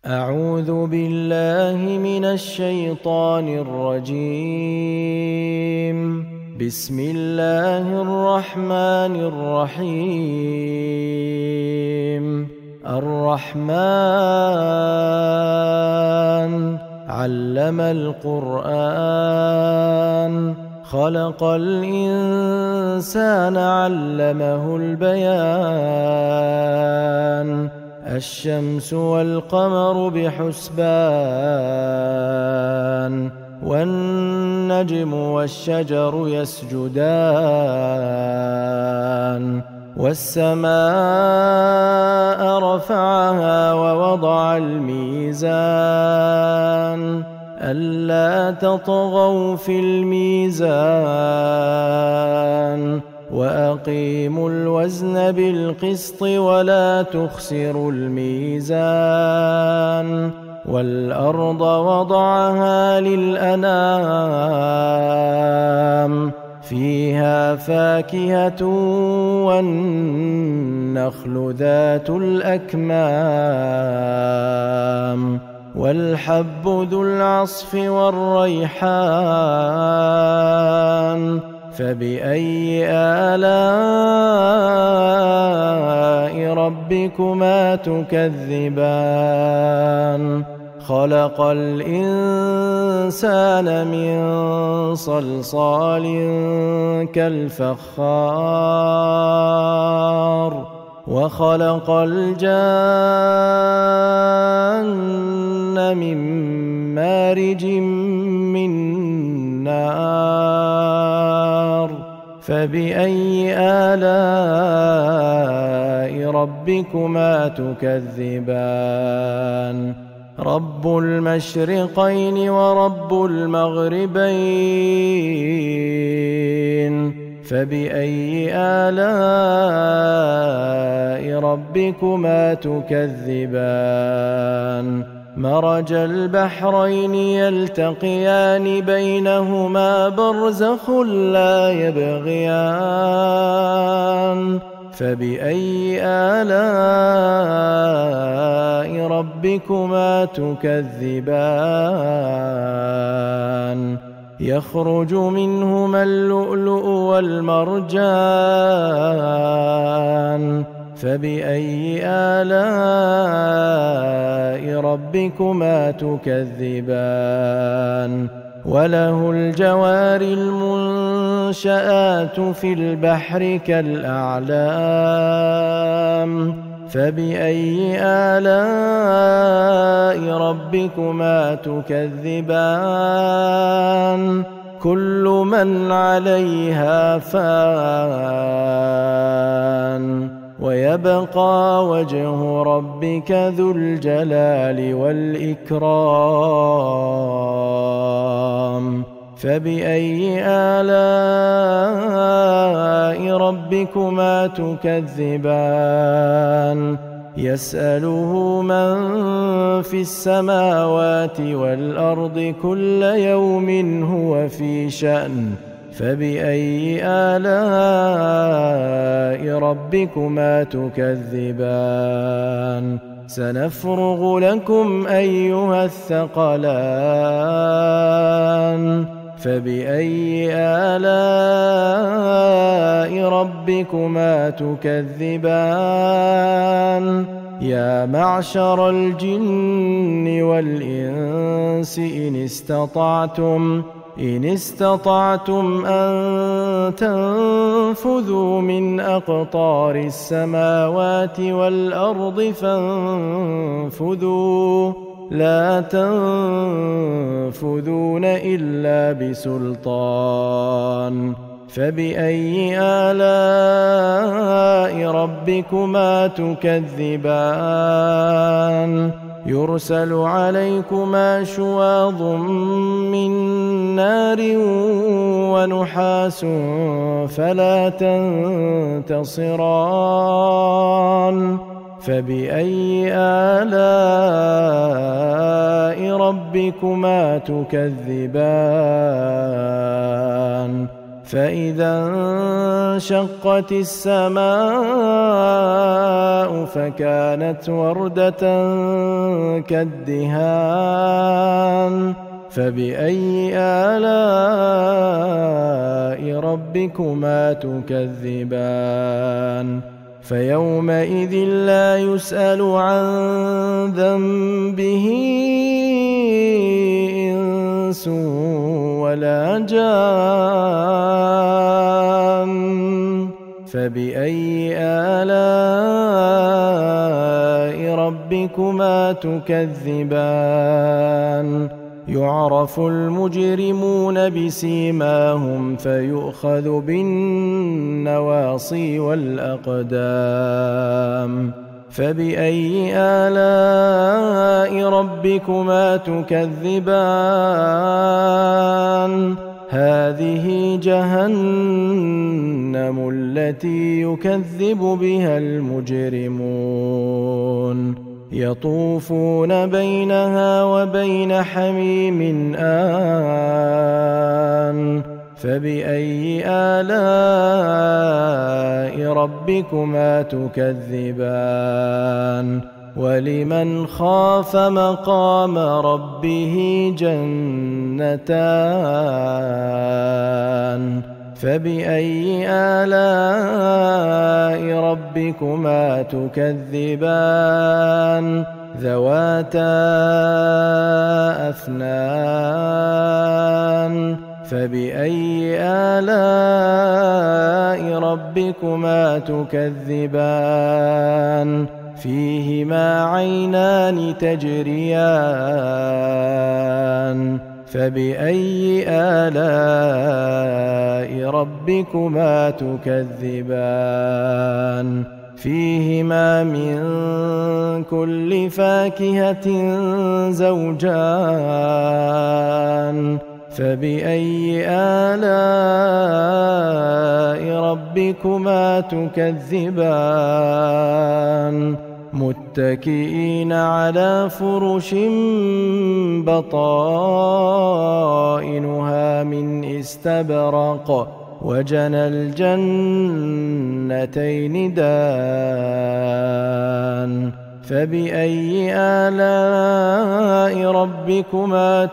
أعوذ بالله من الشيطان الرجيم. بسم الله الرحمن الرحيم. الرحمن علم القرآن خلق الإنسان علمه البيان الشمس والقمر بحسبان والنجم والشجر يسجدان والسماء رفعها ووضع الميزان ألا تطغوا في الميزان وأقيموا الوزن بالقسط ولا تخسروا الميزان والأرض وضعها للأنام فيها فاكهة والنخل ذات الأكمام والحب ذو العصف والريحان فبأي آلاء ربكما تكذبان خلق الإنسان من صلصال كالفخار وخلق الجان من مارج من نار فبأي آلاء ربكما تكذبان رب المشرقين ورب المغربين فبأي آلاء ربكما تكذبان مرج البحرين يلتقيان بينهما برزخ لا يبغيان فبأي آلاء ربكما تكذبان يخرج منهما اللؤلؤ والمرجان فبأي آلاء ربكما تكذبان وله الجوار المنشآت في البحر كالأعلام فبأي آلاء ربكما تكذبان كل من عليها فان ويبقى وجه ربك ذو الجلال والإكرام فبأي آلاء ربكما تكذبان يسأله من في السماوات والأرض كل يوم هو في شأن فبأي آلاء ربكما تكذبان سنفرغ لكم أيها الثقلان فبأي آلاء ربكما تكذبان يا معشر الجن والإنس إن استطعتم أن تنفذوا من أقطار السماوات والأرض فانفذوا لا تنفذون إلا بسلطان فبأي آلاء ربكما تكذبان يرسل عليكما شواظ من نار ونحاس فلا تنتصران فبأي آلاء ربكما تكذبان فإذا انشقت السماء فكانت وردة كالدهان فبأي آلاء ربكما تكذبان فيومئذ لا يسأل عن ذنبه إنس ولا جان فبأي آلاء ربكما تكذبان يعرف المجرمون بسيماهم فيؤخذ بالنواصي والأقدام فبأي آلاء ربكما تكذبان هذه جهنم التي يكذب بها المجرمون يطوفون بينها وبين حميم آن فبأي آلاء ربكما تكذبان ولمن خاف مقام ربه جنتان فبأي آلاء ربكما تكذبان ذواتا أفنان فبأي آلاء ربكما تكذبان فيهما عينان تجريان فبأي آلاء ربكما تكذبان فيهما من كل فاكهة زوجان فبأي آلاء ربكما تكذبان متكئين على فرش بطائنها من استبرق وجنى الجنتين دان فبأي آلاء ربكما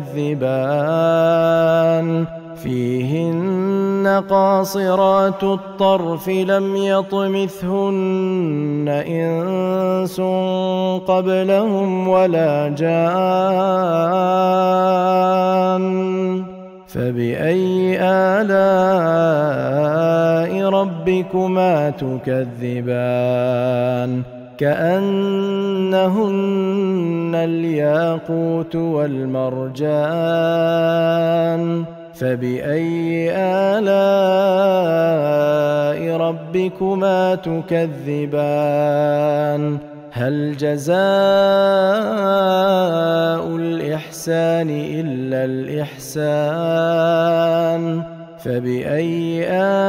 تكذبان فيهن قاصرات الطرف لم يطمثهن إنس قبلهم ولا جان فبأي آلاء ربكما تكذبان كأنهن الياقوت والمرجان فبأي آلاء ربكما تكذبان هل جزاء الإحسان إلا الإحسان فبأي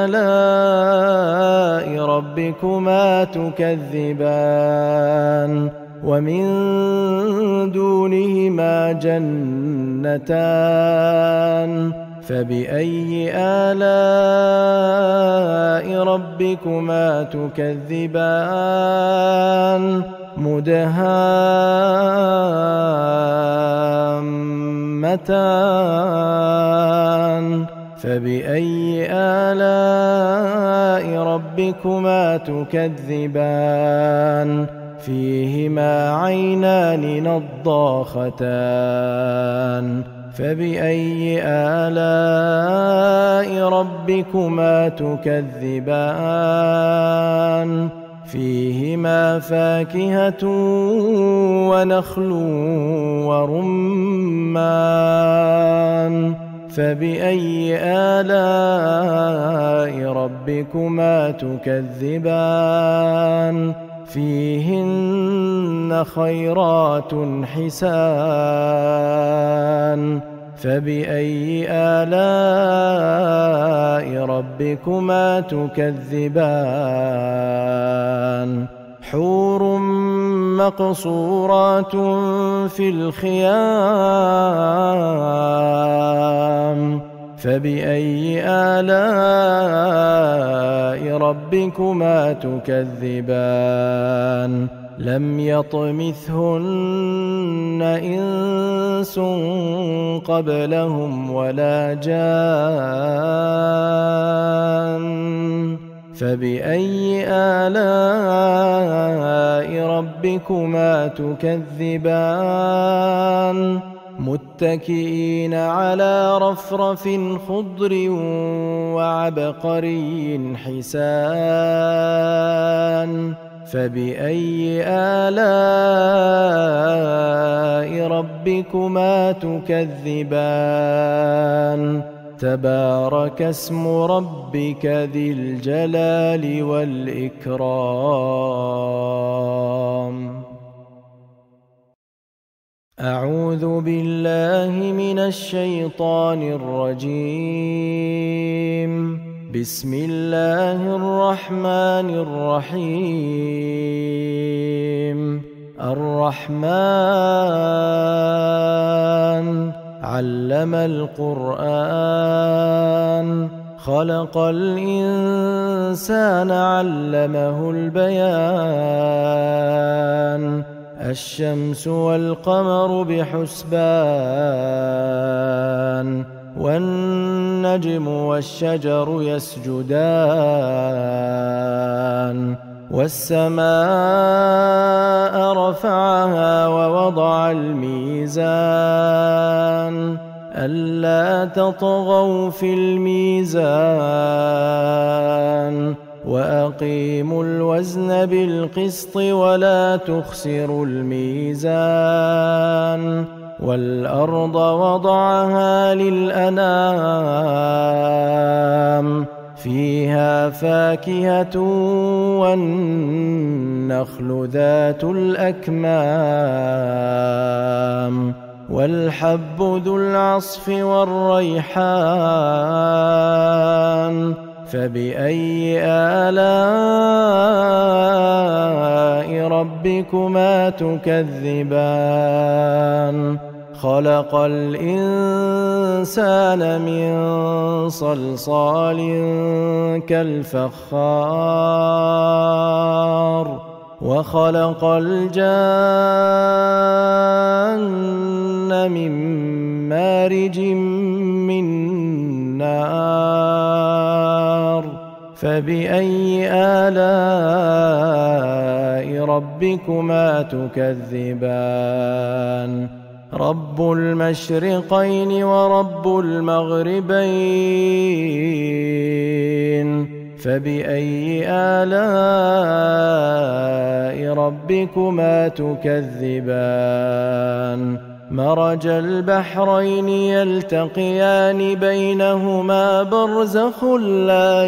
آلاء ربكما تكذبان ومن دونهما جنتان فبأي آلاء ربكما تكذبان مدهامتان فبأي آلاء ربكما تكذبان فيهما عينان نضاختان فبأي آلاء ربكما تكذبان فيهما فاكهة ونخل ورمان فبأي آلاء ربكما تكذبان فيهن خيرات حسان فبأي آلاء ربكما تكذبان حور مقصورات في الخيام فبأي آلاء ربكما تكذبان لم يطمثهن إنس قبلهم ولا جان فبأي آلاء ربكما تكذبان متكئين على رفرف خضر وعبقري حسان فبأي آلاء ربكما تكذبان تبارك اسم ربك ذي الجلال والإكرام أعوذ بالله من الشيطان الرجيم بسم الله الرحمن الرحيم الرحمن علم القرآن خلق الإنسان علمه البيان الشمس والقمر بحسبان والنجم والشجر يسجدان والسماء رفعها ووضع الميزان ألا تطغوا في الميزان وأقيموا الوزن بالقسط ولا تخسروا الميزان والأرض وضعها للأنام فيها فاكهة والنخل ذات الأكمام والحب ذو العصف والريحان فبأي آلاء ربكما تكذبان خلق الإنسان من صلصال كالفخار وخلق الجان من مارج من نار فبأي آلاء ربكما تكذبان رب المشرقين ورب المغربين فبأي آلاء ربكما تكذبان مرج البحرين يلتقيان بينهما برزخ لا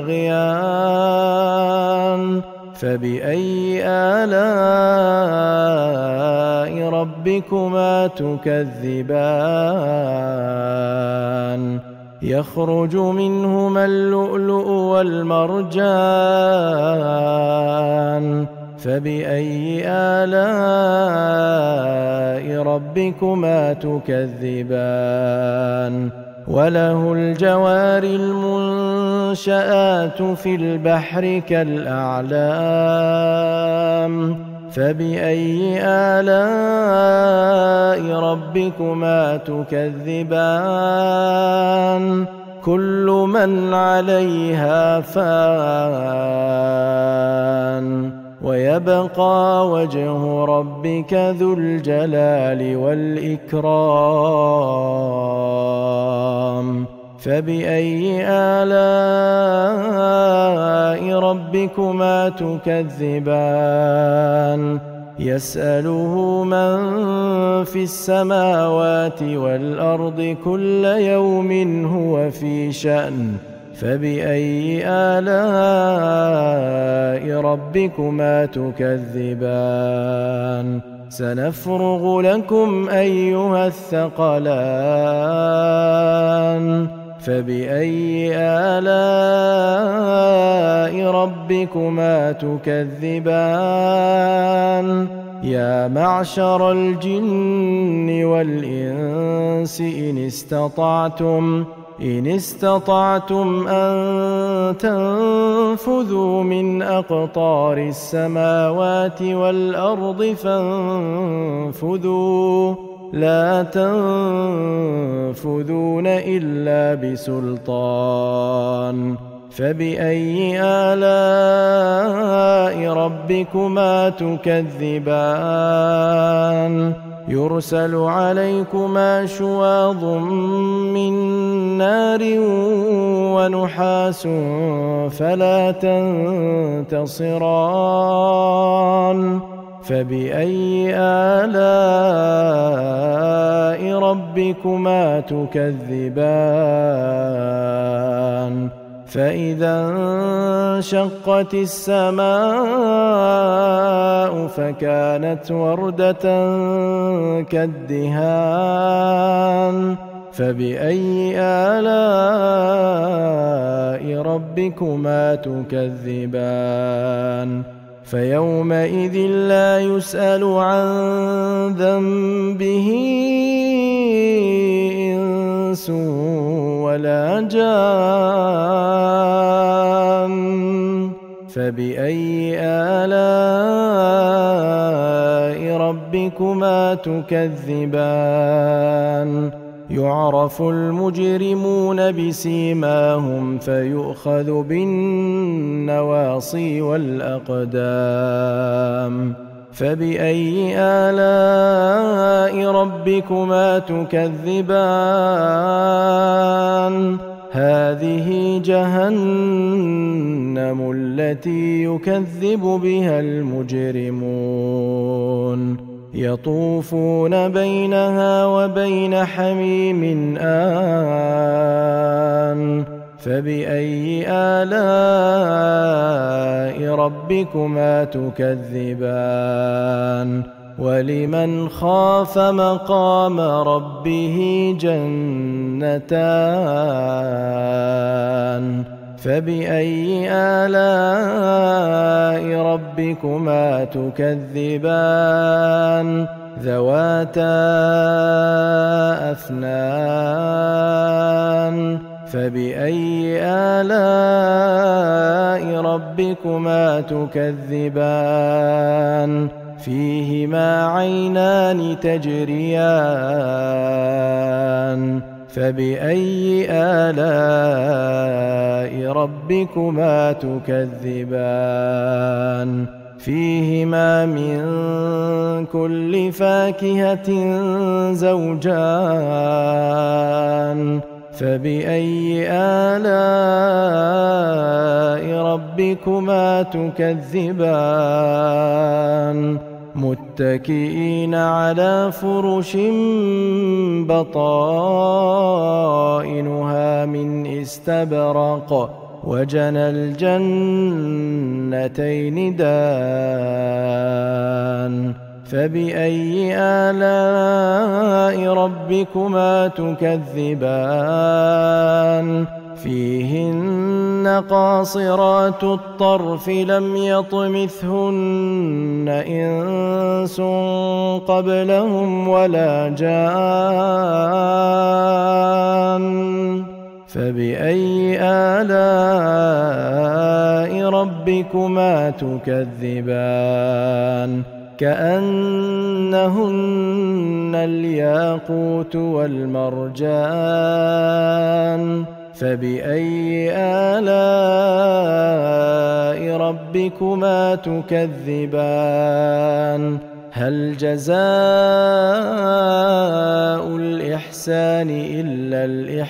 يبغيان فبأي آلاء ربكما تكذبان يخرج منهما اللؤلؤ والمرجان فبأي آلاء ربكما تكذبان وله الجوار المنشآت في البحر كالأعلام فبأي آلاء ربكما تكذبان كل من عليها فان ويبقى وجه ربك ذو الجلال والإكرام فبأي آلاء ربكما تكذبان يسأله من في السماوات والأرض كل يوم هو في شأن فبأي آلاء ربكما تكذبان سنفرغ لكم أيها الثقلان فبأي آلاء ربكما تكذبان يا معشر الجن والإنس إن استطعتم إن استطعتم أن تنفذوا من أقطار السماوات والأرض فانفذوا لا تنفذون إلا بسلطان فبأي آلاء ربكما تكذبان يرسل عليكما شواظ من نار ونحاس فلا تنتصران فبأي آلاء ربكما تكذبان فإذا انشقت السماء فكانت وردة كالدهان فبأي آلاء ربكما تكذبان فيومئذ لا يسأل عن ذنبه إنس ولا جان فبأي آلاء ربكما تكذبان يعرف المجرمون بسيماهم فيؤخذ بالنواصي والأقدام فبأي آلاء ربكما تكذبان هذه جهنم التي يكذب بها المجرمون يطوفون بينها وبين حميم آن فبأي آلاء ربكما تكذبان ولمن خاف مقام ربه جنتان فبأي آلاء ربكما تكذبان ذواتا أفنان فبأي آلاء ربكما تكذبان فيهما عينان تجريان فبأي آلاء ربكما تكذبان فيهما من كل فاكهة زوجان فبأي آلاء ربكما تكذبان متكئين على فرش بطائنها من استبرق وجنى الجنتين دان فبأي آلاء ربكما تكذبان فيهن قاصرات الطرف لم يطمثهن إنس قبلهم ولا جان فبأي آلاء ربكما تكذبان كأنهن الياقوت والمرجان فبأي آلاء ربكما تكذبان هل جزاء الإحسان إلا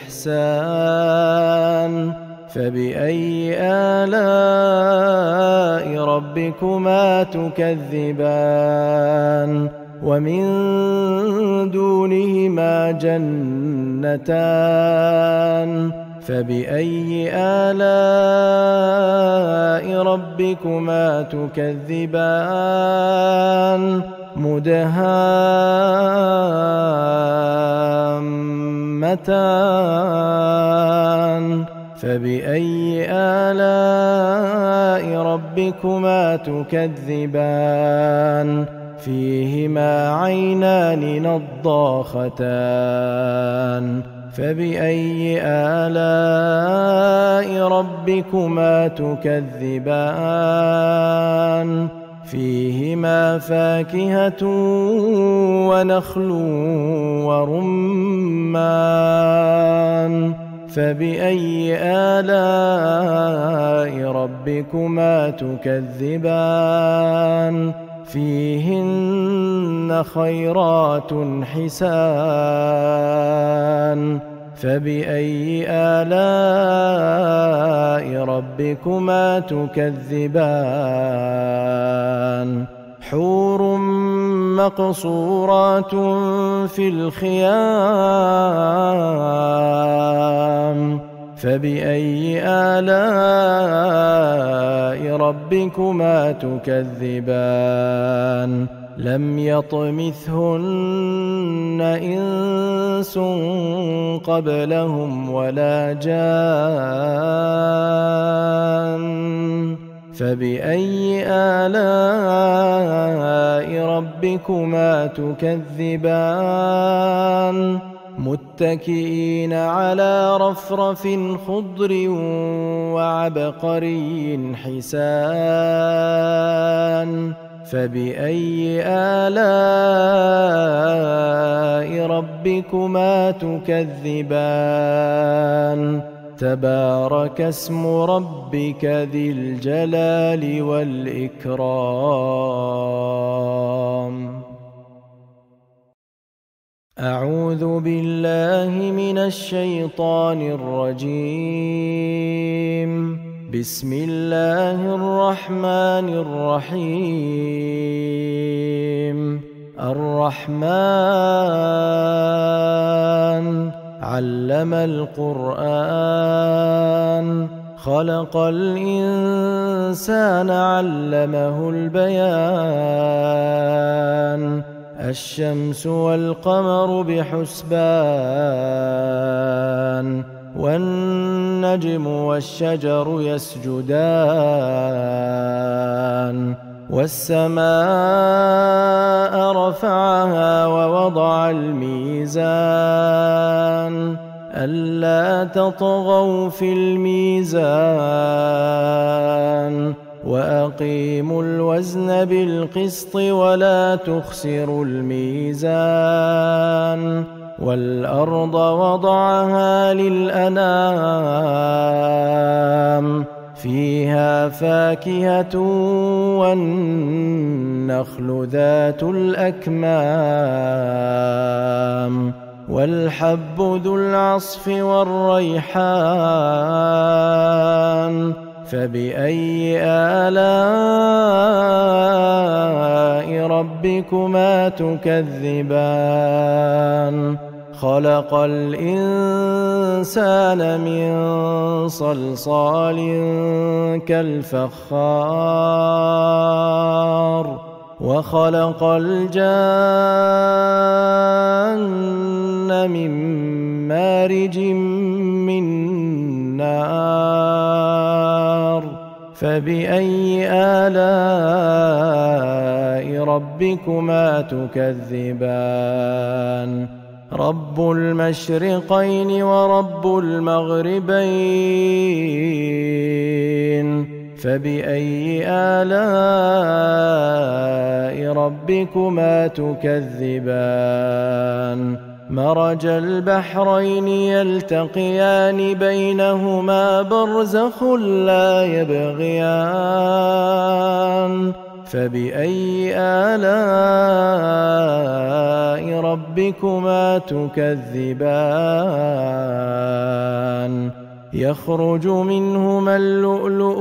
الإحسان فبأي آلاء ربكما تكذبان ومن دونهما جنتان فبأي آلاء ربكما تكذبان مدهامتان فبأي آلاء ربكما تكذبان فيهما عينان نضاختان فبأي آلاء ربكما تكذبان فيهما فاكهة ونخل ورمان فبأي آلاء ربكما تكذبان فيهن خيرات حسان فبأي آلاء ربكما تكذبان حور مقصورات في الخيام فبأي آلاء ربكما تكذبان لم يطمثهن إنس قبلهم ولا جان فبأي آلاء ربكما تكذبان متكئين على رفرف خضر وعبقري حسان فبأي آلاء ربكما تكذبان تبارك اسم ربك ذي الجلال والإكرام أعوذ بالله من الشيطان الرجيم بسم الله الرحمن الرحيم الرحمن علم القرآن خلق الإنسان علمه البيان الشمس والقمر بحسبان والنجم والشجر يسجدان والسماء رفعها ووضع الميزان ألا تطغوا في الميزان وأقيموا الوزن بالقسط ولا تخسروا الميزان والأرض وضعها للأنام فيها فاكهة والنخل ذات الأكمام والحب ذو العصف والريحان فبأي آلاء ربكما تكذبان خلق الإنسان من صلصال كالفخار وخلق الجان من مارج من نار فبأي آلاء ربكما تكذبان رب المشرقين ورب المغربين فبأي آلاء ربكما تكذبان مرج البحرين يلتقيان بينهما برزخ لا يبغيان فبأي آلاء ربكما تكذبان يخرج منهما اللؤلؤ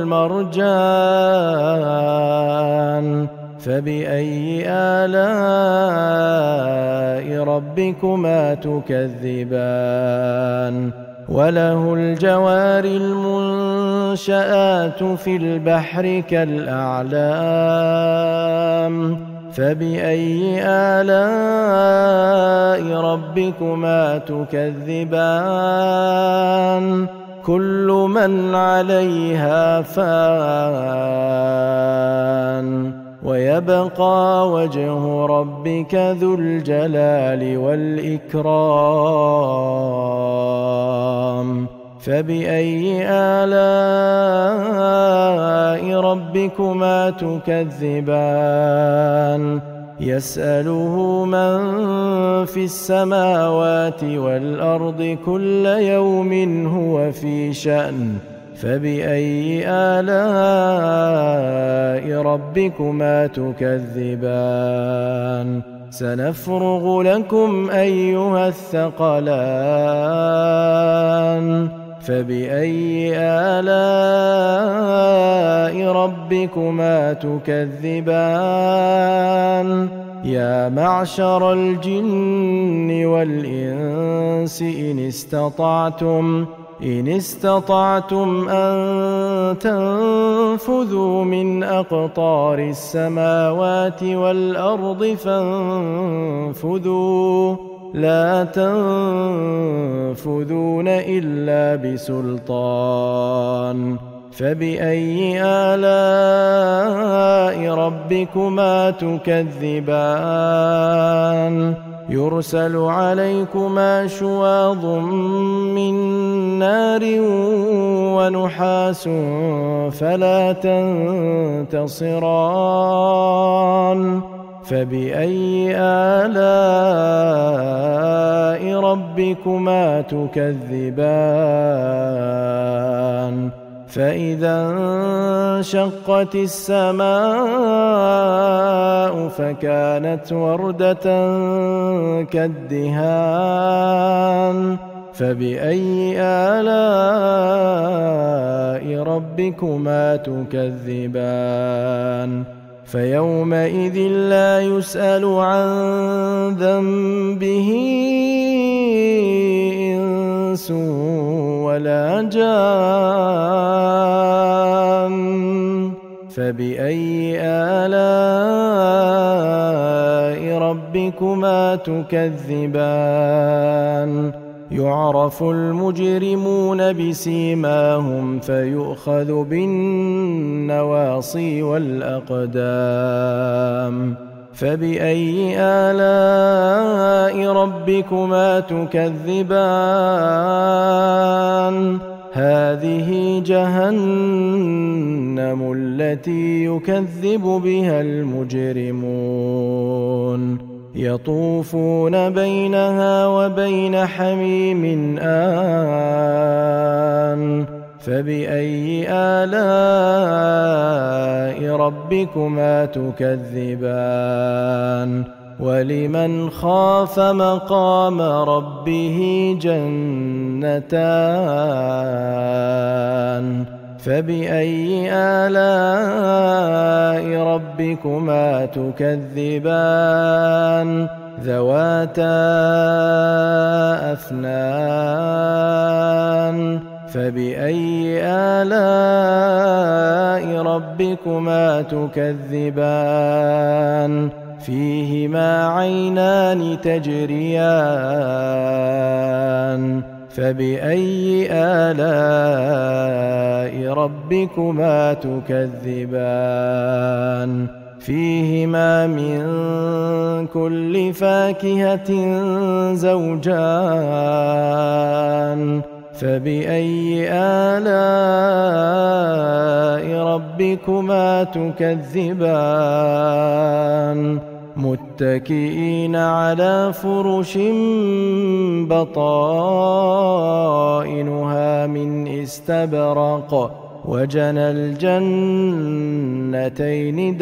والمرجان فبأي آلاء ربكما تكذبان وله الجوار المنشآت في البحر كالأعلام فبأي آلاء ربكما تكذبان كل من عليها فان ويبقى وجه ربك ذو الجلال والإكرام فبأي آلاء ربكما تكذبان يسأله من في السماوات والأرض كل يوم هو في شأن فبأي آلاء ربكما تكذبان سنفرغ لكم أيها الثقلان فبأي آلاء ربكما تكذبان يا معشر الجن والإنس إن استطعتم أن تنفذوا من أقطار السماوات والأرض فانفذوا لا تنفذون إلا بسلطان فبأي آلاء ربكما تكذبان يرسل عليكما شواظ من نار ونحاس فلا تنتصران فبأي آلاء ربكما تكذبان فإذا انشقت السماء فكانت وردة كالدهان فبأي آلاء ربكما تكذبان فيومئذ لا يسأل عن ذنبه إنس ولا جان فبأي آلاء ربكما تكذبان يعرف المجرمون بسيماهم فيؤخذ بالنواصي والأقدام فبأي آلاء ربكما تكذبان هذه جهنم التي يكذب بها المجرمون يطوفون بينها وبين حميم آن فبأي آلاء ربكما تكذبان ولمن خاف مقام ربه جنتان فبأي آلاء ربكما تكذبان ذواتا أفنان فبأي آلاء ربكما تكذبان فيهما عينان تجريان فبأي آلاء ربكما تكذبان فيهما من كل فاكهة زوجان فبأي آلاء ربكما تكذبان متكئين على فرش بطائنها من استبرق وجنى الجنتين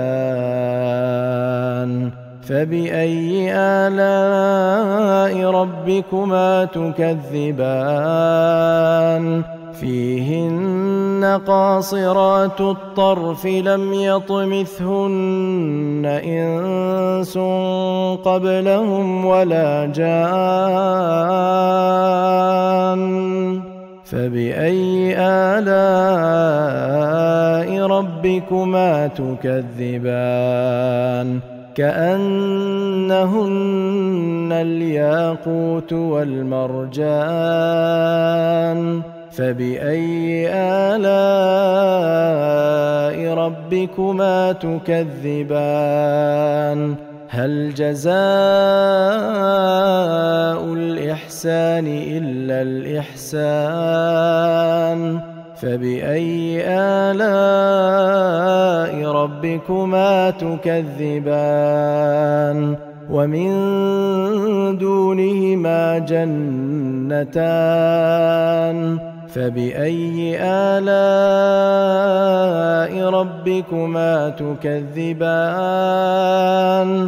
دان فبأي آلاء ربكما تكذبان فيهن قاصرات الطرف لم يطمثهن إنس قبلهم ولا جان فبأي آلاء ربكما تكذبان كأنهن الياقوت والمرجان فبأي آلاء ربكما تكذبان هل جزاء الإحسان إلا الإحسان فبأي آلاء ربكما تكذبان ومن دونهما جنتان فبأي آلاء ربكما تكذبان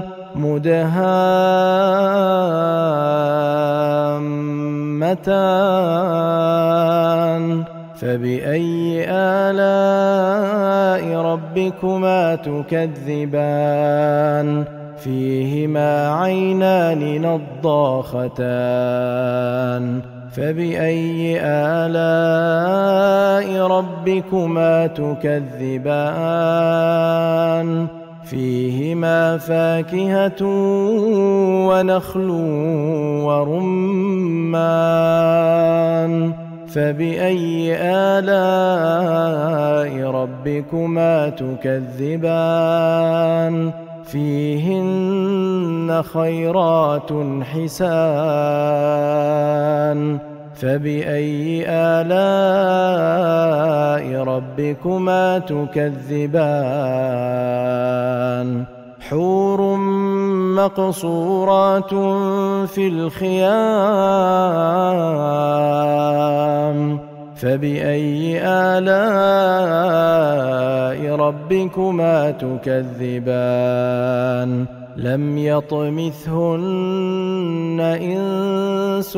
مدهامتان فبأي آلاء ربكما تكذبان فيهما عينان نضاختان فبأي آلاء ربكما تكذبان فيهما فاكهة ونخل ورمان فبأي آلاء ربكما تكذبان فيهن خيرات حسان فبأي آلاء ربكما تكذبان حور مقصورات في الخيام فبأي آلاء ربكما تكذبان لم يطمثهن إنس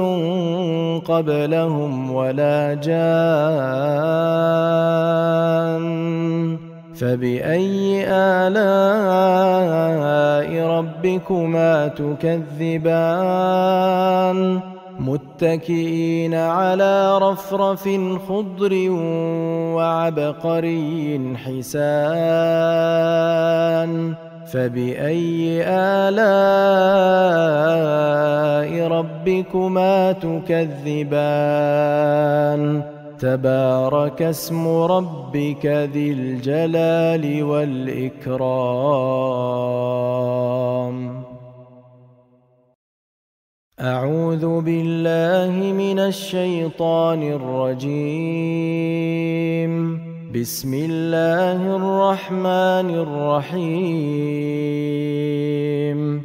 قبلهم ولا جان فبأي آلاء ربكما تكذبان متكئين على رفرف خضر وعبقري حسان فبأي آلاء ربكما تكذبان تبارك اسم ربك ذي الجلال والإكرام أعوذ بالله من الشيطان الرجيم بسم الله الرحمن الرحيم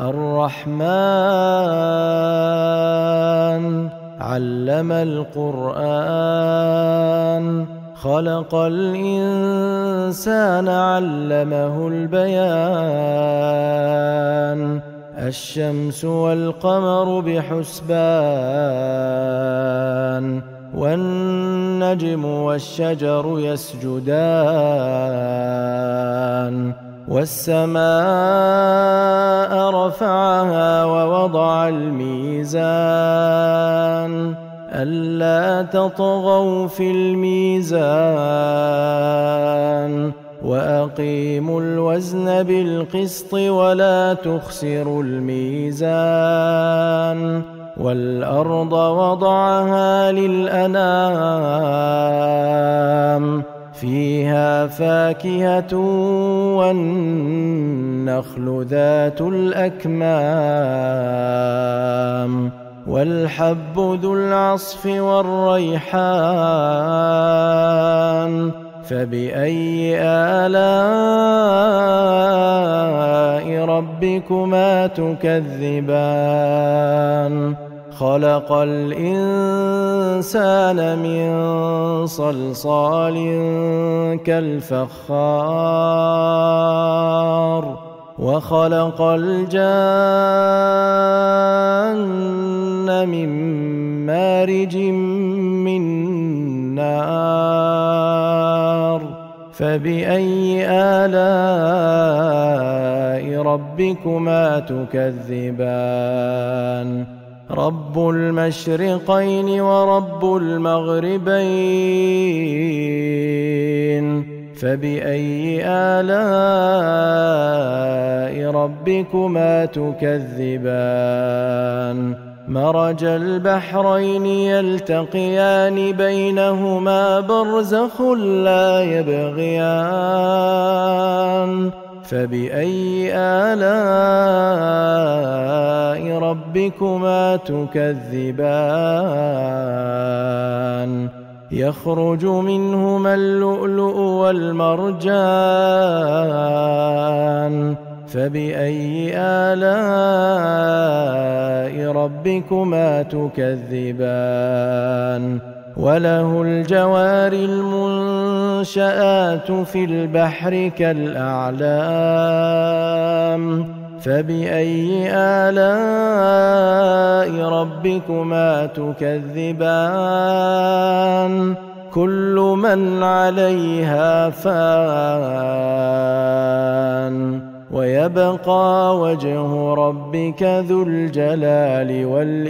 الرحمن علم القرآن خلق الإنسان علمه البيان الشمس والقمر بحسبان والنجم والشجر يسجدان والسماء رفعها ووضع الميزان ألا تطغوا في الميزان وأقيموا الوزن بالقسط ولا تخسروا الميزان والأرض وضعها للأنام فيها فاكهة والنخل ذات الأكمام والحب ذو العصف والريحان فبأي آلاء ربكما تكذبان خلق الإنسان من صلصال كالفخار وخلق الجان من مارج من نار فبأي آلاء ربكما تكذبان رب المشرقين ورب المغربين فبأي آلاء ربكما تكذبان مرج البحرين يلتقيان بينهما برزخ لا يبغيان فبأي آلاء ربكما تكذبان يخرج منهما اللؤلؤ والمرجان فبأي آلاء ربكما تكذبان وله الجوار المنشآت في البحر كالأعلام فبأي آلاء ربكما تكذبان كل من عليها فان ويبقى وجه ربك ذو الجلال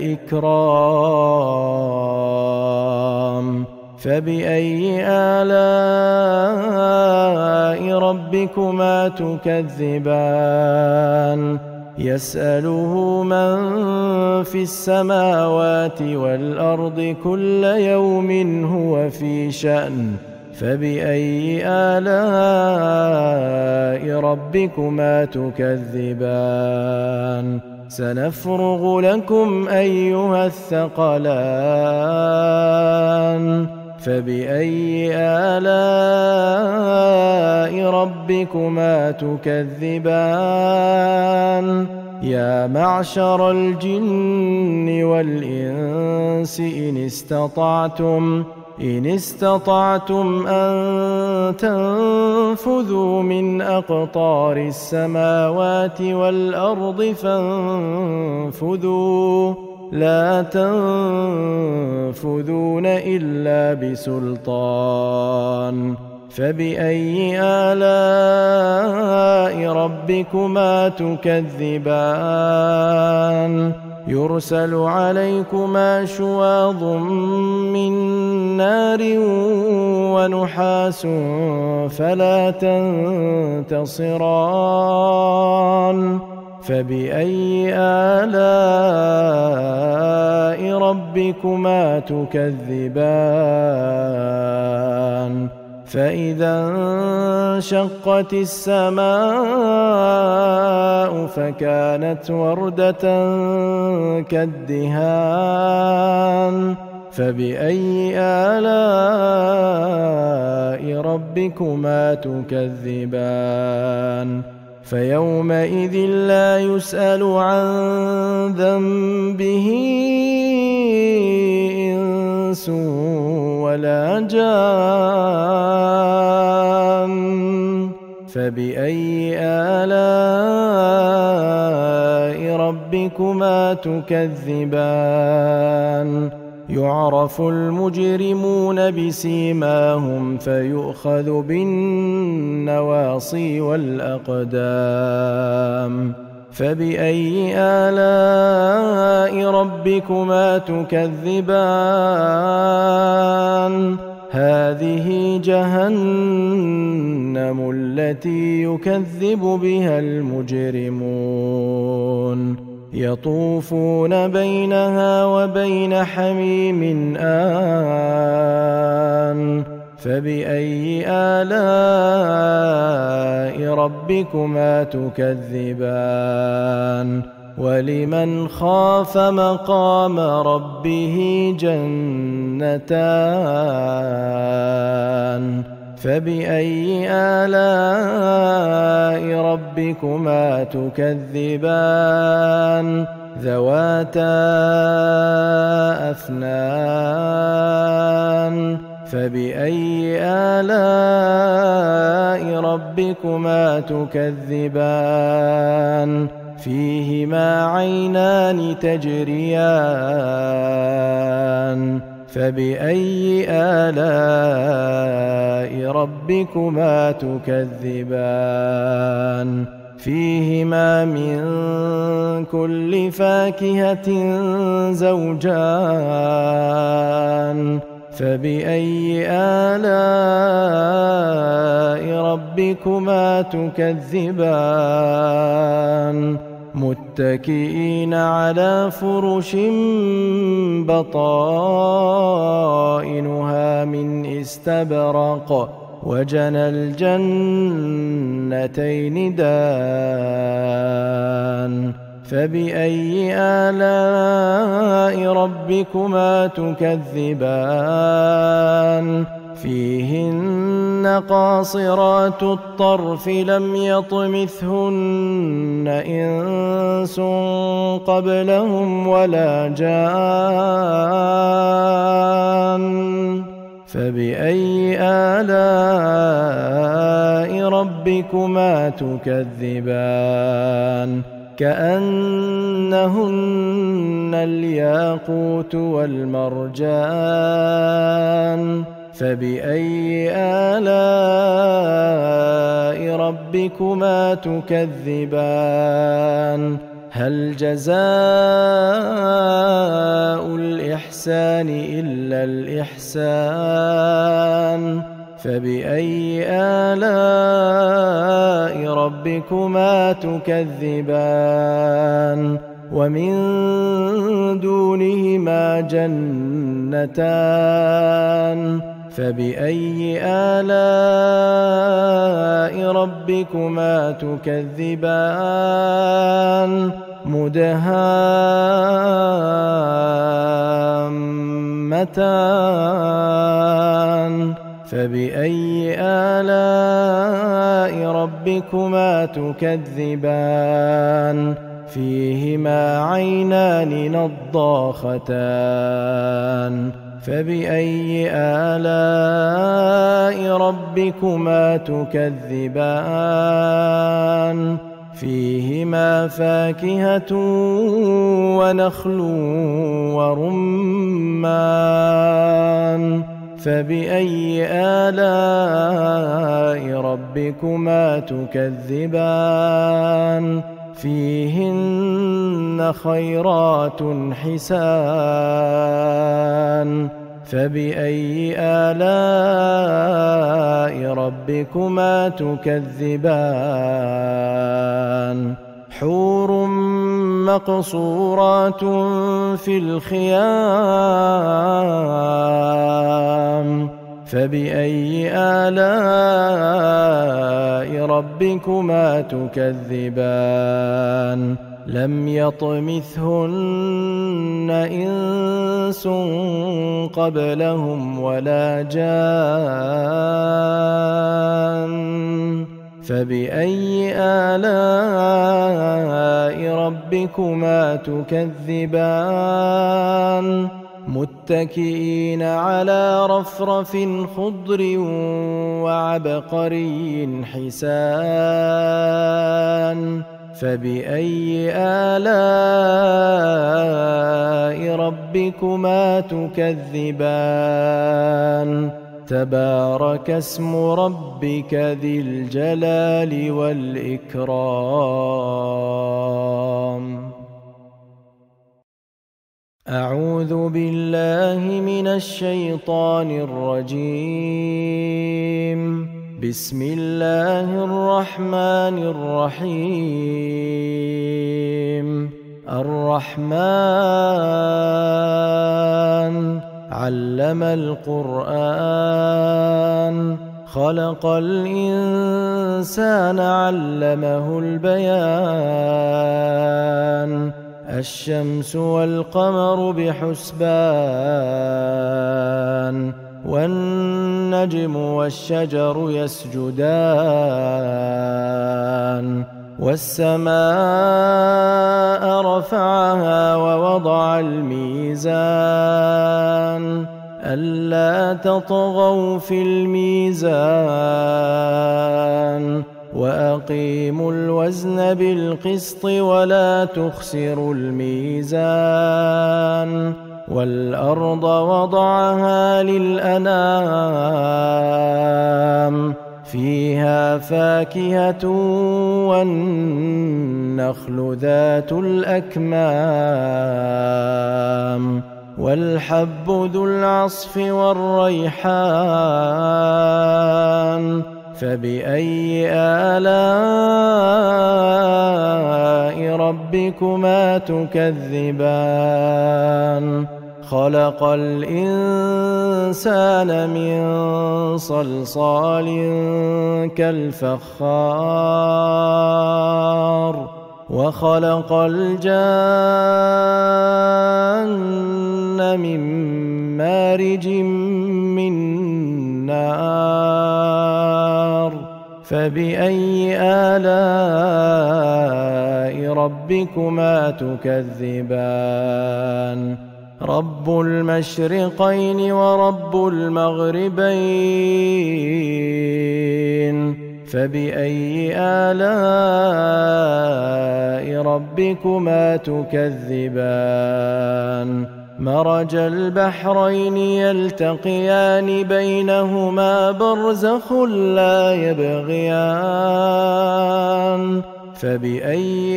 والإكرام فبأي آلاء ربكما تكذبان يسأله من في السماوات والأرض كل يوم هو في شأن فبأي آلاء ربكما تكذبان سنفرغ لكم أيها الثقلان فبأي آلاء ربكما تكذبان يا معشر الجن والإنس إن استطعتم أن تنفذوا من أقطار السماوات والأرض فانفذوا لا تنفذون إلا بسلطان فبأي آلاء ربكما تكذبان يرسل عليكما شواظ من نار ونحاس فلا تنتصران فبأي آلاء ربكما تكذبان فإذا انشقت السماء فكانت وردة كالدهان فبأي آلاء ربكما تكذبان فيومئذ لا يسأل عن ذنبه إنس ولا جان فبأي آلاء ربكما تكذبان يعرف المجرمون بسيماهم فيؤخذ بالنواصي والأقدام فبأي آلاء ربكما تكذبان هذه جهنم التي يكذب بها المجرمون يطوفون بينها وبين حميم آن فبأي آلاء ربكما تكذبان ولمن خاف مقام ربه جنتان فبأي آلاء ربكما تكذبان ذواتا أفنان فبأي آلاء ربكما تكذبان فيهما عينان تجريان فبأي آلاء ربكما تكذبان فيهما من كل فاكهة زوجان فبأي آلاء ربكما تكذبان متكئين على فرش بطائنها من استبرق وجنى الجنتين دان فبأي آلاء ربكما تكذبان فيهن قاصرات الطرف لم يطمثهن إنس قبلهم ولا جان فبأي آلاء ربكما تكذبان كأنهن الياقوت والمرجان فبأي آلاء ربكما تكذبان هل جزاء الإحسان إلا الإحسان فبأي آلاء ربكما تكذبان ومن دونهما جنتان فبأي آلاء ربكما تكذبان مدهامتان فبأي آلاء ربكما تكذبان فيهما عينان نضاختان فبأي آلاء ربكما تكذبان فيهما فاكهة ونخل ورمان فبأي آلاء ربكما تكذبان فيهن خيرات حسان فبأي آلاء ربكما تكذبان حور مقصورات في الخيام فبأي آلاء ربكما تكذبان لم يطمثهن إنس قبلهم ولا جان فبأي آلاء ربكما تكذبان متكئين على رفرف خضر وعبقري حسان فبأي آلاء ربكما تكذبان تبارك اسم ربك ذي الجلال والإكرام أعوذ بالله من الشيطان الرجيم بسم الله الرحمن الرحيم الرحمن علم القرآن خلق الإنسان علمه البيان الشمس والقمر بحسبان والنجم والشجر يسجدان والسماء رفعها ووضع الميزان ألا تطغوا في الميزان وأقيموا الوزن بالقسط ولا تخسروا الميزان والأرض وضعها للأنام فيها فاكهة والنخل ذات الأكمام والحب ذو العصف والريحان فبأي آلاء ربكما تكذبان خلق الإنسان من صلصال كالفخار وخلق الجان من مارج من نار فبأي آلاء ربكما تكذبان رب المشرقين ورب المغربين فبأي آلاء ربكما تكذبان مرج البحرين يلتقيان بينهما برزخ لا يبغيان فبأي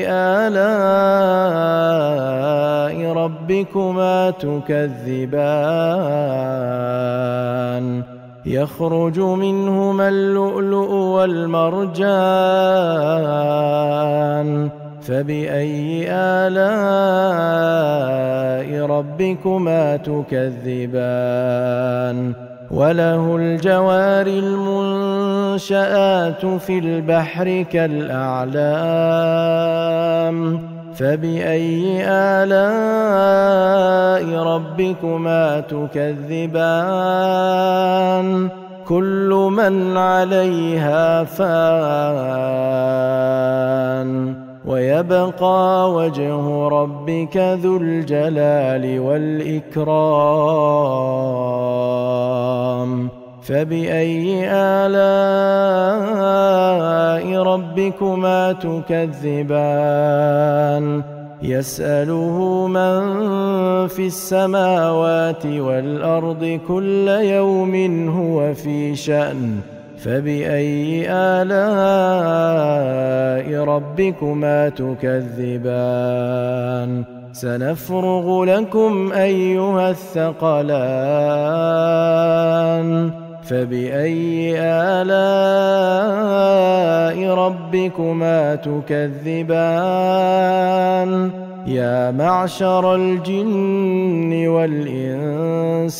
آلاء ربكما تكذبان يخرج منهما اللؤلؤ والمرجان فبأي آلاء ربكما تكذبان وله الجوار المنشآت في البحر كالأعلام فبأي آلاء ربكما تكذبان كل من عليها فان ويبقى وجه ربك ذو الجلال والإكرام فبأي آلاء ربكما تكذبان يسأله من في السماوات والأرض كل يوم هو في شأن فبأي آلاء ربكما تكذبان سنفرغ لكم أيها الثقلان فبأي آلاء ربكما تكذبان يا معشر الجن والإنس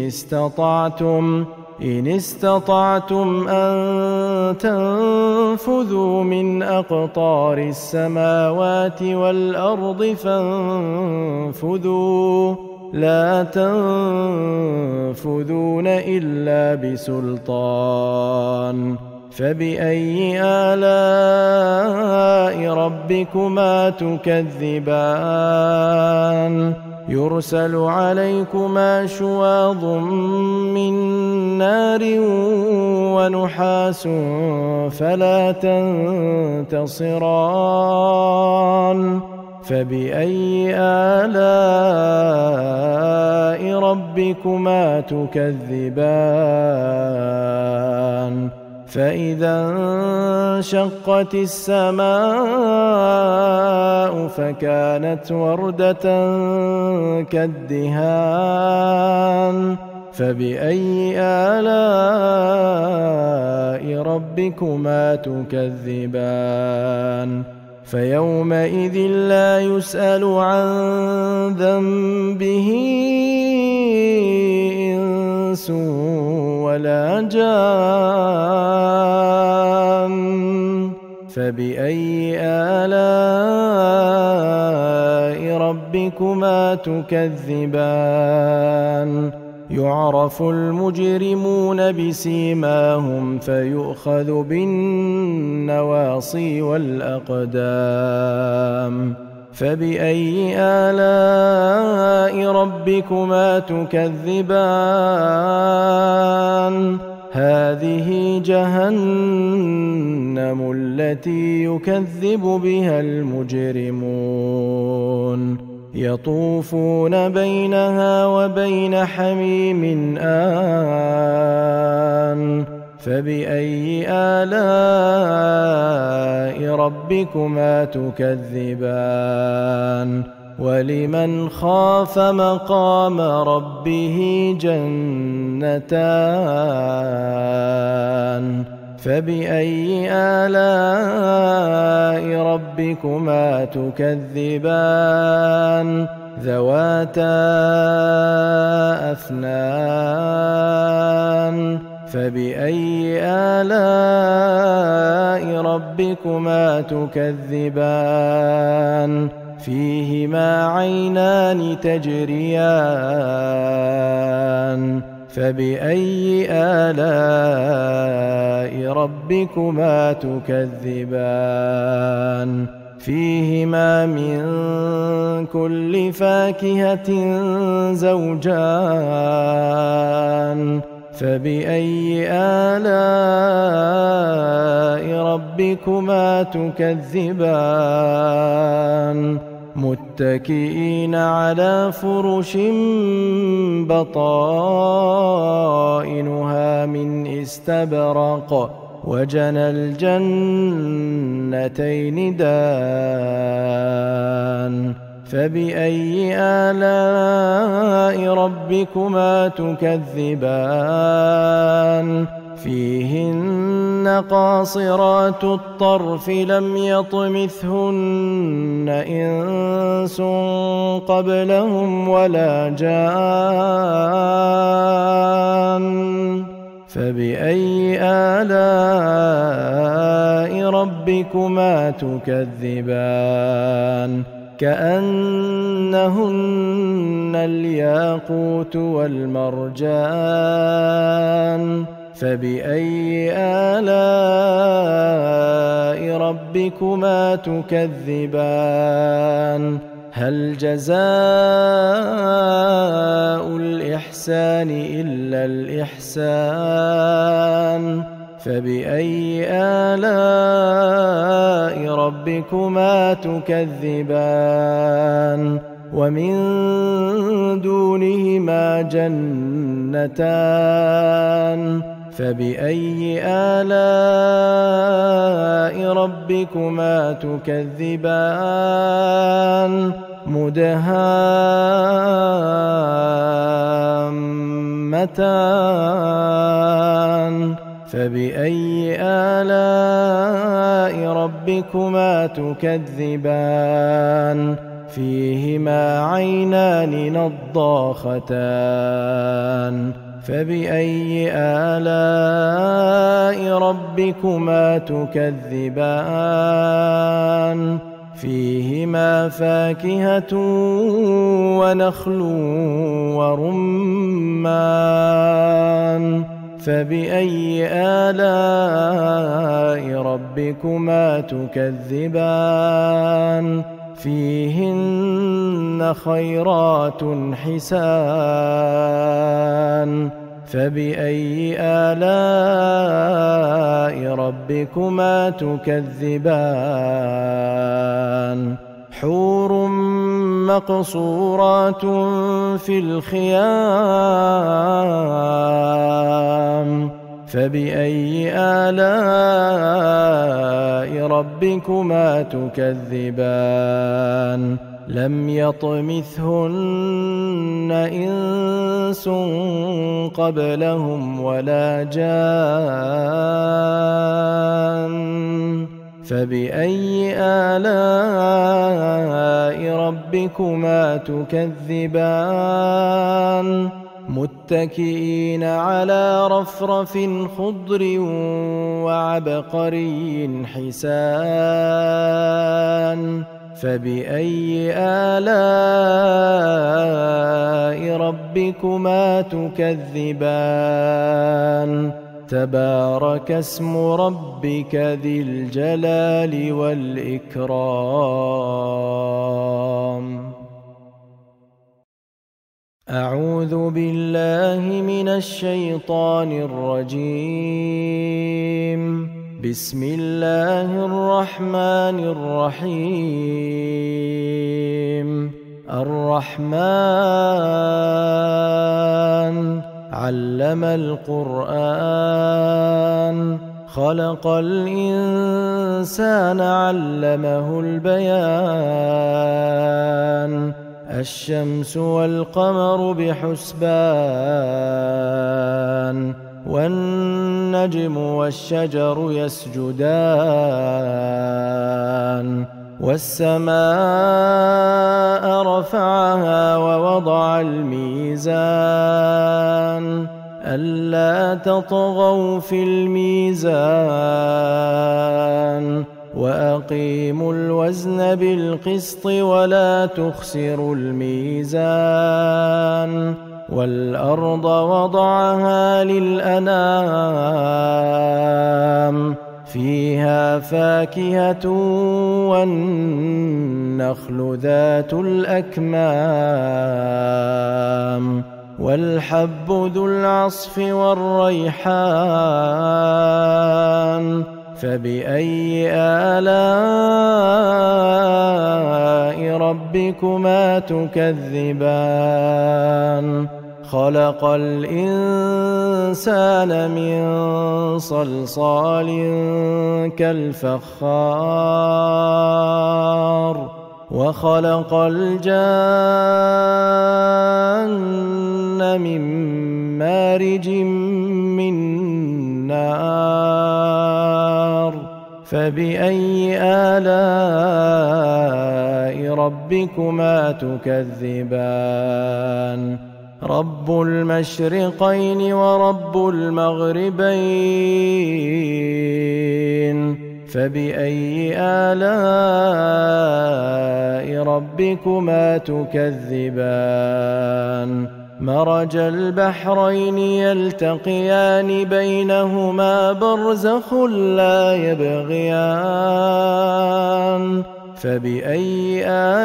إن استطعتم أن تنفذوا من أقطار السماوات والأرض فانفذوا لا تنفذون إلا بسلطان فبأي آلاء ربكما تكذبان يرسل عليكما شواظ من نار ونحاس فلا تنتصران فبأي آلاء ربكما تكذبان فإذا انشقت السماء فكانت وردة كالدهان فبأي آلاء ربكما تكذبان فيومئذ لا يسأل عن ذنبه إنس ولا جان فبأي آلاء ربكما تكذبان يعرف المجرمون بسيماهم فيؤخذ بالنواصي والأقدام فبأي آلاء ربكما تكذبان هذه جهنم التي يكذب بها المجرمون يطوفون بينها وبين حميم آن فبأي آلاء ربكما تكذبان ولمن خاف مقام ربه جنتان فبأي آلاء ربكما تكذبان ذواتا أفنان فبأي آلاء ربكما تكذبان فيهما عينان تجريان فبأي آلاء ربكما تكذبان فيهما من كل فاكهة زوجان فبأي آلاء ربكما تكذبان متكئين على فرش بطائنها من استبرق وجنى الجنتين دان فبأي آلاء ربكما تكذبان فيهن قاصرات الطرف لم يطمثهن إنس قبلهم ولا جان فبأي آلاء ربكما تكذبان كأنهن الياقوت والمرجان فبأي آلاء ربكما تكذبان هل جزاء الإحسان إلا الإحسان فبأي آلاء ربكما تكذبان ومن دونهما جنتان فبأي آلاء ربكما تكذبان مدهامتان فبأي آلاء ربكما تكذبان فيهما عينان نضاختان فبأي آلاء ربكما تكذبان فيهما فاكهة ونخل ورمان فبأي آلاء ربكما تكذبان فيهن خيرات حسان فبأي آلاء ربكما تكذبان حور مقصورات في الخيام فبأي آلاء ربكما تكذبان لم يطمثهن إنس قبلهم ولا جان فبأي آلاء ربكما تكذبان متكئين على رفرف خضر وعبقري حسان فبأي آلاء ربكما تكذبان تبارك اسم ربك ذي الجلال والإكرام أعوذ بالله من الشيطان الرجيم بسم الله الرحمن الرحيم الرحمن علم القرآن خلق الإنسان علمه البيان الشمس والقمر بحسبان والنجم والشجر يسجدان والسماء رفعها ووضع الميزان ألا تطغوا في الميزان وأقيموا الوزن بالقسط ولا تخسروا الميزان والأرض وضعها للأنام فيها فاكهة والنخل ذات الأكمام والحب ذو العصف والريحان فبأي آلاء ربكما تكذبان خلق الإنسان من صلصال كالفخار وخلق الجان من مارج من نار فبأي آلاء ربكما تكذبان رب المشرقين ورب المغربين فبأي آلاء ربكما تكذبان مرج البحرين يلتقيان بينهما برزخ لا يبغيان فبأي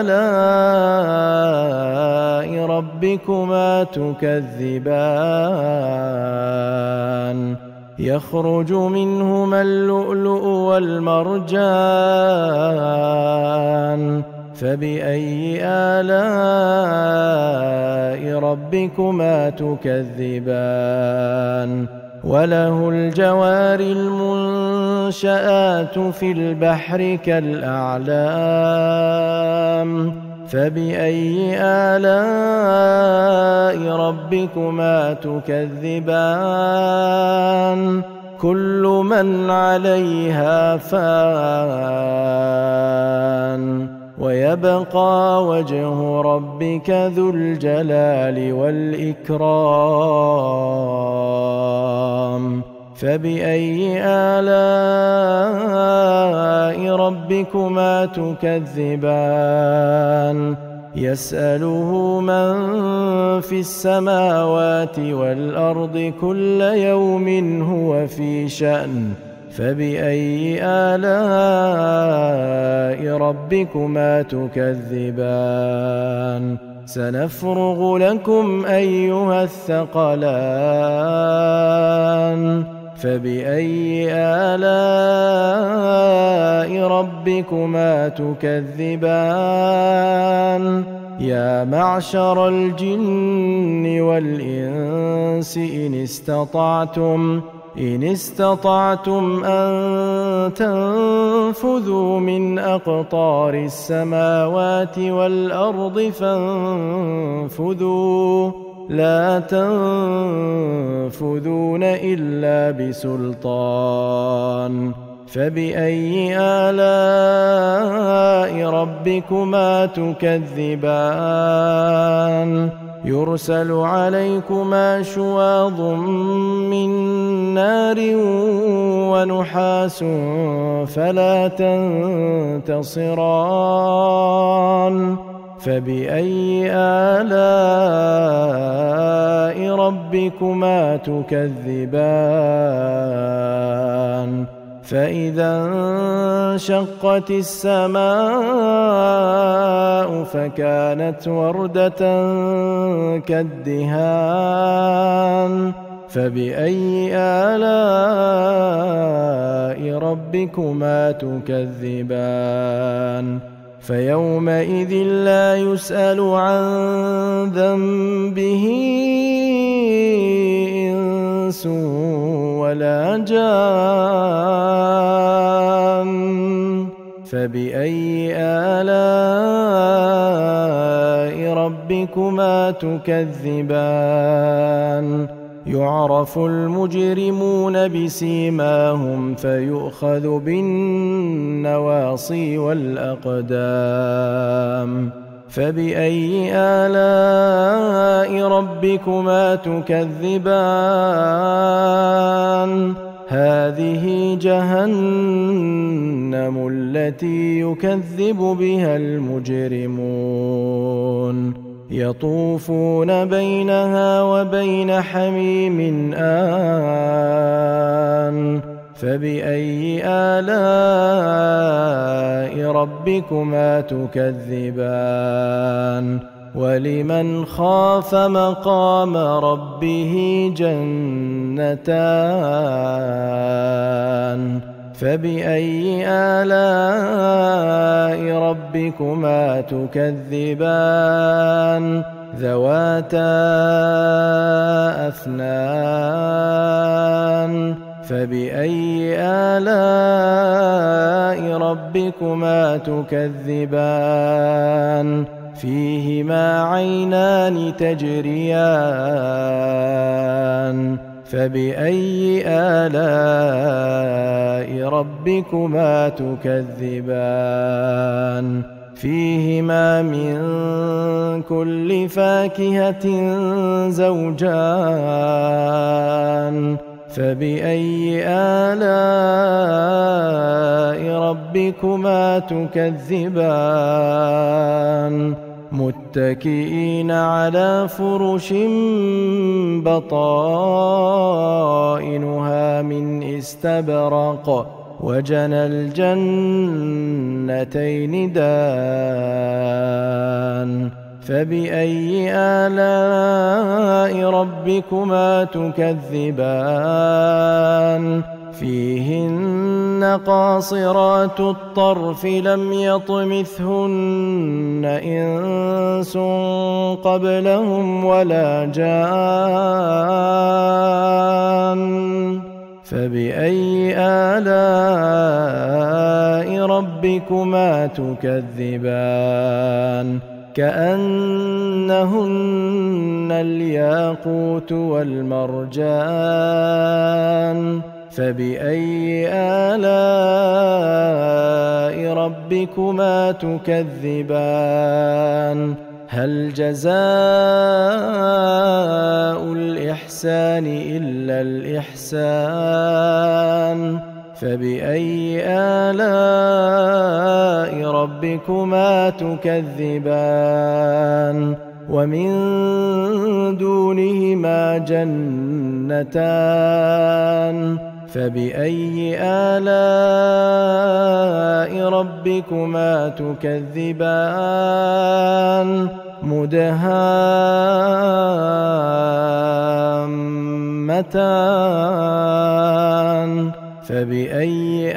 آلاء ربكما تكذبان يخرج منهما اللؤلؤ والمرجان فبأي آلاء ربكما تكذبان وله الجوار المنشآت في البحر كالأعلام فبأي آلاء ربكما تكذبان كل من عليها فان ويبقى وجه ربك ذو الجلال والإكرام فبأي آلاء ربكما تكذبان يسأله من في السماوات والأرض كل يوم هو في شأن فبأي آلاء ربكما تكذبان سنفرغ لكم أيها الثقلان فبأي آلاء ربكما تكذبان يا معشر الجن والإنس إن استطعتم أن تنفذوا من أقطار السماوات والأرض فانفذوا لا تنفذون إلا بسلطان فبأي آلاء ربكما تكذبان يرسل عليكما شواظ من نار ونحاس فلا تنتصران فبأي آلاء ربكما تكذبان فإذا انشقت السماء فكانت وردة كالدهان فبأي آلاء ربكما تكذبان فيومئذ لا يسأل عن ذنبه إنس ولا جان فبأي آلاء ربكما تكذبان يعرف المجرمون بسيماهم فيؤخذ بالنواصي والأقدام فبأي آلاء ربكما تكذبان هذه جهنم التي يكذب بها المجرمون يطوفون بينها وبين حميم آن فبأي آلاء ربكما تكذبان ولمن خاف مقام ربه جنتان فبأي آلاء ربكما تكذبان ذواتا أفنان فبأي آلاء ربكما تكذبان فيهما عينان تجريان فبأي آلاء ربكما تكذبان فيهما من كل فاكهة زوجان فبأي آلاء ربكما تكذبان متكئين على فرش بطائنها من استبرق وجنى الجنتين دان فبأي آلاء ربكما تكذبان فيهن قاصرات الطرف لم يطمثهن إنس قبلهم ولا جان فبأي آلاء ربكما تكذبان كأنهن الياقوت والمرجان فبأي آلاء ربكما تكذبان هل جزاء الإحسان إلا الإحسان فبأي آلاء ربكما تكذبان ومن دونهما جنتان فبأي آلاء ربكما تكذبان مدهامتان فبأي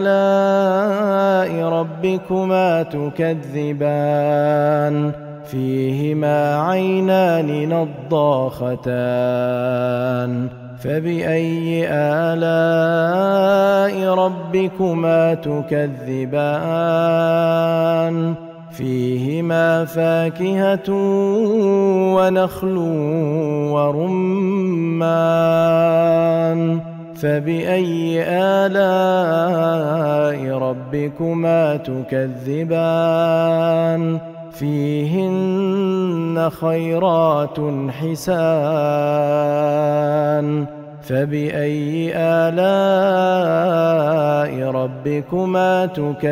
آلاء ربكما تكذبان فيهما عينان نضاختان فبأي آلاء ربكما تكذبان فيهما فاكهة ونخل ورمان فبأي آلاء ربكما تكذبان فيهن خيرات حسان فبأي آلاء ربكما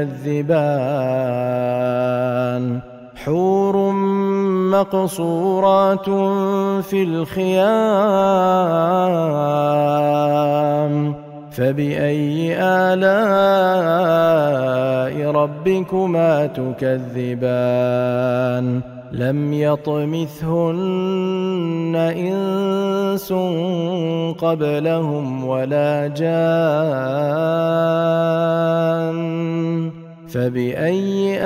تكذبان حور مقصورات في الخيام فبأي آلاء ربكما تكذبان لم يطمثهن إنس قبلهم ولا جان فبأي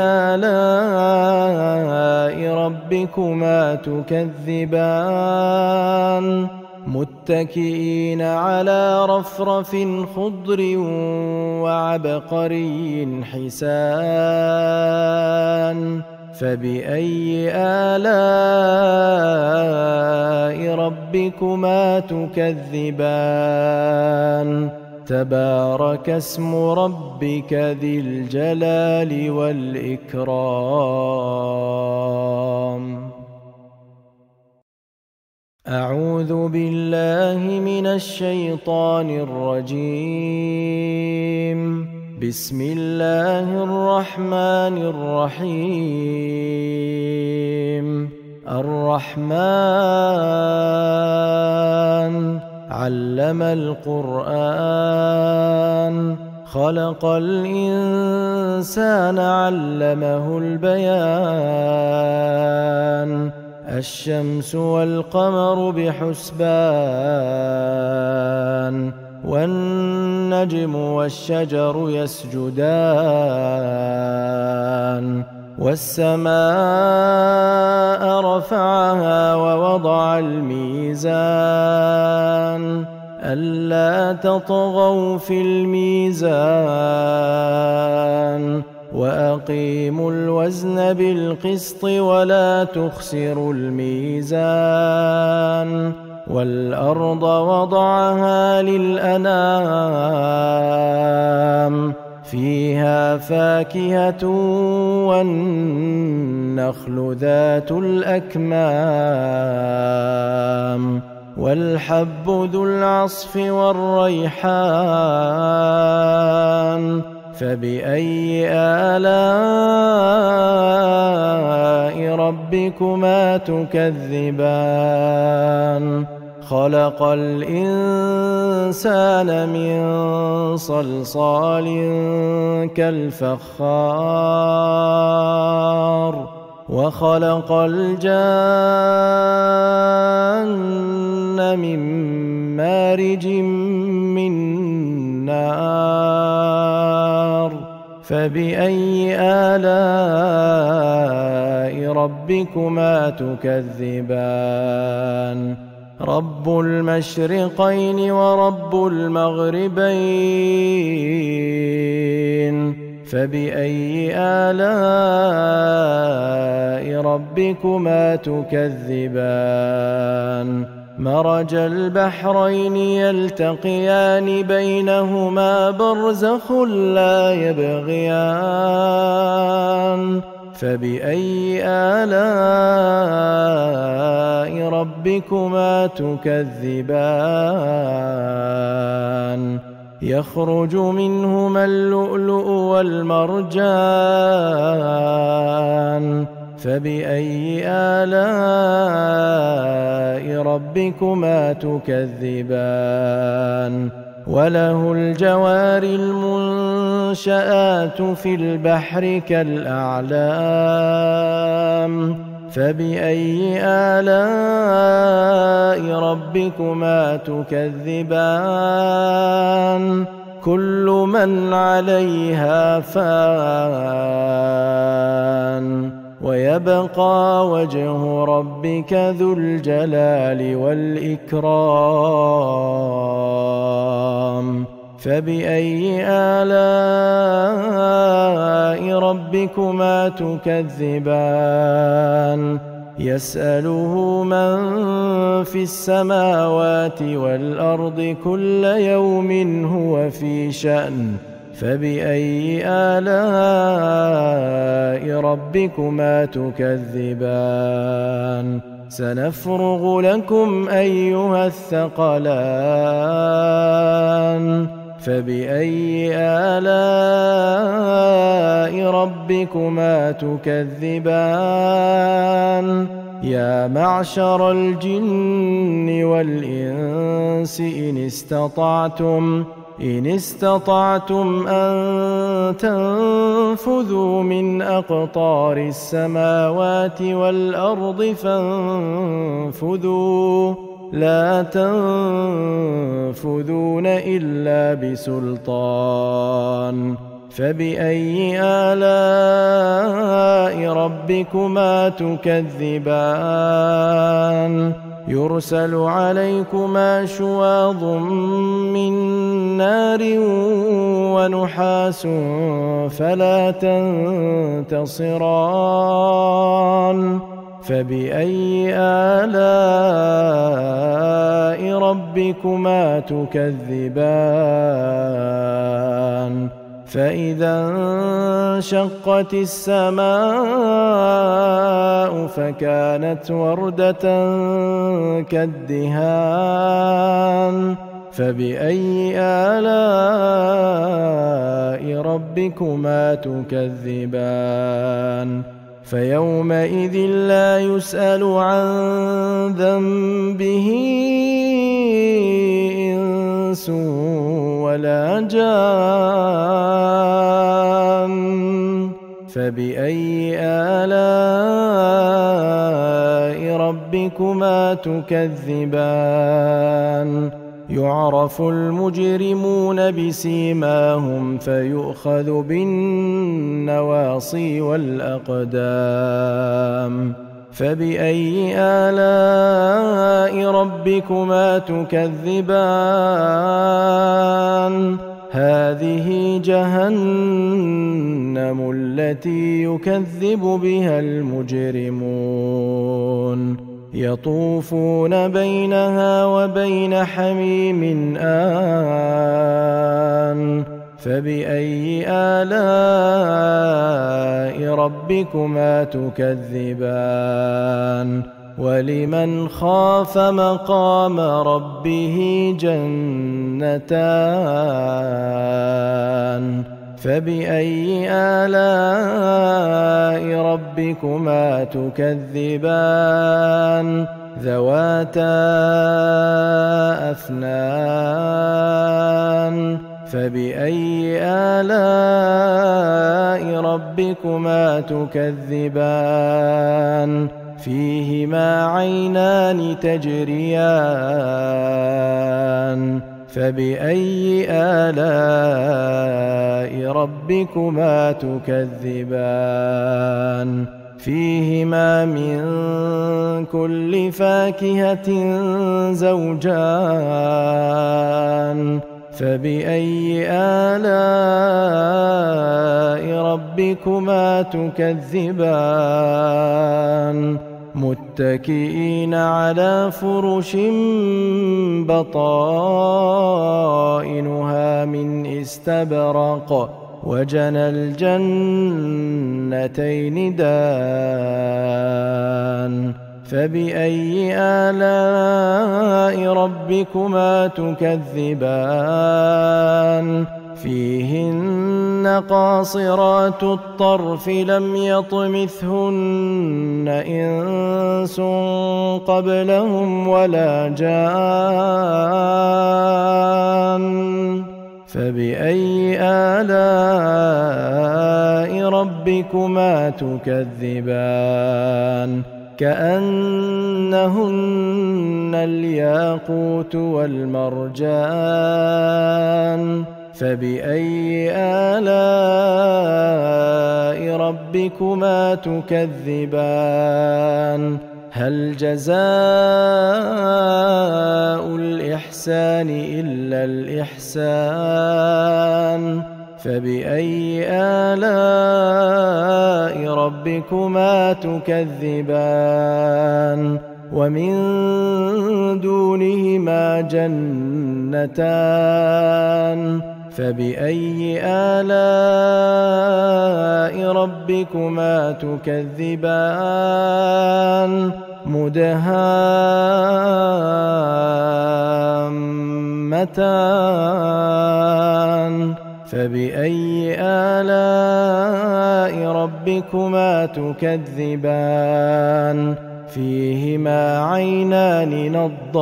آلاء ربكما تكذبان متكئين على رفرف خضر وعبقري حسان فبأي آلاء ربكما تكذبان تبارك اسم ربك ذي الجلال والإكرام. أعوذ بالله من الشيطان الرجيم. بسم الله الرحمن الرحيم. الرحمن علم القرآن خلق الإنسان علمه البيان الشمس والقمر بحسبان والنجم والشجر يسجدان والسماء رفعها ووضع الميزان ألا تطغوا في الميزان وأقيموا الوزن بالقسط ولا تخسروا الميزان والأرض وضعها للأنام فيها فاكهة والنخل ذات الأكمام والحب ذو العصف والريحان فبأي آلاء ربكما تكذبان خلق الإنسان من صلصال كالفخار وخلق الجان من مارج من نار فبأي آلاء ربكما تكذبان رب المشرقين ورب المغربين فبأي آلاء ربكما تكذبان مرج البحرين يلتقيان بينهما برزخ لا يبغيان فبأي آلاء ربكما تكذبان يخرج منهما اللؤلؤ والمرجان فبأي آلاء ربكما تكذبان وله الجوار المنشآت في البحر كالأعلام فبأي آلاء ربكما تكذبان كل من عليها فان ويبقى وجه ربك ذو الجلال والإكرام فبأي آلاء ربكما تكذبان يسأله من في السماوات والأرض كل يوم هو في شأن فبأي آلاء ربكما تكذبان سنفرغ لكم أيها الثقلان فبأي آلاء ربكما تكذبان يا معشر الجن والإنس إن استطعتم أن تنفذوا من أقطار السماوات والأرض فانفذوا لا تنفذون إلا بسلطان فبأي آلاء ربكما تكذبان يرسل عليكما شواظ من نار ونحاس فلا تنتصران فبأي آلاء ربكما تكذبان فإذا انشقت السماء فكانت وردة كالدهان فبأي آلاء ربكما تكذبان فيومئذ لا يسأل عن ذنبه إنس ولا جان فبأي آلاء ربكما تكذبان يعرف المجرمون بسيماهم فيؤخذ بالنواصي والأقدام فبأي آلاء ربكما تكذبان هذه جهنم التي يكذب بها المجرمون يطوفون بينها وبين حميم آن فبأي آلاء ربكما تكذبان ولمن خاف مقام ربه جنتان فبأي آلاء ربكما تكذبان ذواتا أفنان فبأي آلاء ربكما تكذبان فيهما عينان تجريان فبأي آلاء ربكما تكذبان فيهما من كل فاكهة زوجان فبأي آلاء ربكما تكذبان متكئين على فرش بطائنها من استبرق وجنى الجنتين دان فبأي آلاء ربكما تكذبان فيهن قاصرات الطرف لم يطمثهن إنس قبلهم ولا جان فبأي آلاء ربكما تكذبان كأنهن الياقوت والمرجان فبأي آلاء ربكما تكذبان هل جزاء الإحسان إلا الإحسان فبأي آلاء ربكما تكذبان ومن دونهما جنتان فبأي آلاء ربكما تكذبان مدهامتان فبأي آلاء ربكما تكذبان فيهما عينان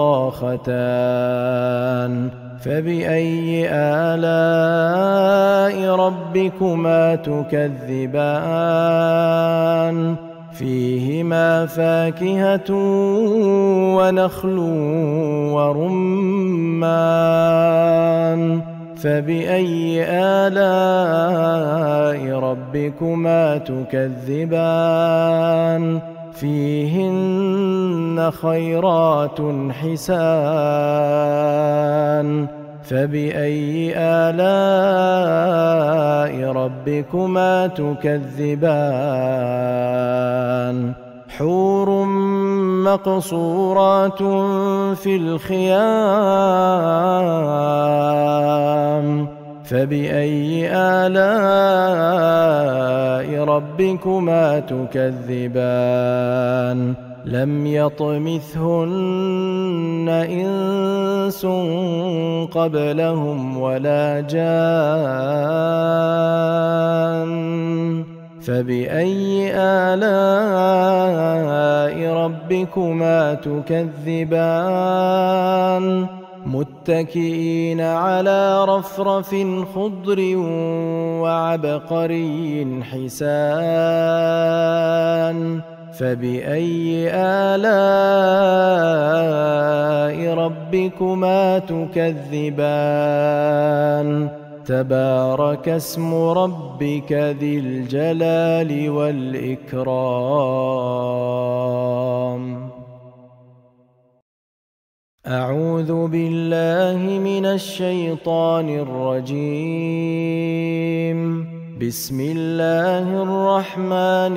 نضاختان فبأي آلاء ربكما تكذبان فيهما فاكهة ونخل ورمان فبأي آلاء ربكما تكذبان فيهن خيرات حسان فبأي آلاء ربكما تكذبان حور مقصورات في الخيام فبأي آلاء ربكما تكذبان لم يطمثهن إنس قبلهم ولا جان فبأي آلاء ربكما تكذبان متكئين على رفرف خضر وعبقري حسان فبأي آلاء ربكما تكذبان تبارك اسم ربك ذي الجلال والإكرام أعوذ بالله من الشيطان الرجيم بسم الله الرحمن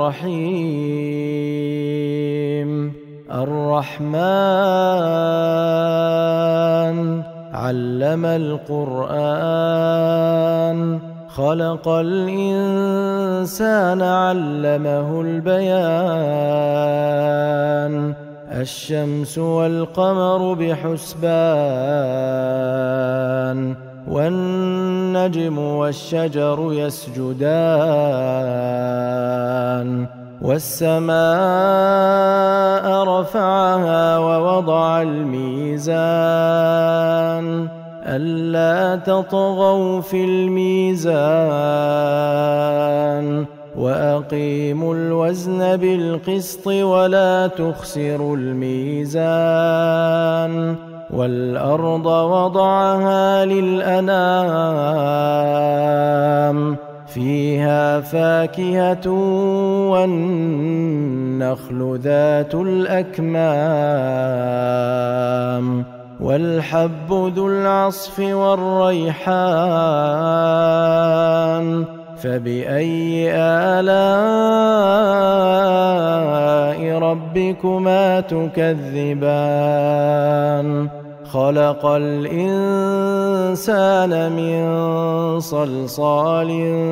الرحيم الرحمن علم القرآن خلق الإنسان علمه البيان الشمس والقمر بحسبان والنجم والشجر يسجدان والسماء رفعها ووضع الميزان ألا تطغوا في الميزان وأقيموا الوزن بالقسط ولا تخسروا الميزان والأرض وضعها للأنام فيها فاكهة والنخل ذات الأكمام والحب ذو العصف والريحان فبأي آلاء ربكما تكذبان خلق الإنسان من صلصال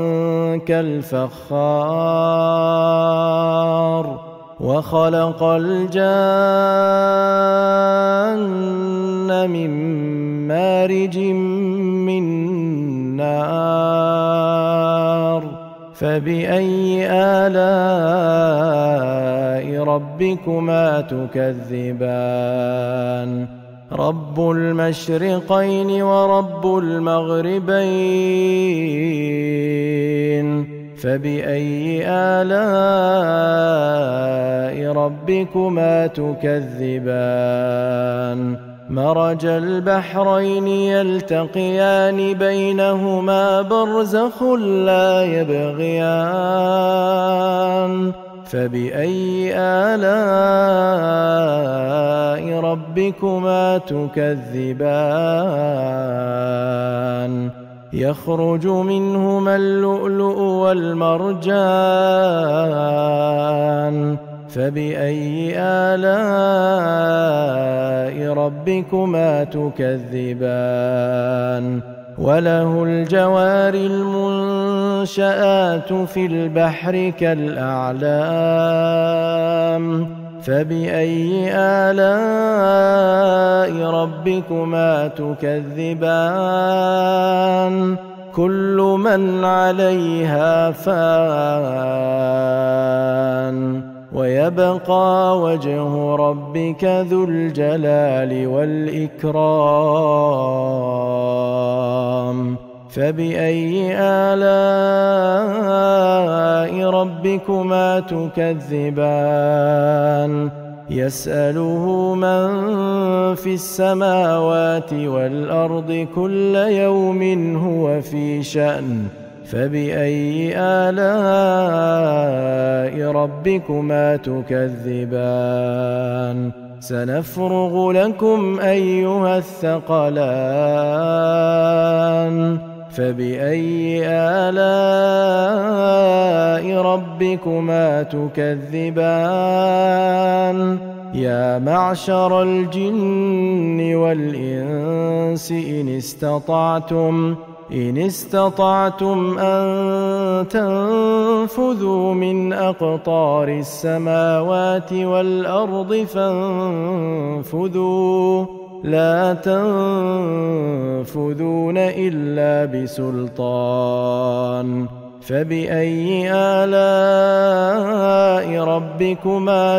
كالفخار وخلق الجان من مارج من نار فبأي آلاء ربكما تكذبان رب المشرقين ورب المغربين فبأي آلاء ربكما تكذبان مرج البحرين يلتقيان بينهما برزخ لا يبغيان فبأي آلاء ربكما تكذبان يخرج منهما اللؤلؤ والمرجان فبأي آلاء ربكما تكذبان وله الجوار المنشآت في البحر كالأعلام فبأي آلاء ربكما تكذبان كل من عليها فان ويبقى وجه ربك ذو الجلال والإكرام فبأي آلاء ربكما تكذبان يسأله من في السماوات والأرض كل يوم هو في شأن فبأي آلاء ربكما تكذبان سنفرغ لكم أيها الثقلان فبأي آلاء ربكما تكذبان يا معشر الجن والإنس إن استطعتم أن تنفذوا من أقطار السماوات والأرض فانفذوا لا تنفذون إلا بسلطان فبأي آلاء ربكما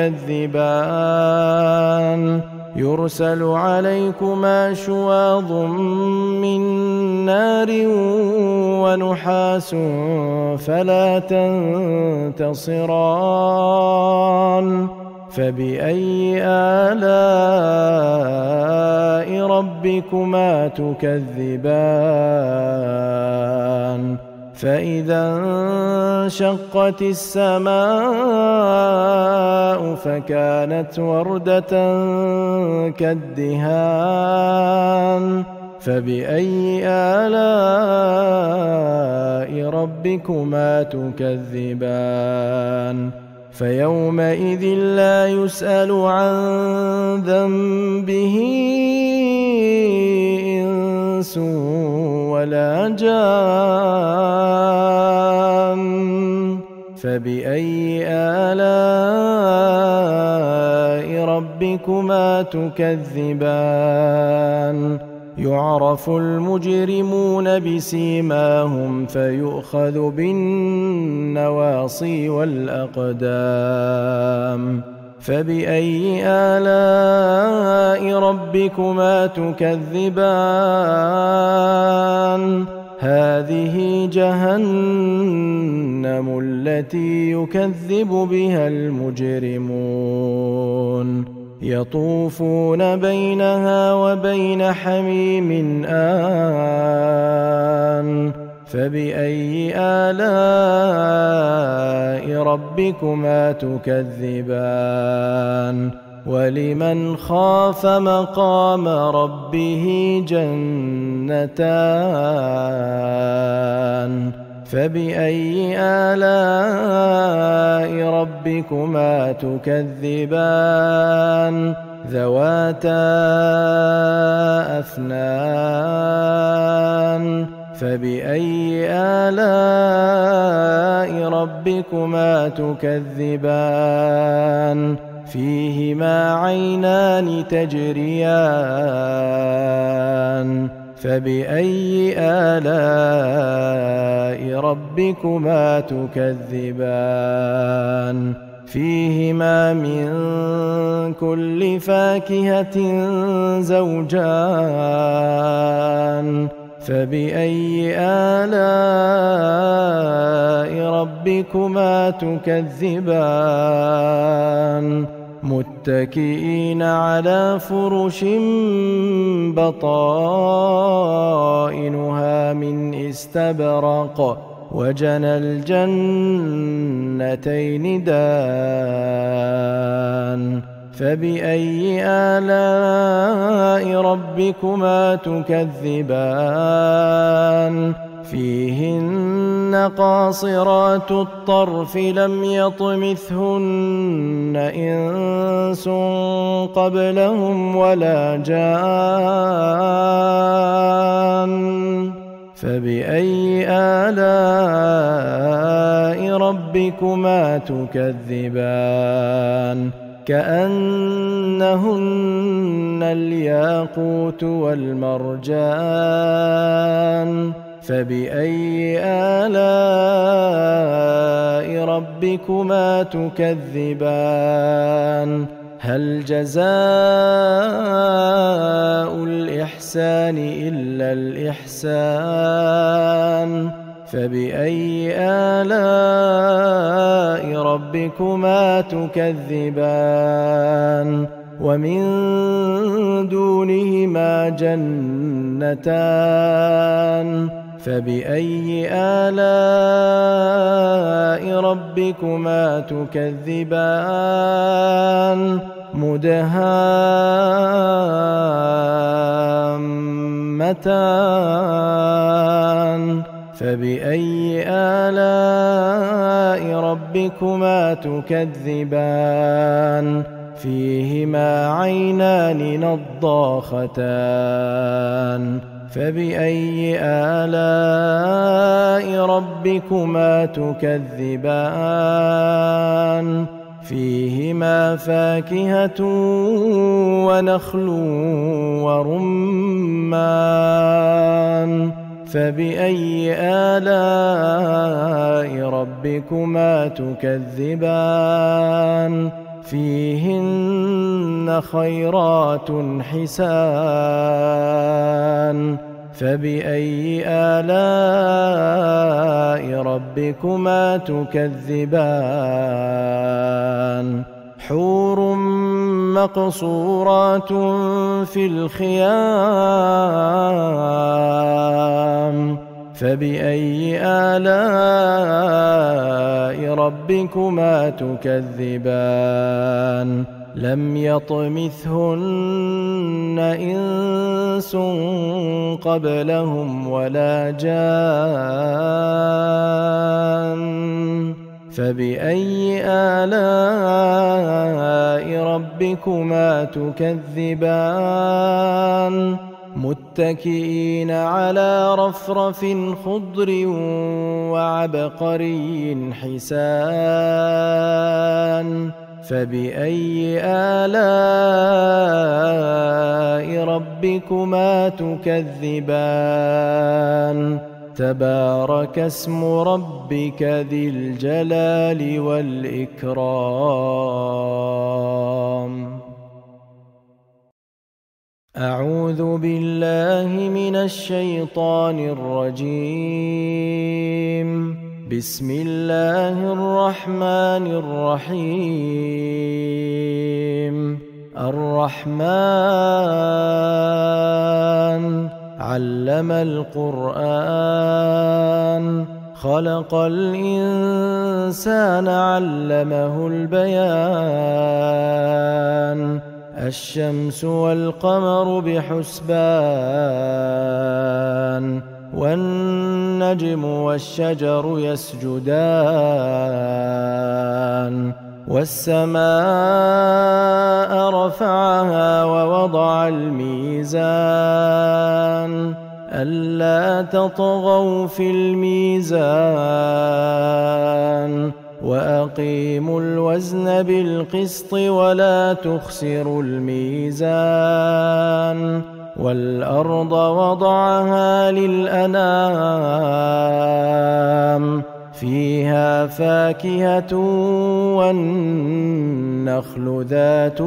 تكذبان يرسل عليكما شواظ من نار ونحاس فلا تنتصران فبأي آلاء ربكما تكذبان فإذا انشقت السماء فكانت وردة كالدهان فبأي آلاء ربكما تكذبان فيومئذ لا يسأل عن ذنبه إنس ولا جان فبأي آلاء ربكما تكذبان يعرف المجرمون بسيماهم فيؤخذ بالنواصي والأقدام فبأي آلاء ربكما تكذبان هذه جهنم التي يكذب بها المجرمون يطوفون بينها وبين حميم آن فبأي آلاء ربكما تكذبان ولمن خاف مقام ربه جنتان فبأي آلاء ربكما تكذبان ذواتا أفنان فبأي آلاء ربكما تكذبان فيهما عينان تجريان فبأي آلاء ربكما تكذبان فيهما من كل فاكهة زوجان فبأي آلاء ربكما تكذبان متكئين على فرش بطائنها من استبرق وجنى الجنتين دان فبأي آلاء ربكما تكذبان فيهن قاصرات الطرف لم يطمثهن إنس قبلهم ولا جان فبأي آلاء ربكما تكذبان كأنهن الياقوت والمرجان فبأي آلاء ربكما تكذبان هل جزاء الإحسان إلا الإحسان فبأي آلاء ربكما تكذبان ومن دونهما جنتان فبأي آلاء ربكما تكذبان مدهامتان نعمتان فبأي آلاء ربكما تكذبان فيهما عينان نضاختان فبأي آلاء ربكما تكذبان فيهما فاكهة ونخل ورمان فبأي آلاء ربكما تكذبان فيهن خيرات حسان فبأي آلاء ربكما تكذبان حور مقصورات في الخيام فبأي آلاء ربكما تكذبان لم يطمثهن إنس قبلهم ولا جان فبأي آلاء ربكما تكذبان متكئين على رفرف خضر وعبقري حسان فبأي آلاء ربكما تكذبان تبارك اسم ربك ذي الجلال والإكرام أعوذ بالله من الشيطان الرجيم بسم الله الرحمن الرحيم الرحمن علم القرآن خلق الإنسان علمه البيان الشمس والقمر بحسبان والنجم والشجر يسجدان والسماء رفعها ووضع الميزان ألا تطغوا في الميزان وأقيموا الوزن بالقسط ولا تخسروا الميزان والأرض وضعها للأنام فيها فاكهة والنخل ذات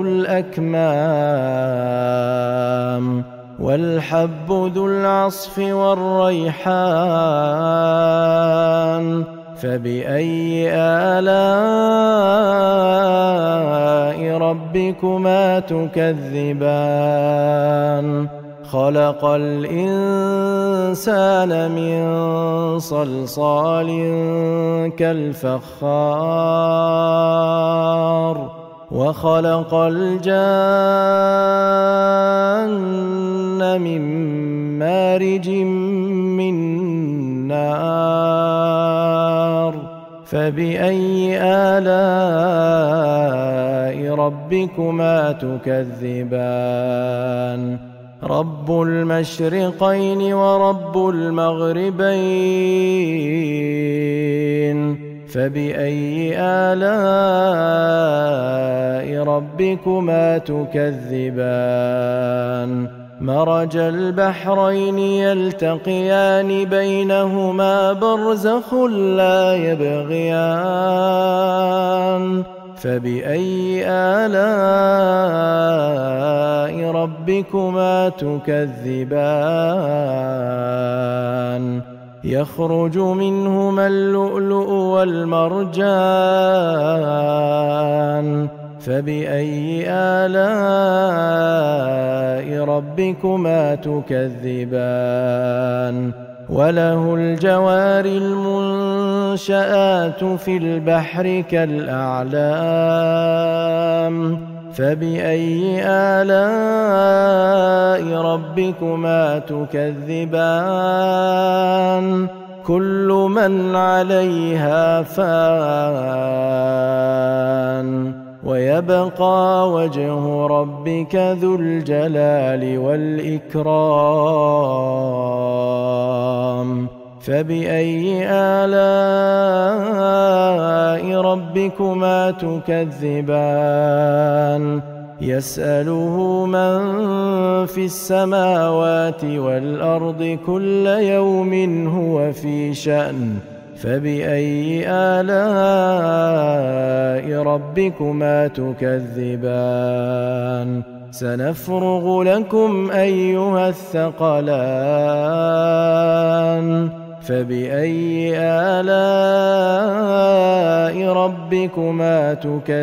الأكمام والحب ذو العصف والريحان فبأي آلاء ربكما تكذبان خلق الإنسان من صلصال كالفخار وخلق الجان من مارج من نار فبأي آلاء ربكما تكذبان رب المشرقين ورب المغربين فبأي آلاء ربكما تكذبان مرج البحرين يلتقيان بينهما برزخ لا يبغيان فبأي آلاء ربكما تكذبان يخرج منهما اللؤلؤ والمرجان فبأي آلاء ربكما تكذبان وله الجوار المنشآت في البحر كالأعلام فبأي آلاء ربكما تكذبان كل من عليها فان ويبقى وجه ربك ذو الجلال والإكرام فبأي آلاء ربكما تكذبان يسأله من في السماوات والأرض كل يوم هو في شأن فبأي آلاء ربكما تكذبان سنفرغ لكم أيها الثقلان فبأي آلاء ربكما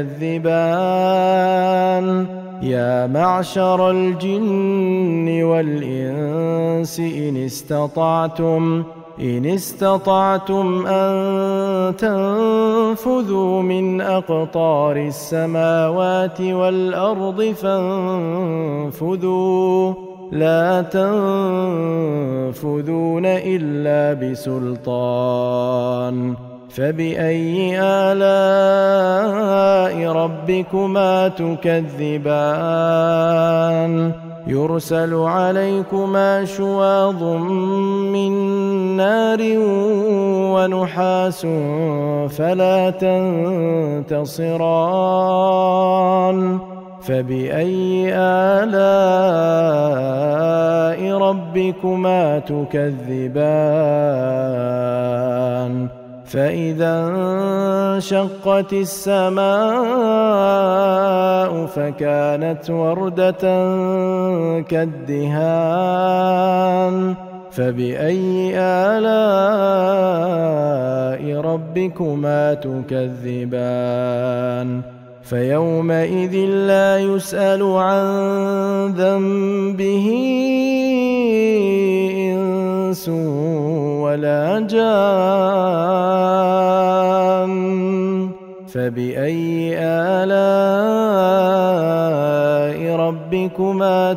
تكذبان يا معشر الجن والإنس إن استطعتم أن تنفذوا من أقطار السماوات والأرض فانفذوا لا تنفذون إلا بسلطان فبأي آلاء ربكما تكذبان يرسل عليكما شواظ من نار ونحاس فلا تنتصران فبأي آلاء ربكما تكذبان فإذا انشقت السماء فكانت وردة كالدهان فبأي آلاء ربكما تكذبان فيومئذ لا يسأل عن ذنبه إنس ولا جان فبأي آلاء ربكما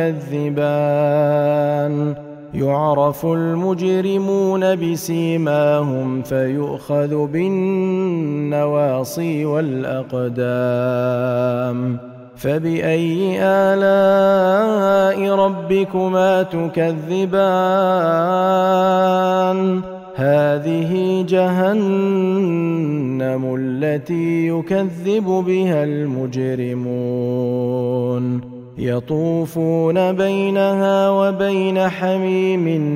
تكذبان يعرف المجرمون بسيماهم فيؤخذ بالنواصي والأقدام فبأي آلاء ربكما تكذبان هذه جهنم التي يكذب بها المجرمون يطوفون بينها وبين حميم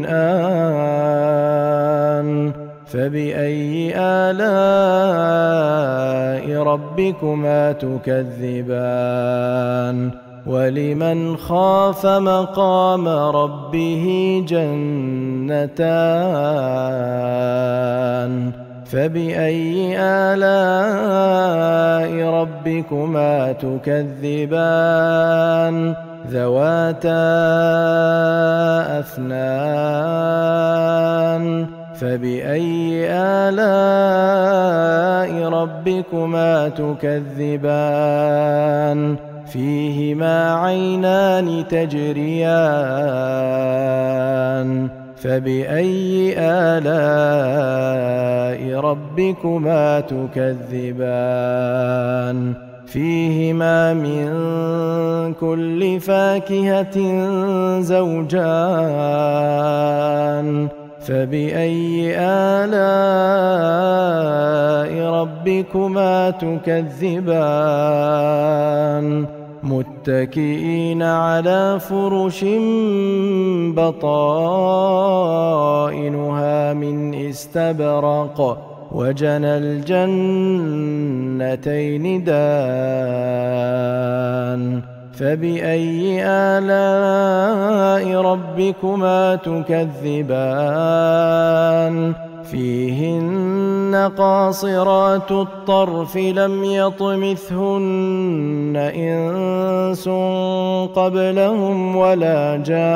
آن فبأي آلاء ربكما تكذبان ولمن خاف مقام ربه جنتان فبأي آلاء ربكما تكذبان ذواتا أفنان فبأي آلاء ربكما تكذبان فيهما عينان تجريان فبأي آلاء ربكما تكذبان فيهما من كل فاكهة زوجان فبأي آلاء ربكما تكذبان متكئين على فرش بطائنها من استبرق وجنى الجنتين دان فبأي آلاء ربكما تكذبان فيهن قاصرات الطرف لم يطمثهن إنس قبلهم ولا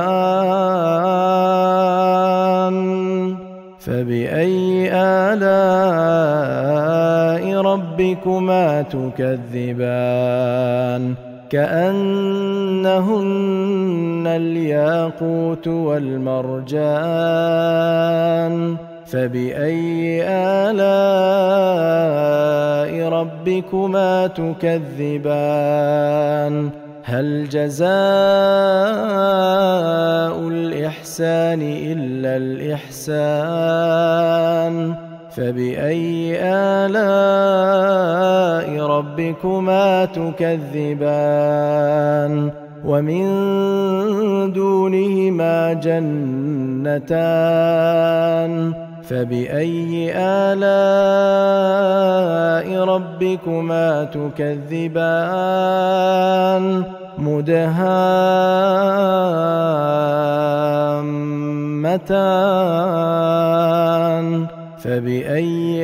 جان فبأي آلاء ربكما تكذبان كأنهن الياقوت والمرجان فبأي آلاء ربكما تكذبان هل جزاء الإحسان إلا الإحسان فبأي آلاء ربكما تكذبان ومن دونهما جنتان فبأي آلاء ربكما تكذبان مدهامتان فبأي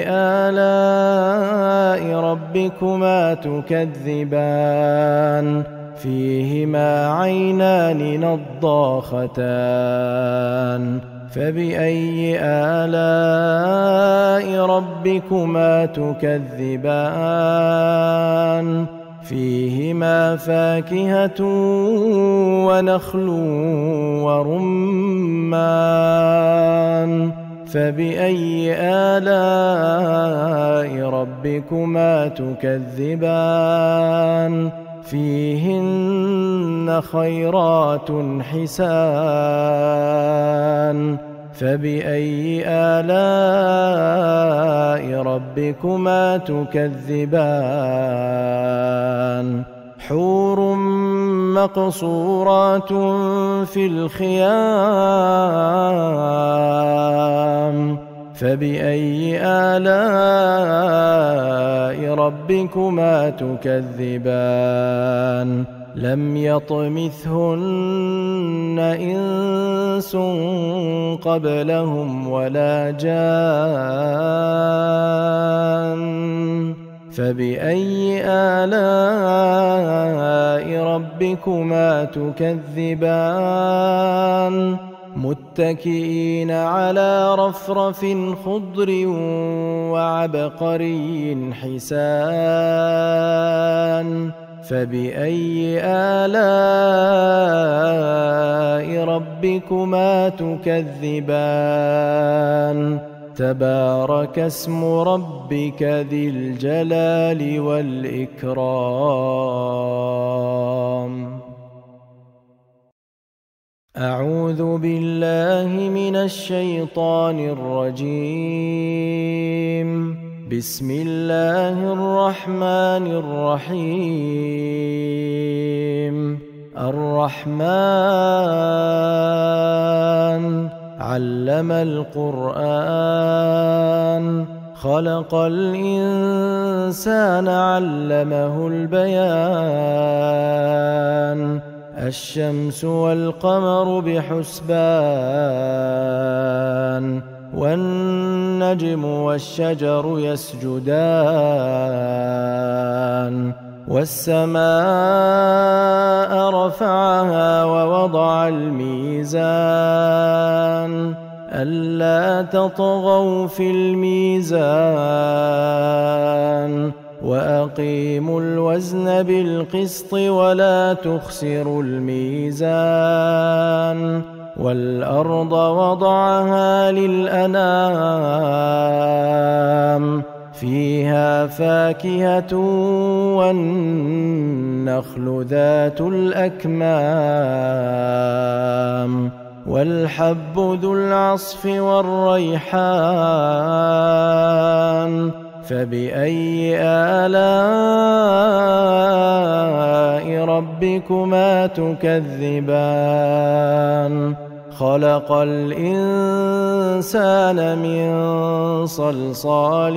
آلاء ربكما تكذبان فيهما عينان نضاختان فبأي آلاء ربكما تكذبان فيهما فاكهة ونخل ورمان فبأي آلاء ربكما تكذبان فيهن خيرات حسان فبأي آلاء ربكما تكذبان حور مقصورات في الخيام فبأي آلاء ربكما تكذبان لم يطمثهن إنس قبلهم ولا جان فبأي آلاء ربكما تكذبان متكئين على رفرف خضر وعبقري حسان فبأي آلاء ربكما تكذبان تبارك اسم ربك ذي الجلال والإكرام أعوذ بالله من الشيطان الرجيم بسم الله الرحمن الرحيم الرحمن علم القرآن خلق الإنسان علمه البيان الشمس والقمر بحسبان والنجم والشجر يسجدان والسماء رفعها ووضع الميزان ألا تطغوا في الميزان وأقيموا الوزن بالقسط ولا تخسروا الميزان والأرض وضعها للأنام فيها فاكهة والنخل ذات الأكمام والحب ذو العصف والريحان فبأي آلاء ربكما تكذبان خلق الإنسان من صلصال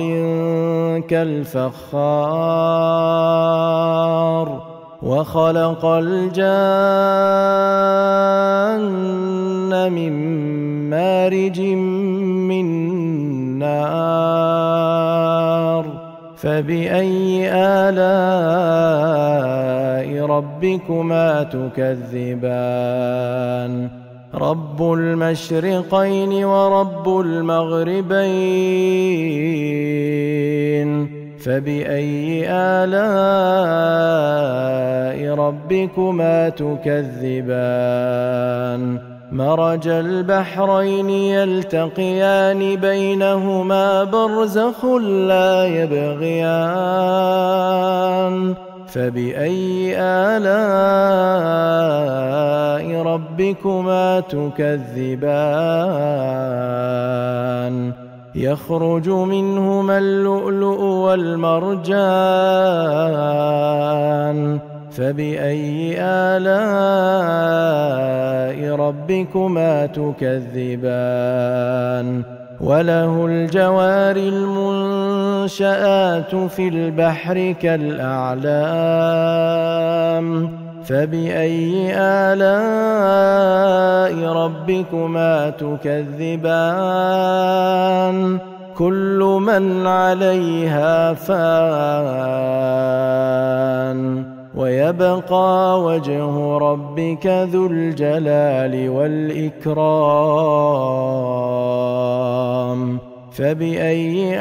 كالفخار وخلق الجان من مارج من نار فبأي آلاء ربكما تكذبان رب المشرقين ورب المغربين فبأي آلاء ربكما تكذبان مرج البحرين يلتقيان بينهما برزخ لا يبغيان فبأي آلاء ربكما تكذبان يخرج منهما اللؤلؤ والمرجان فبأي آلاء ربكما تكذبان وله الجوار المنشآت في البحر كالأعلام فبأي آلاء ربكما تكذبان كل من عليها فان ويبقى وجه ربك ذو الجلال والإكرام فبأي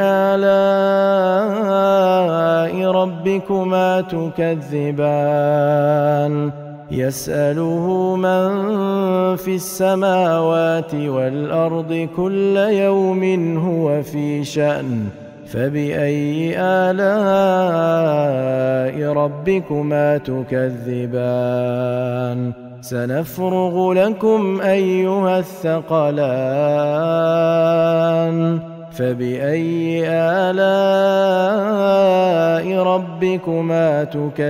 آلاء ربكما تكذبان يسأله من في السماوات والأرض كل يوم هو في شأن فبأي آلاء ربكما تكذبان سنفرغ لكم أيها الثقلان فبأي آلاء ربكما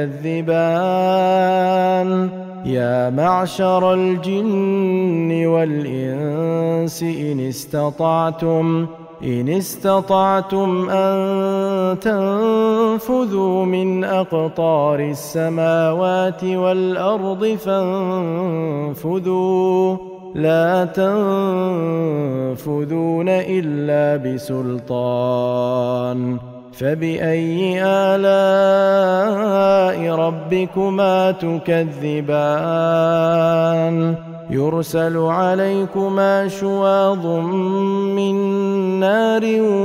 تكذبان يا معشر الجن والإنس إن استطعتم أن تنفذوا من أقطار السماوات والأرض فانفذوا لا تنفذون إلا بسلطان فبأي آلاء ربكما تكذبان يرسل عليكما شواظ من نار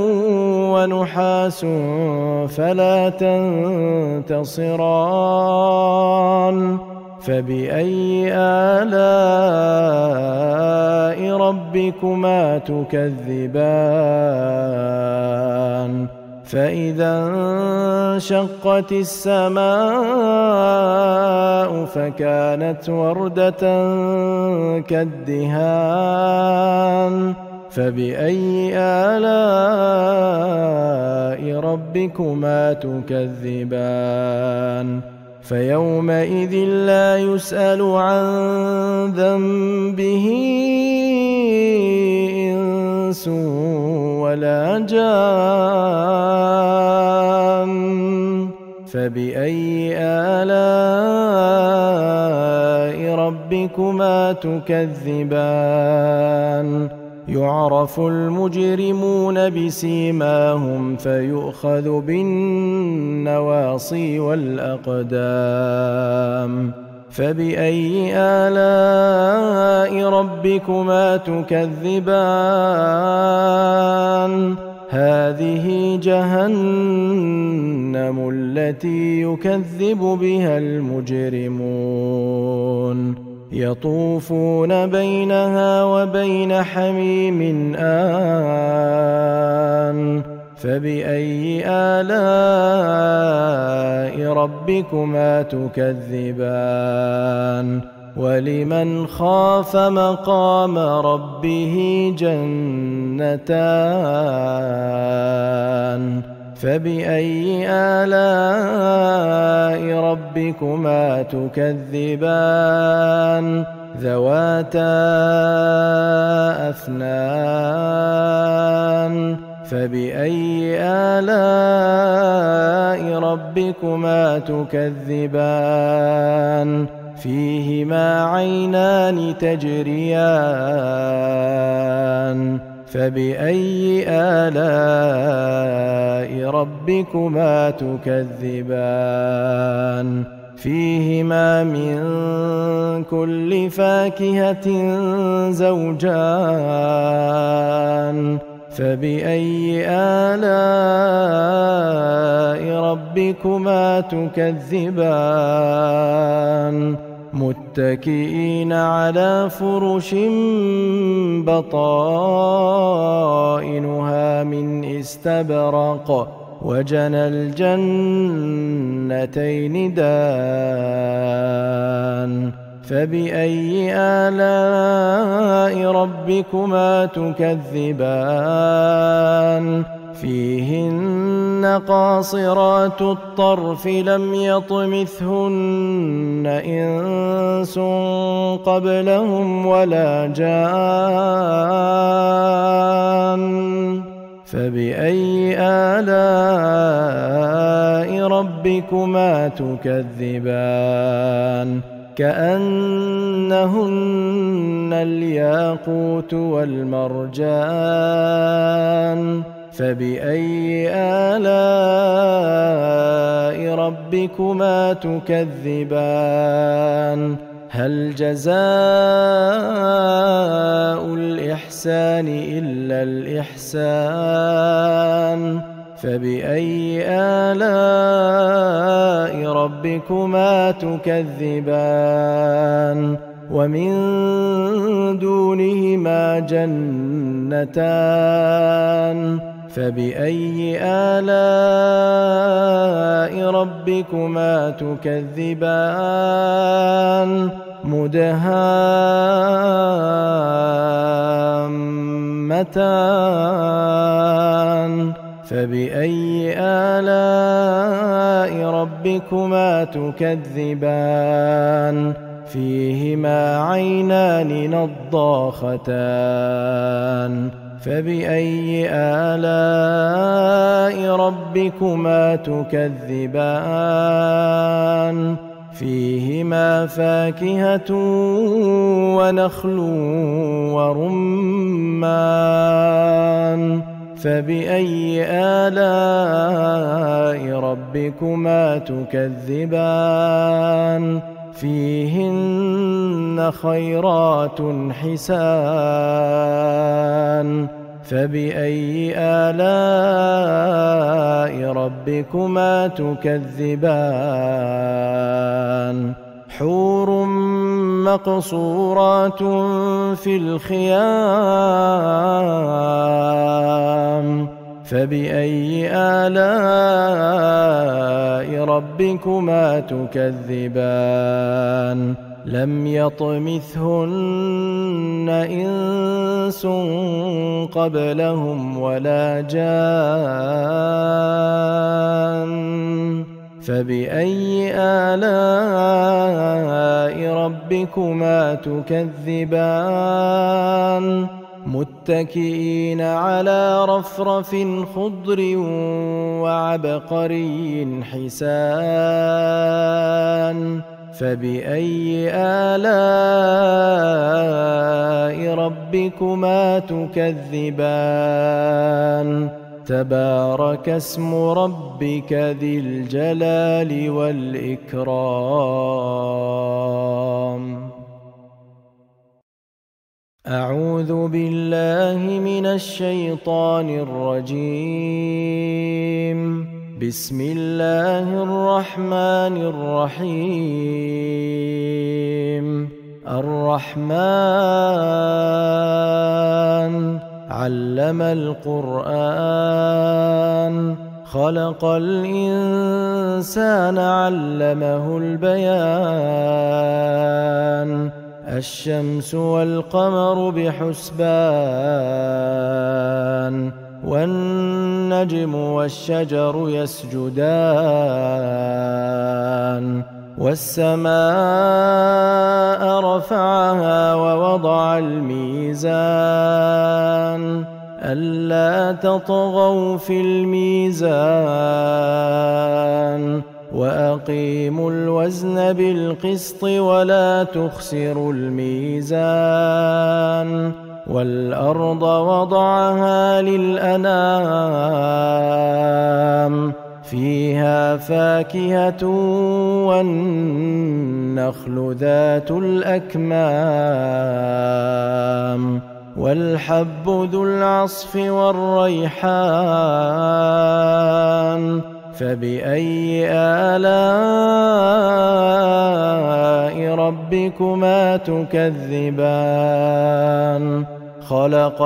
ونحاس فلا تنتصران فبأي آلاء ربكما تكذبان فإذا انشقت السماء فكانت وردة كالدهان فبأي آلاء ربكما تكذبان فيومئذ لا يسأل عن ذنبه إنس ولا جان فبأي آلاء ربكما تكذبان يعرف المجرمون بسيماهم فيؤخذ بالنواصي والأقدام فبأي آلاء ربكما تكذبان هذه جهنم التي يكذب بها المجرمون يطوفون بينها وبين حميم آن فبأي آلاء ربكما تكذبان ولمن خاف مقام ربه جنتان فبأي آلاء ربكما تكذبان ذواتا أفنان فبأي آلاء ربكما تكذبان فيهما عينان تجريان فبأي آلاء ربكما تكذبان فيهما من كل فاكهة زوجان فبأي آلاء ربكما تكذبان متكئين على فرش بطائنها من استبرق وجنى الجنتين دان فبأي آلاء ربكما تكذبان فيهن قاصرات الطرف لم يطمثهن إنس قبلهم ولا جان فبأي آلاء ربكما تكذبان كأنهن الياقوت والمرجان فبأي آلاء ربكما تكذبان هل جزاء الإحسان إلا الإحسان فبأي آلاء ربكما تكذبان ومن دونهما جنتان فبأي آلاء ربكما تكذبان مدهامتان فبأي آلاء ربكما تكذبان فيهما عينان نضاختان فبأي آلاء ربكما تكذبان فيهما فاكهة ونخل ورمان فبأي آلاء ربكما تكذبان فيهن خيرات حسان فبأي آلاء ربكما تكذبان حور مقصورات في الخيام فبأي آلاء ربكما تكذبان لم يطمثهن إنس قبلهم ولا جان فبأي آلاء ربكما تكذبان متكئين على رفرف خضر وعبقري حسان فبأي آلاء ربكما تكذبان تبارك اسم ربك ذي الجلال والإكرام أعوذ بالله من الشيطان الرجيم بسم الله الرحمن الرحيم الرحمن علم القرآن خلق الإنسان علمه البيان الشمس والقمر بحسبان والنجم والشجر يسجدان والسماء رفعها ووضع الميزان ألا تطغوا في الميزان وأقيموا الوزن بالقسط ولا تخسروا الميزان والأرض وضعها للأنام فيها فاكهة والنخل ذات الأكمام والحب ذو العصف والريحان فبأي آلاء ربكما تكذبان خلق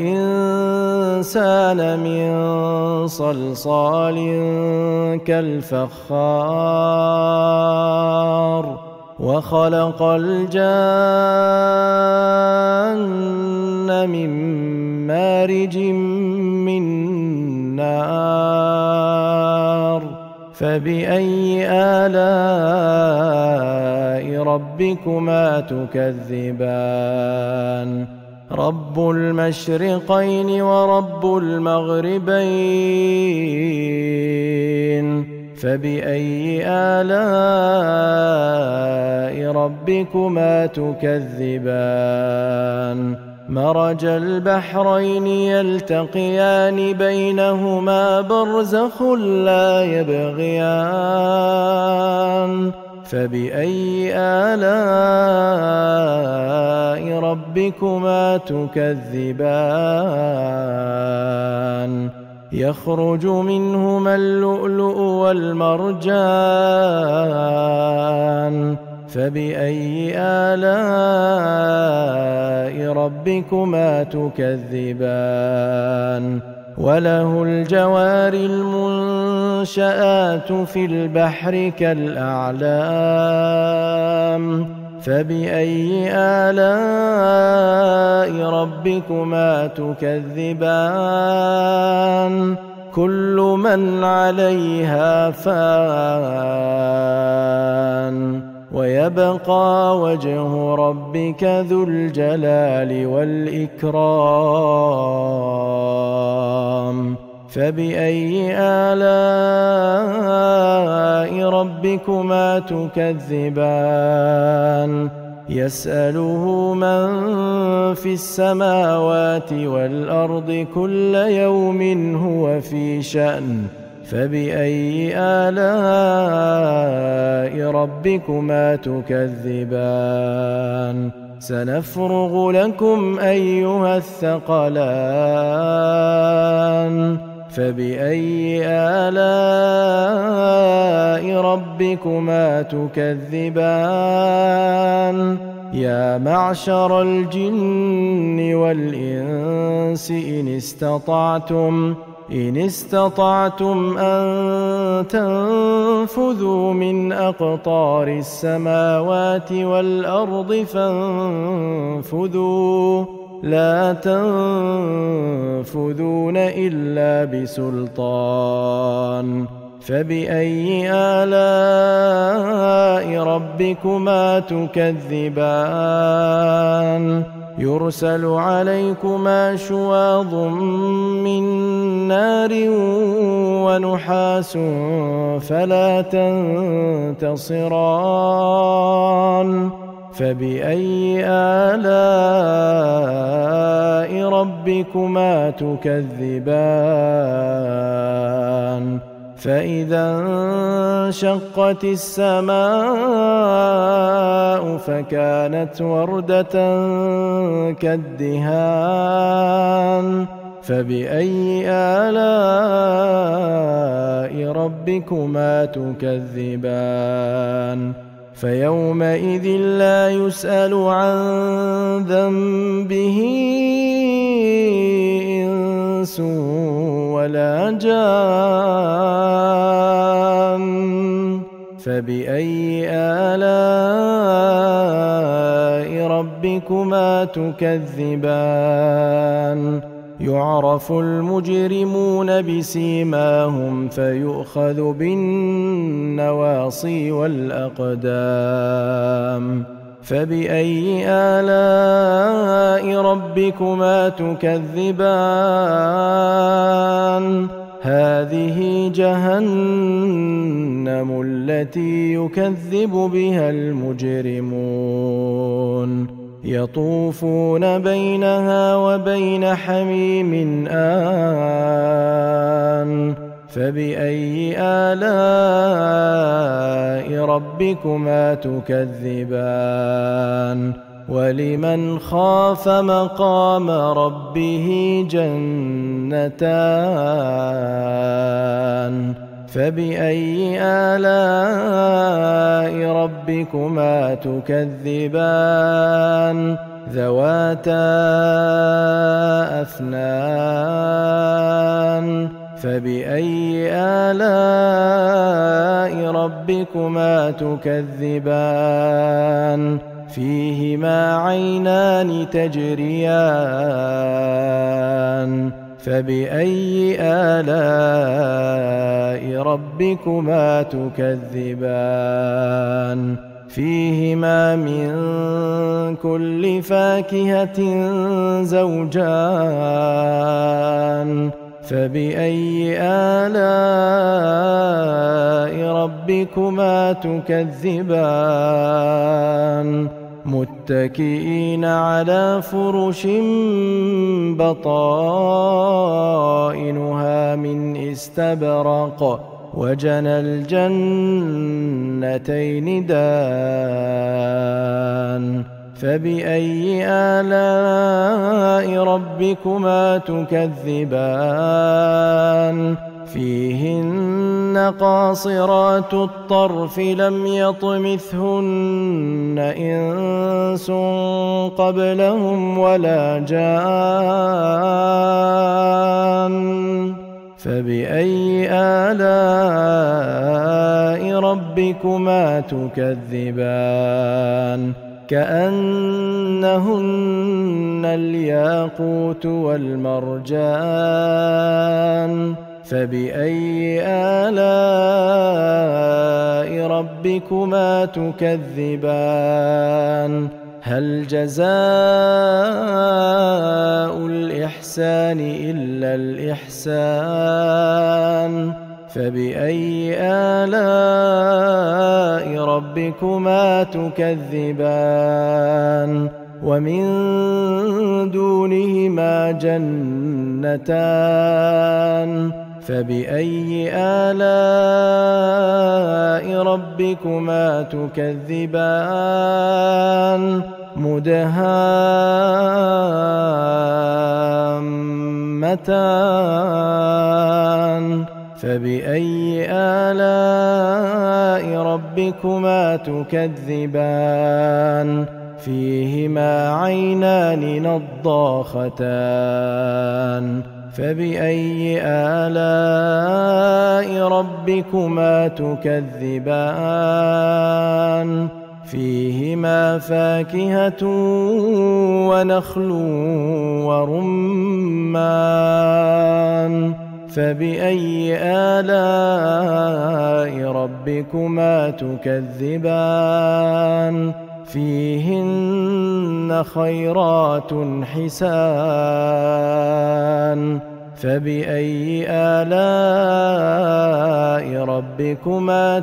الإنسان من صلصال كالفخار وخلق الجان من مارج من نار فبأي آلاء ربكما تكذبان رب المشرقين ورب المغربين فبأي آلاء ربكما تكذبان مرج البحرين يلتقيان بينهما برزخ لا يبغيان فبأي آلاء ربكما تكذبان يخرج منهما اللؤلؤ والمرجان فبأي آلاء ربكما تكذبان وله الجوار المنشآت في البحر كالأعلام فبأي آلاء ربكما تكذبان كل من عليها فان ويبقى وجه ربك ذو الجلال والإكرام فبأي آلاء ربكما تكذبان يسأله من في السماوات والأرض كل يوم هو في شأن فبأي آلاء ربكما تكذبان سنفرغ لكم أيها الثقلان فبأي آلاء ربكما تكذبان يا معشر الجن والإنس إن استطعتم أن تنفذوا من أقطار السماوات والأرض فانفذوا لا تنفذون إلا بسلطان فبأي آلاء ربكما تكذبان يرسل عليكما شواظ من نار ونحاس فلا تنتصران فبأي آلاء ربكما تكذبان فإذا انشقت السماء فكانت وردة كالدهان فبأي آلاء ربكما تكذبان فيومئذ لا يسأل عن ذنبه إنس ولا جان فبأي آلاء ربكما تكذبان يعرف المجرمون بسيماهم فيؤخذ بالنواصي والأقدام فبأي آلاء ربكما تكذبان هذه جهنم التي يكذب بها المجرمون يطوفون بينها وبين حميم آن فبأي آلاء ربكما تكذبان ولمن خاف مقام ربه جنتان فبأي آلاء ربكما تكذبان ذواتا أفنان فبأي آلاء ربكما تكذبان فيهما عينان تجريان فبأي آلاء ربكما تكذبان فيهما من كل فاكهة زوجان فبأي آلاء ربكما تكذبان متكئين على فرش بطائنها من استبرق وجنى الجنتين دان فبأي آلاء ربكما تكذبان فيهن قاصرات الطرف لم يطمثهن إنس قبلهم ولا جان فبأي آلاء ربكما تكذبان كأنهن الياقوت والمرجان فبأي آلاء ربكما تكذبان هل جزاء الإحسان إلا الإحسان فبأي آلاء ربكما تكذبان ومن دونهما جنتان فبأي آلاء ربكما تكذبان مدهامتان فبأي آلاء ربكما تكذبان فيهما عينان نضاختان فبأي آلاء ربكما تكذبان فيهما فاكهة ونخل ورمان فبأي آلاء ربكما تكذبان فيهن خيرات حسان فبأي آلاء ربكما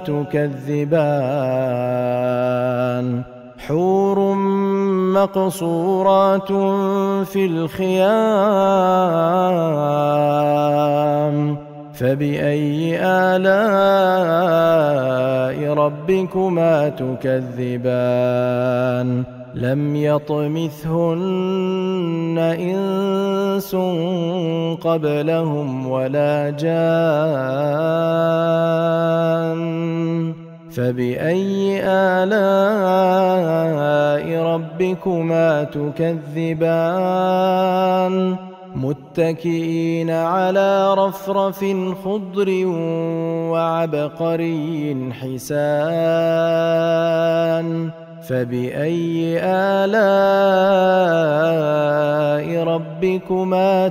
تكذبان حور مقصورات في الخيام فبأي آلاء ربكما تكذبان لم يطمثهن إنس قبلهم ولا جان فبأي آلاء ربكما تكذبان متكئين على رفرف خضر وعبقري حسان فبأي آلاء ربكما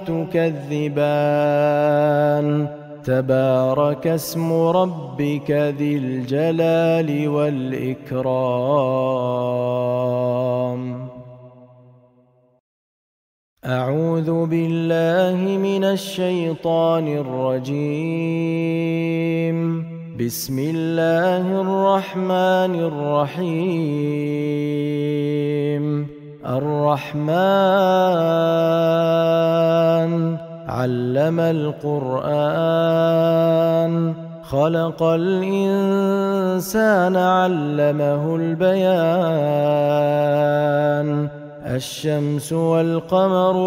تكذبان تبارك اسم ربك ذي الجلال والإكرام أعوذ بالله من الشيطان الرجيم بسم الله الرحمن الرحيم الرحمن علم القرآن خلق الإنسان علمه البيان الشمس والقمر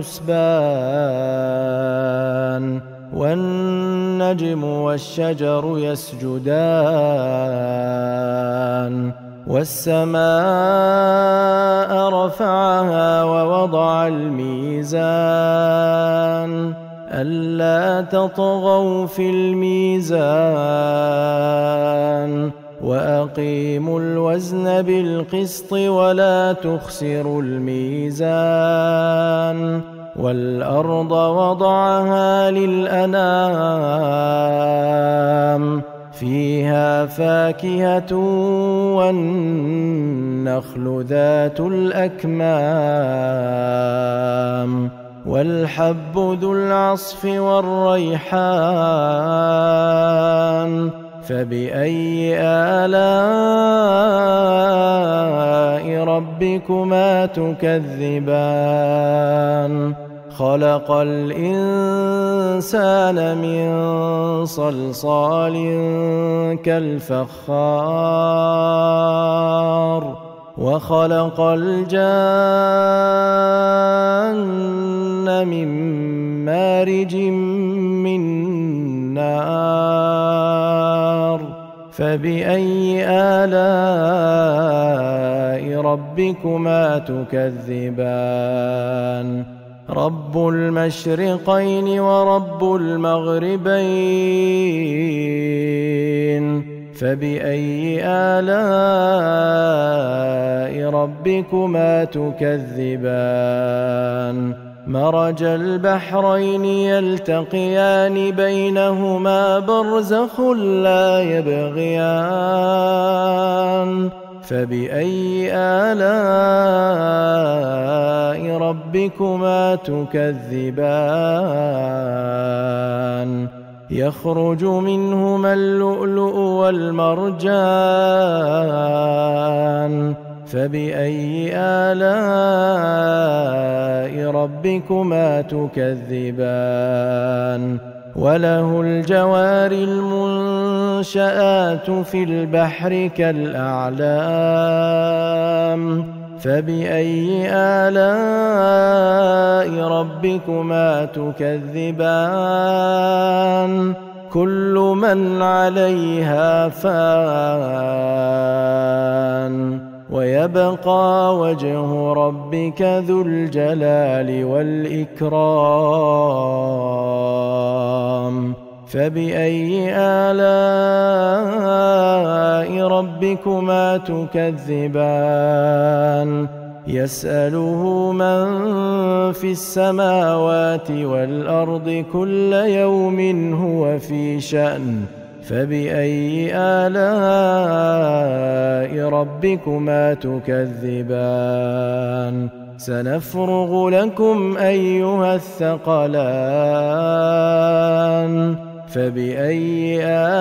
بحسبان والنجم والشجر يسجدان والسماء رفعها ووضع الميزان ألا تطغوا في الميزان وأقيموا الوزن بالقسط ولا تخسروا الميزان والأرض وضعها للأنام فيها فاكهة والنخل ذات الأكمام والحب ذو العصف والريحان فبأي آلاء ربكما تكذبان خلق الإنسان من صلصال كالفخار وخلق الجان من مارج من نار فبأي آلاء ربكما تكذبان رب المشرقين ورب المغربين فبأي آلاء ربكما تكذبان مرج البحرين يلتقيان بينهما برزخ لا يبغيان فبأي آلاء ربكما تكذبان يخرج منهما اللؤلؤ والمرجان فبأي آلاء ربكما تكذبان وله الجوار المنشآت في البحر كالأعلام فبأي آلاء ربكما تكذبان كل من عليها فان ويبقى وجه ربك ذو الجلال والإكرام فبأي آلاء ربكما تكذبان يسأله من في السماوات والأرض كل يوم هو في شأن فبأي آلاء ربكما تكذبان سنفرغ لكم أيها الثقلان فبأي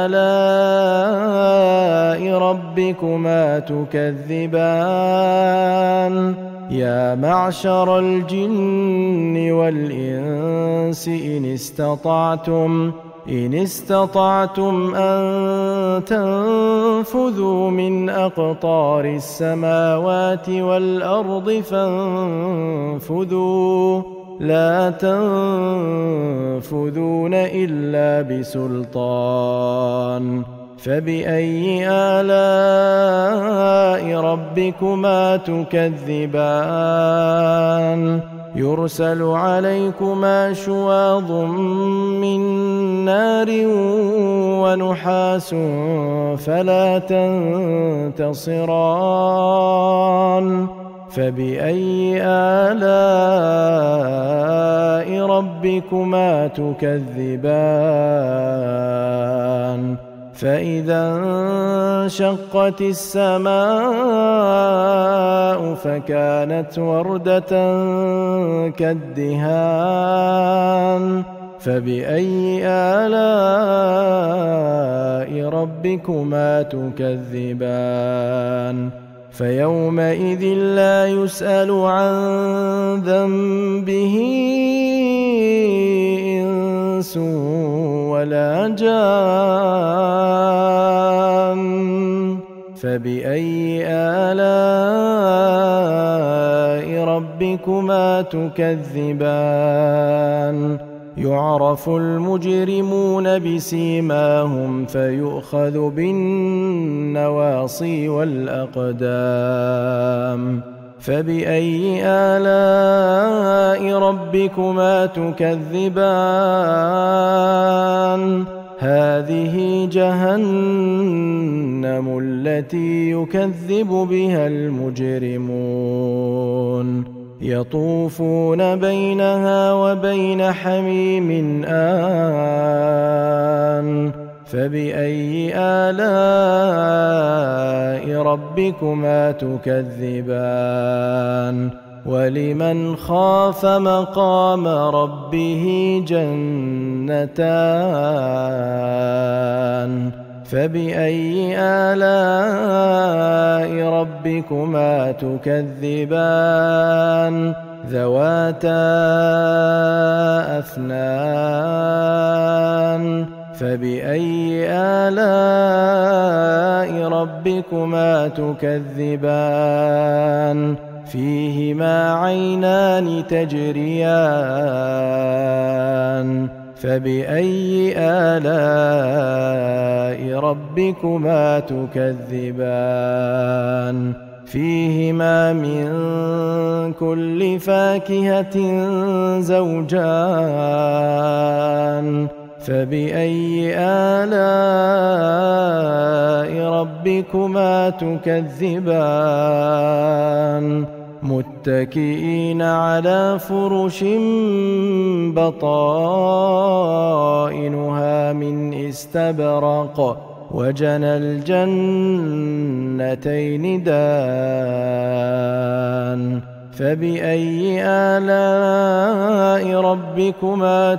آلاء ربكما تكذبان يا معشر الجن والإنس إن استطعتم أن تنفذوا من أقطار السماوات والأرض فانفذوا لا تنفذون إلا بسلطان فبأي آلاء ربكما تكذبان يرسل عليكما شواظ من نار ونحاس فلا تنتصران فبأي آلاء ربكما تكذبان فإذا انشقت السماء فكانت وردة كالدهان فبأي آلاء ربكما تكذبان فيومئذ لا يسأل عن ذنبه إنس ولا جان فبأي آلاء ربكما تكذبان يعرف المجرمون بسيماهم فيؤخذ بالنواصي والأقدام فبأي آلاء ربكما تكذبان هذه جهنم التي يكذب بها المجرمون يطوفون بينها وبين حميم آن فبأي آلاء ربكما تكذبان ولمن خاف مقام ربه جنتان فبأي آلاء ربكما تكذبان ذواتا أفنان فبأي آلاء ربكما تكذبان فيهما عينان تجريان فبأي آلاء ربكما تكذبان فيهما من كل فاكهة زوجان فبأي آلاء ربكما تكذبان متكئين على فرش بطائنها من استبرق وجنى الجنتين دان فبأي آلاء ربكما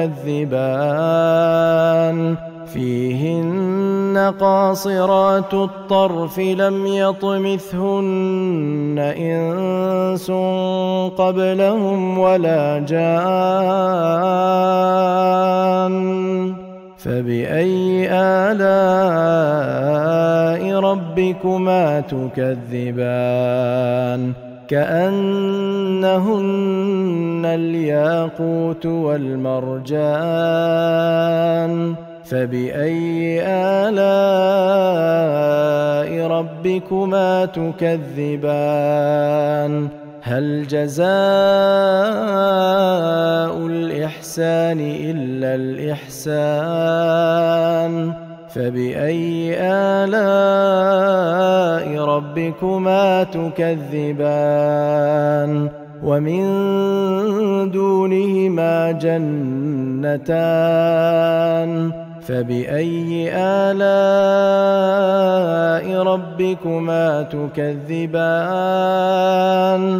تكذبان فيهن قاصرات الطرف لم يطمثهن إنس قبلهم ولا جان فبأي آلاء ربكما تكذبان كأنهن الياقوت والمرجان فبأي آلاء ربكما تكذبان هل جزاء الإحسان إلا الإحسان فبأي آلاء ربكما تكذبان ومن دونهما جنتان فبأي آلاء ربكما تكذبان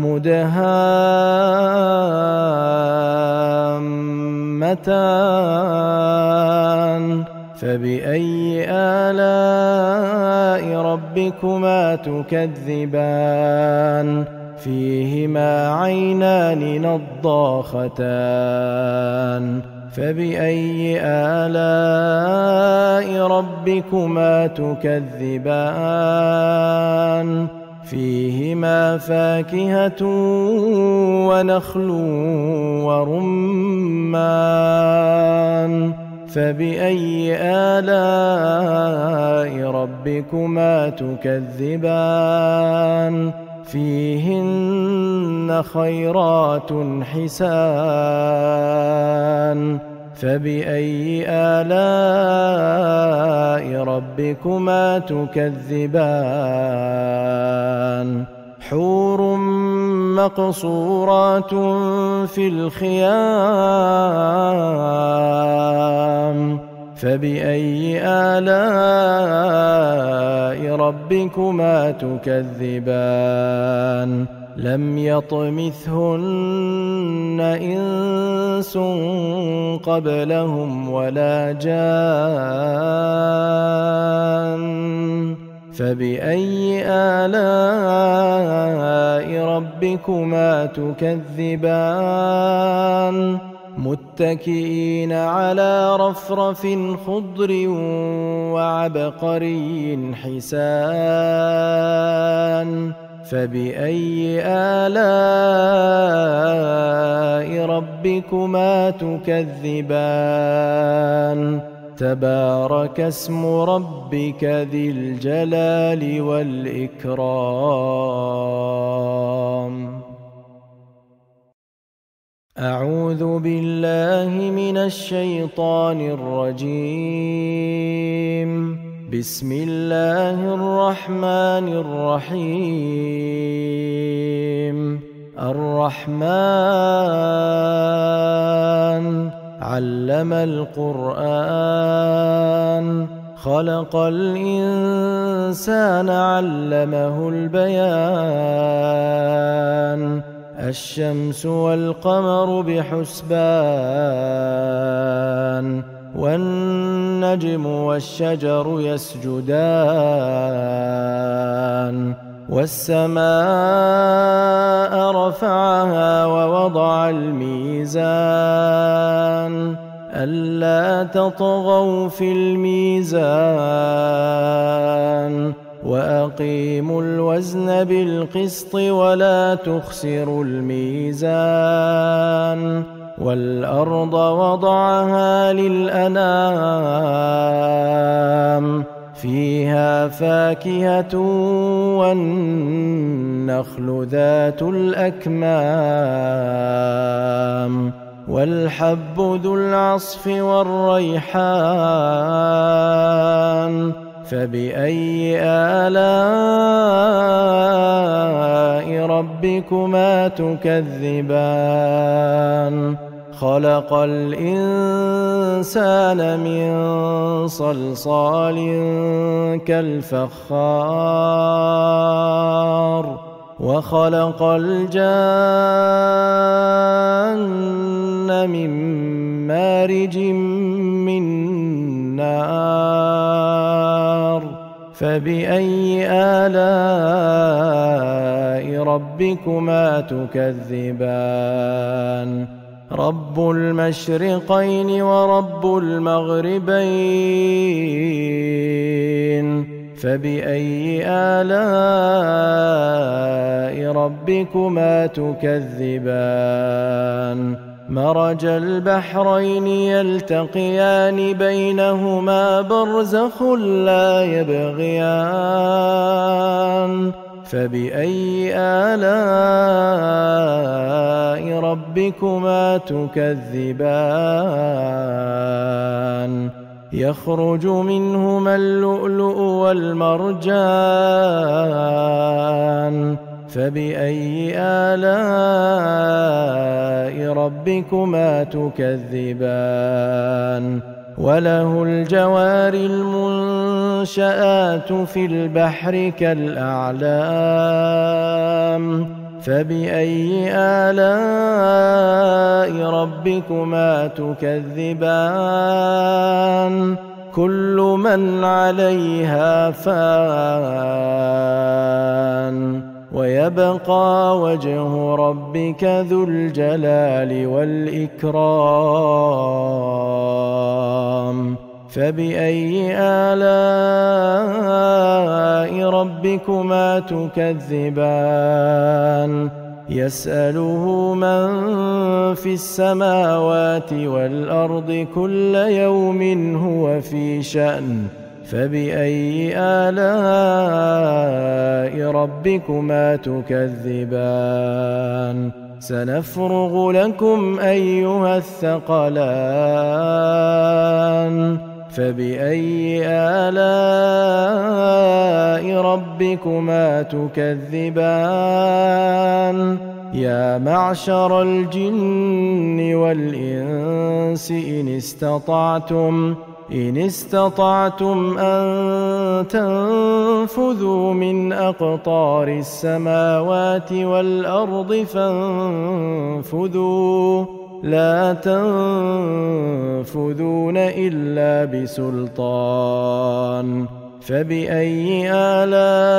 مدهامتان فبأي آلاء ربكما تكذبان فيهما عينان نضاختان فبأي آلاء ربكما تكذبان فيهما فاكهة ونخل ورمان فبأي آلاء ربكما تكذبان فيهن خيرات حسان فبأي آلاء ربكما تكذبان حور مقصورات في الخيام فبأي آلاء ربكما تكذبان لم يطمثهن إنس قبلهم ولا جان فبأي آلاء ربكما تكذبان متكئين على رفرف خضر وعبقري حسان فبأي آلاء ربكما تكذبان تبارك اسم ربك ذي الجلال والإكرام أعوذ بالله من الشيطان الرجيم بسم الله الرحمن الرحيم الرحمن علم القرآن خلق الإنسان علمه البيان الشمس والقمر بحسبان والنجم والشجر يسجدان والسماء رفعها ووضع الميزان ألا تطغوا في الميزان وأقيموا الوزن بالقسط ولا تخسروا الميزان والأرض وضعها للأنام فيها فاكهة والنخل ذات الأكمام والحب ذو العصف والريحان فبأي آلاء ربكما تكذبان خلق الإنسان من صلصال كالفخار وخلق الجان من مارج من نار فبأي آلاء ربكما تكذبان رب المشرقين ورب المغربين فبأي آلاء ربكما تكذبان مرج البحرين يلتقيان بينهما برزخ لا يبغيان فبأي آلاء ربكما تكذبان يخرج منهما اللؤلؤ والمرجان فبأي آلاء ربكما تكذبان وله الجوار المنشآت في البحر كالأعلام فبأي آلاء ربكما تكذبان كل من عليها فان ويبقى وجه ربك ذو الجلال والإكرام فبأي آلاء ربكما تكذبان يسأله من في السماوات والأرض كل يوم هو في شأن فبأي آلاء ربكما تكذبان سنفرغ لكم أيها الثقلان فبأي آلاء ربكما تكذبان يا معشر الجن والإنس إن استطعتم أن تنفذوا من أقطار السماوات والأرض فانفذوا لا تنفذون إلا بسلطان فبأي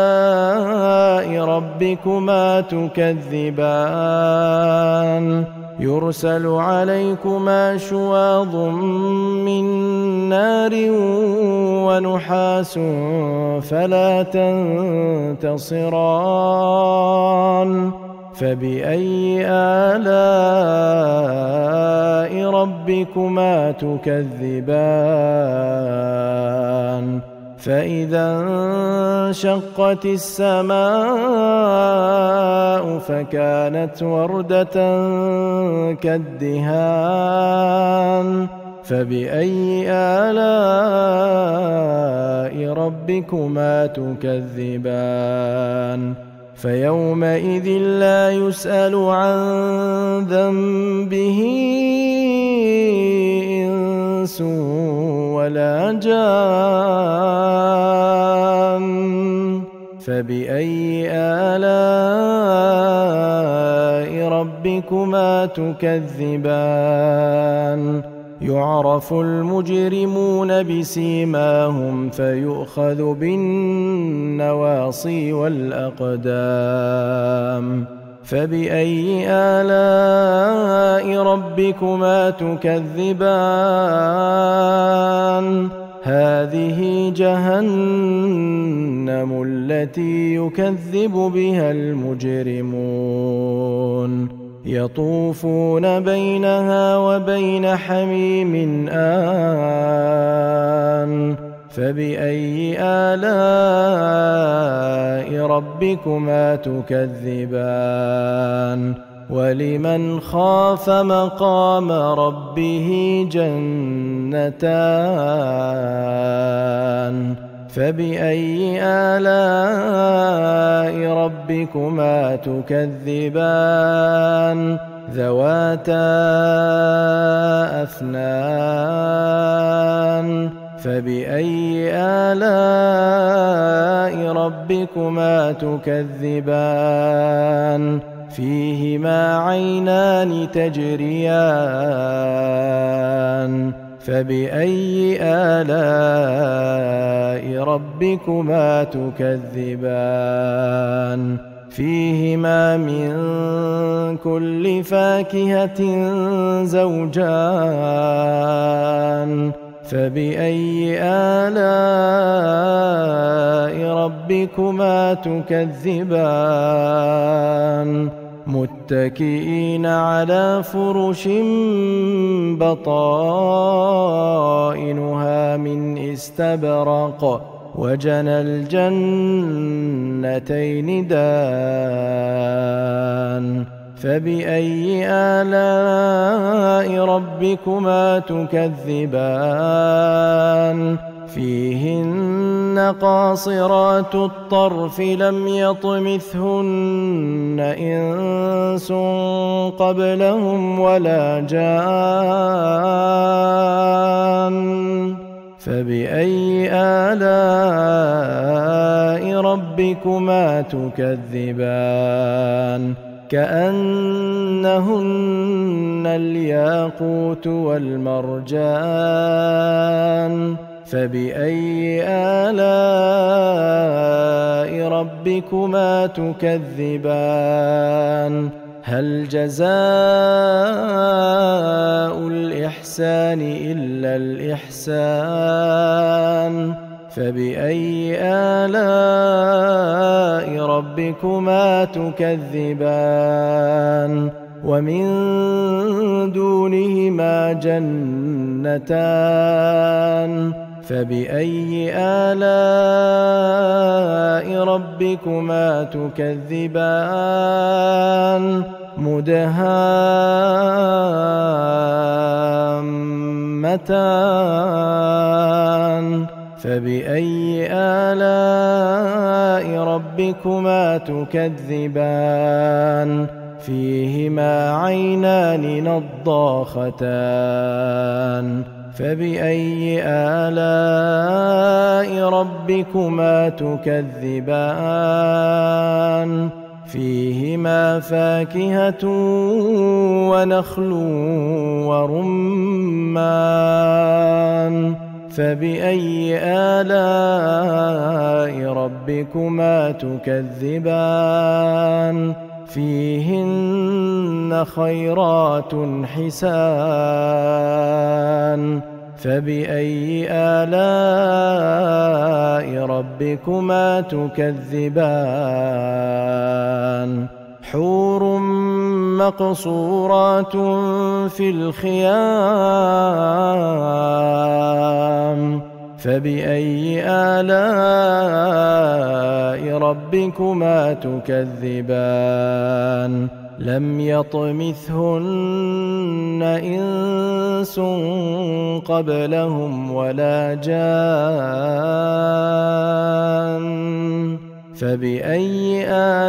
آلاء ربكما تكذبان يرسل عليكما شواظ من نار ونحاس فلا تنتصران فبأي آلاء ربكما تكذبان فإذا انشقت السماء فكانت وردة كالدهان فبأي آلاء ربكما تكذبان فيومئذ لا يسأل عن ذنبه إنس ولا جان فبأي آلاء ربكما تكذبان يعرف المجرمون بسيماهم فيؤخذ بالنواصي والأقدام فبأي آلاء ربكما تكذبان هذه جهنم التي يكذب بها المجرمون يطوفون بينها وبين حميم آن فبأي آلاء ربكما تكذبان ولمن خاف مقام ربه جنتان فبأي آلاء ربكما تكذبان ذواتا أفنان فبأي آلاء ربكما تكذبان فيهما عينان تجريان فبأي آلاء ربكما تكذبان فيهما من كل فاكهة زوجان فبأي آلاء ربكما تكذبان متكئين على فرش بطائنها من استبرق وجنى الجنتين دان فبأي آلاء ربكما تكذبان فيهن قاصرات الطرف لم يطمثهن إنس قبلهم ولا جان فبأي آلاء ربكما تكذبان كأنهن الياقوت والمرجان فبأي آلاء ربكما تكذبان هل جزاء الإحسان إلا الإحسان فبأي آلاء ربكما تكذبان ومن دونهما جنتان فبأي آلاء ربكما تكذبان مدهامتان فبأي آلاء ربكما تكذبان فيهما عينان نضاختان فبأي آلاء ربكما تكذبان فيهما فاكهة ونخل ورمان فبأي آلاء ربكما تكذبان فيهن فيهن خيرات حسان فبأي آلاء ربكما تكذبان حور مقصورات في الخيام فبأي آلاء ربكما تكذبان لم يطمثهن إنس قبلهم ولا جان فبأي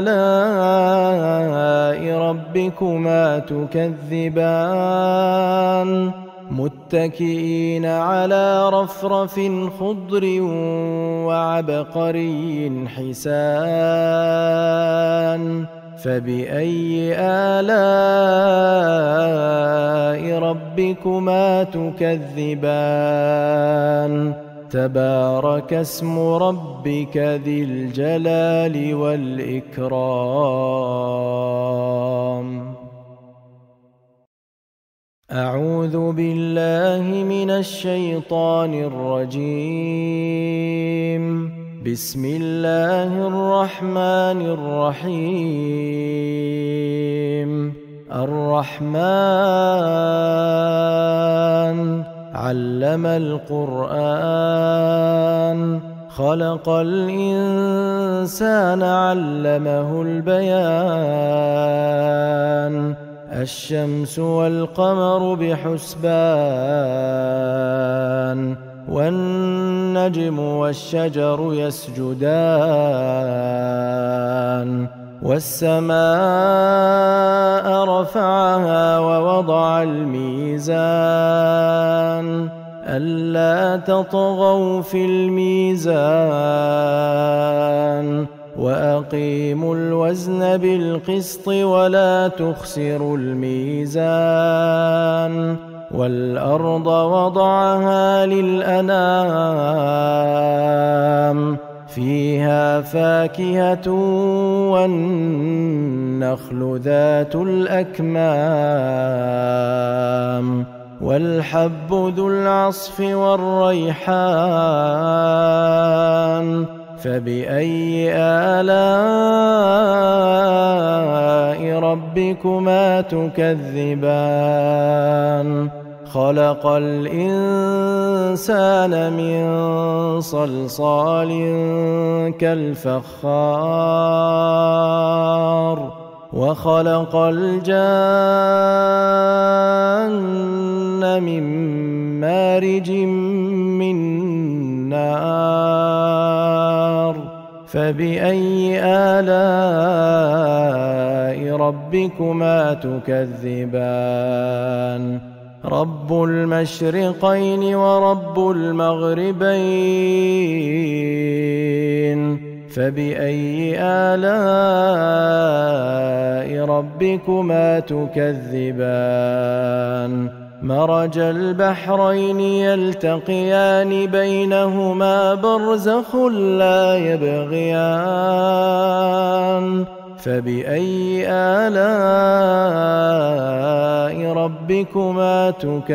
آلاء ربكما تكذبان متكئين على رفرف خضر وعبقري حسان فبأي آلاء ربكما تكذبان تبارك اسم ربك ذي الجلال والإكرام أعوذ بالله من الشيطان الرجيم بسم الله الرحمن الرحيم الرحمن علم القرآن خلق الإنسان علمه البيان الشمس والقمر بحسبان والنجم والشجر يسجدان والسماء رفعها ووضع الميزان ألا تطغوا في الميزان وأقيموا الوزن بالقسط ولا تخسروا الميزان والأرض وضعها للأنام فيها فاكهة والنخل ذات الأكمام والحب ذو العصف والريحان فبأي آلاء ربكما تكذبان خلق الإنسان من صلصال كالفخار وخلق الجان من مارج من نار فبأي آلاء ربكما تكذبان رب المشرقين ورب المغربين فبأي آلاء ربكما تكذبان مرج البحرين يلتقيان بينهما برزخ لا يبغيان فبأي آلاء ربكما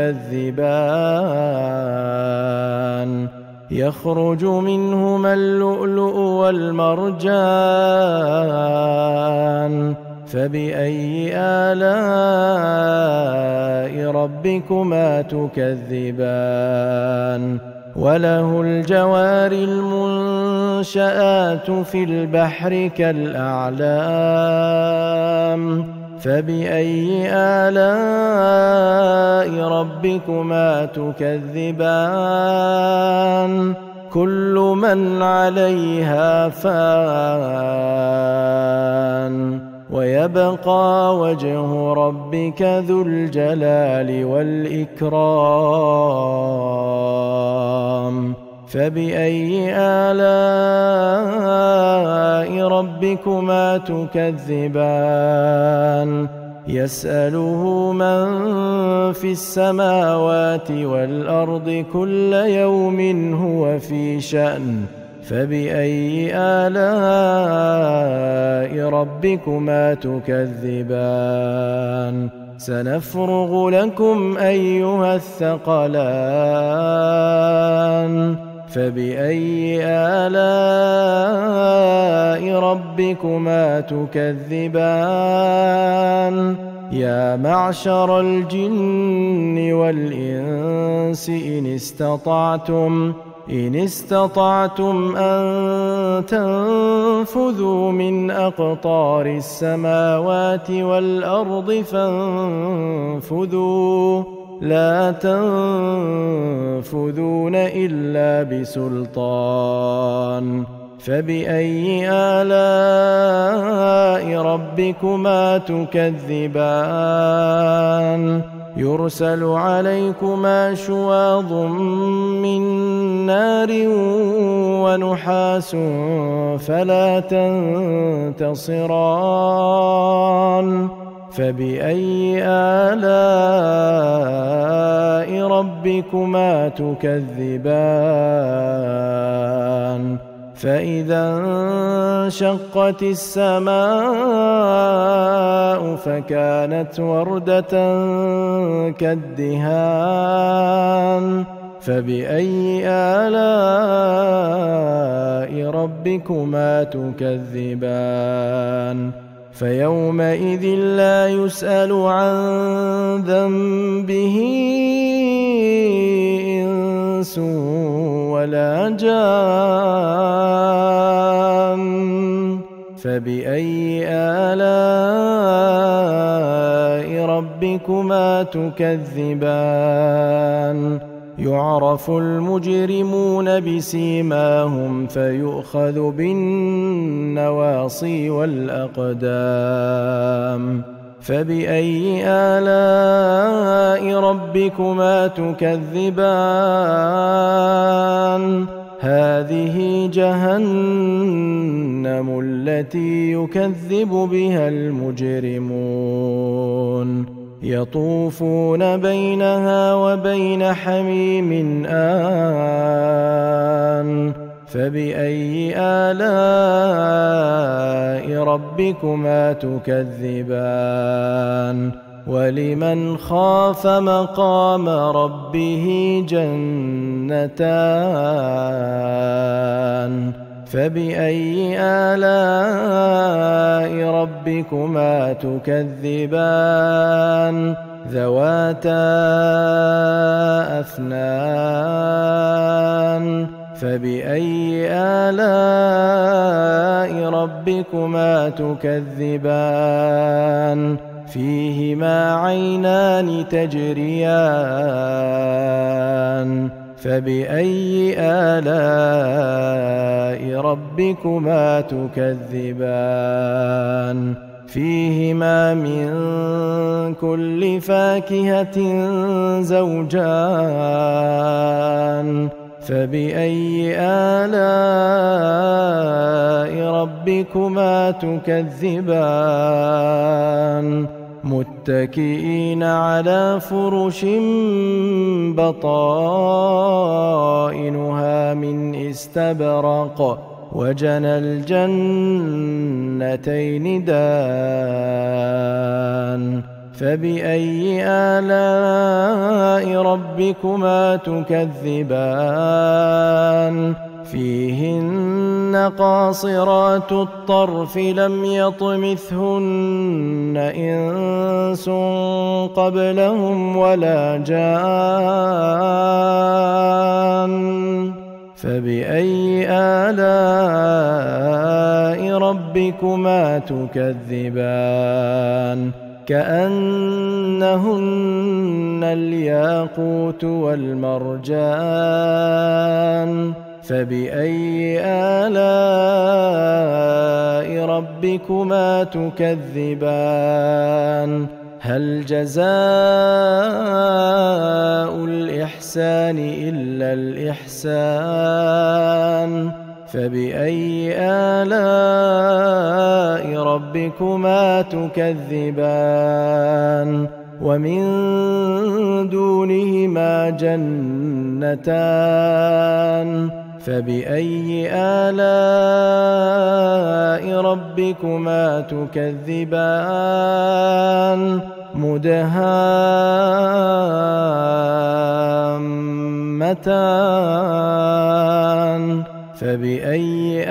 تكذبان يخرج منهما اللؤلؤ والمرجان فبأي آلاء ربكما تكذبان وله الجوار المنشآت في البحر كالأعلام فبأي آلاء ربكما تكذبان كل من عليها فان ويبقى وجه ربك ذو الجلال والإكرام فبأي آلاء ربكما تكذبان يسأله من في السماوات والأرض كل يوم هو في شأن فبأي آلاء ربكما تكذبان سنفرغ لكم أيها الثقلان فبأي آلاء ربكما تكذبان يا معشر الجن والإنس إن استطعتم أن تنفذوا من أقطار السماوات والأرض فانفذوا لا تنفذون إلا بسلطان فبأي آلاء ربكما تكذبان يرسل عليكما شواظ من نار ونحاس فلا تنتصران فبأي آلاء ربكما تكذبان فإذا انشقت السماء فكانت وردة كالدهان فبأي آلاء ربكما تكذبان فيومئذ لا يسأل عن ذنبه إنس ولا جان فبأي آلاء ربكما تكذبان يعرف المجرمون بسيماهم فيؤخذ بالنواصي والأقدام فبأي آلاء ربكما تكذبان هذه جهنم التي يكذب بها المجرمون يطوفون بينها وبين حميم آن فبأي آلاء ربكما تكذبان ولمن خاف مقام ربه جنتان فبأي آلاء ربكما تكذبان ذواتا أفنان فبأي آلاء ربكما تكذبان فيهما عينان تجريان فبأي آلاء ربكما تكذبان فيهما من كل فاكهة زوجان فبأي آلاء ربكما تكذبان متكئين على فرش بطائنها من استبرق وجنى الجنتين دان فبأي آلاء ربكما تكذبان فيهن قاصرات الطرف لم يطمثهن إنس قبلهم ولا جان فبأي آلاء ربكما تكذبان كأنهن الياقوت والمرجان فبأي آلاء ربكما تكذبان هل جزاء الإحسان إلا الإحسان فبأي آلاء ربكما تكذبان ومن دونهما جنتان فبأي آلاء ربكما تكذبان مدهامتان فبأي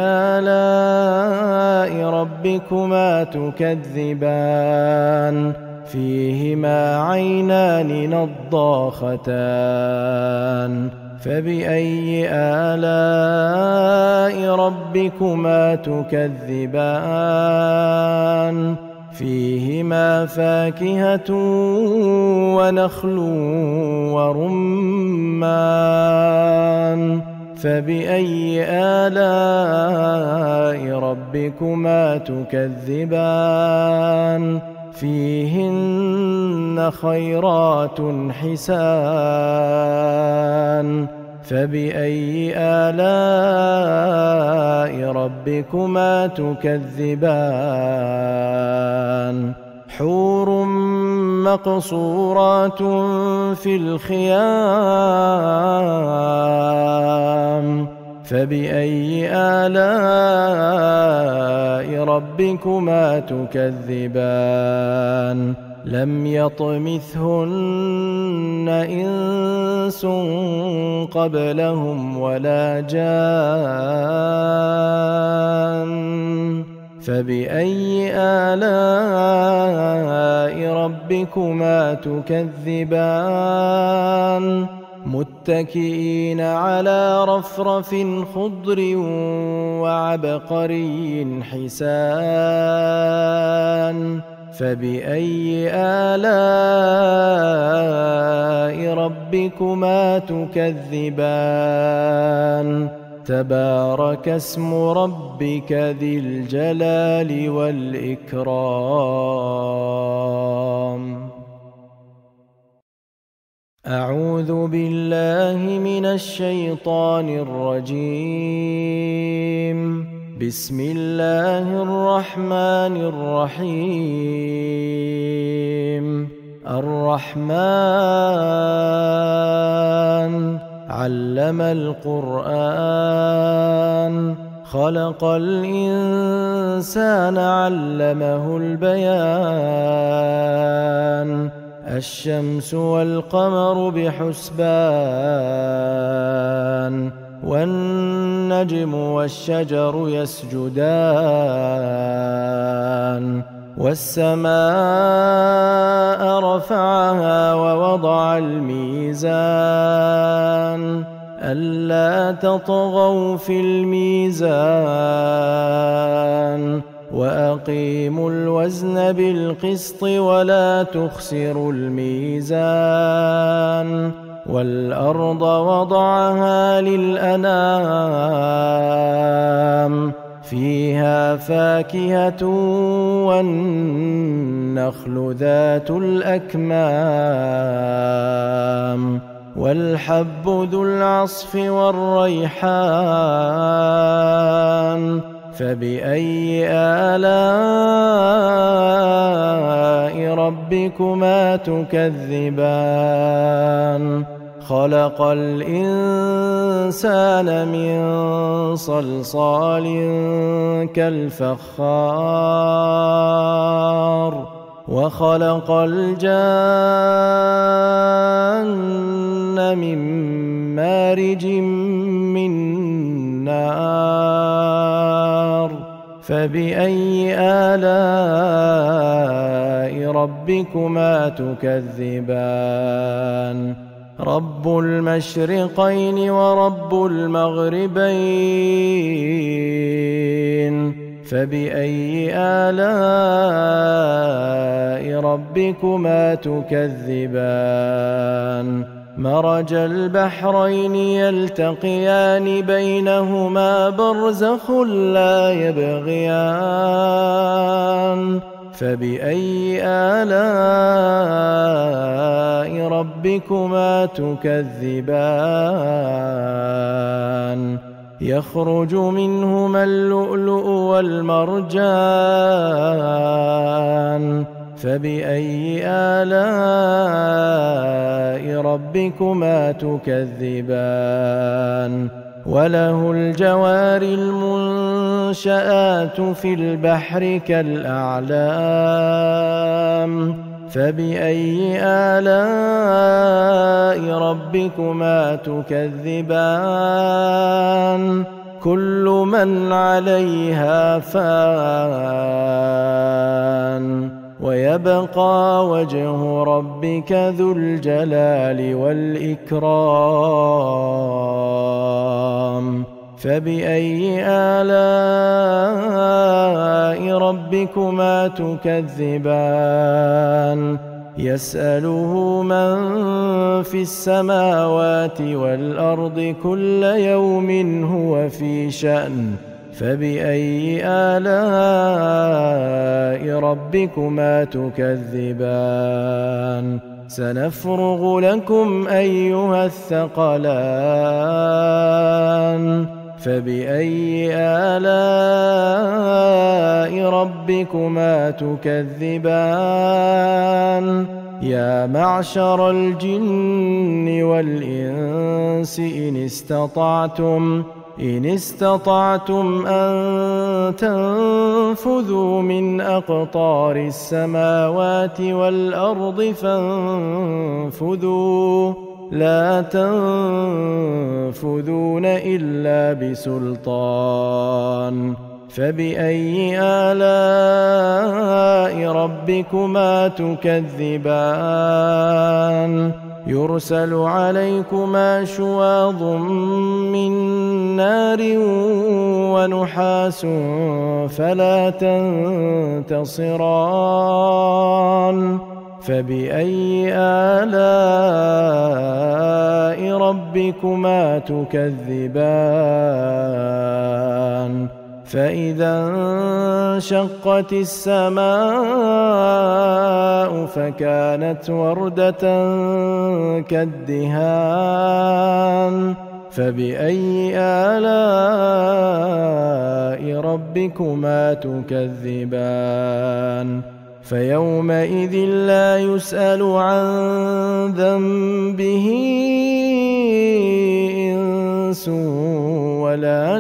آلاء ربكما تكذبان فيهما عينان نضاختان فبأي آلاء ربكما تكذبان فيهما فاكهة ونخل ورمان فبأي آلاء ربكما تكذبان فيهن خيرات حسان فبأي آلاء ربكما تكذبان حور مقصورات في الخيام فبأي آلاء ربكما تكذبان لم يطمثهن إنس قبلهم ولا جان فبأي آلاء ربكما تكذبان متكئين على رفرف خضر وعبقري حسان فبأي آلاء ربكما تكذبان تبارك اسم ربك ذي الجلال والإكرام أعوذ بالله من الشيطان الرجيم بسم الله الرحمن الرحيم الرحمن علم القرآن خلق الإنسان علمه البيان الشمس والقمر بحسبان والنجم والشجر يسجدان والسماء رفعها ووضع الميزان ألا تطغوا في الميزان وأقيموا الوزن بالقسط ولا تخسروا الميزان والأرض وضعها للأنام فيها فاكهة والنخل ذات الأكمام والحب ذو العصف والريحان فبأي آلاء ربكما تكذبان خلق الإنسان من صلصال كالفخار وخلق الجان من مارج من نار فبأي آلاء ربكما تكذبان رب المشرقين ورب المغربين فبأي آلاء ربكما تكذبان مرج البحرين يلتقيان بينهما برزخ لا يبغيان فبأي آلاء ربكما تكذبان يخرج منهما اللؤلؤ والمرجان فبأي آلاء ربكما تكذبان وله الجوار المنشآت في البحر كالأعلام فبأي آلاء ربكما تكذبان كل من عليها فان ويبقى وجه ربك ذو الجلال والإكرام فبأي آلاء ربكما تكذبان يسأله من في السماوات والأرض كل يوم هو في شأن فبأي آلاء ربكما تكذبان سنفرغ لكم أيها الثقلان فبأي آلاء ربكما تكذبان يا معشر الجن والإنس إن استطعتم أن تنفذوا من أقطار السماوات والأرض فانفذوا لا تنفذون إلا بسلطان فبأي آلاء ربكما تكذبان يرسل عليكما شواظ من نار ونحاس فلا تنتصران فبأي آلاء ربكما تكذبان فإذا انشقت السماء فكانت وردة كالدهان فبأي آلاء ربكما تكذبان فيومئذ لا يسأل عن ذنبه إنس ولا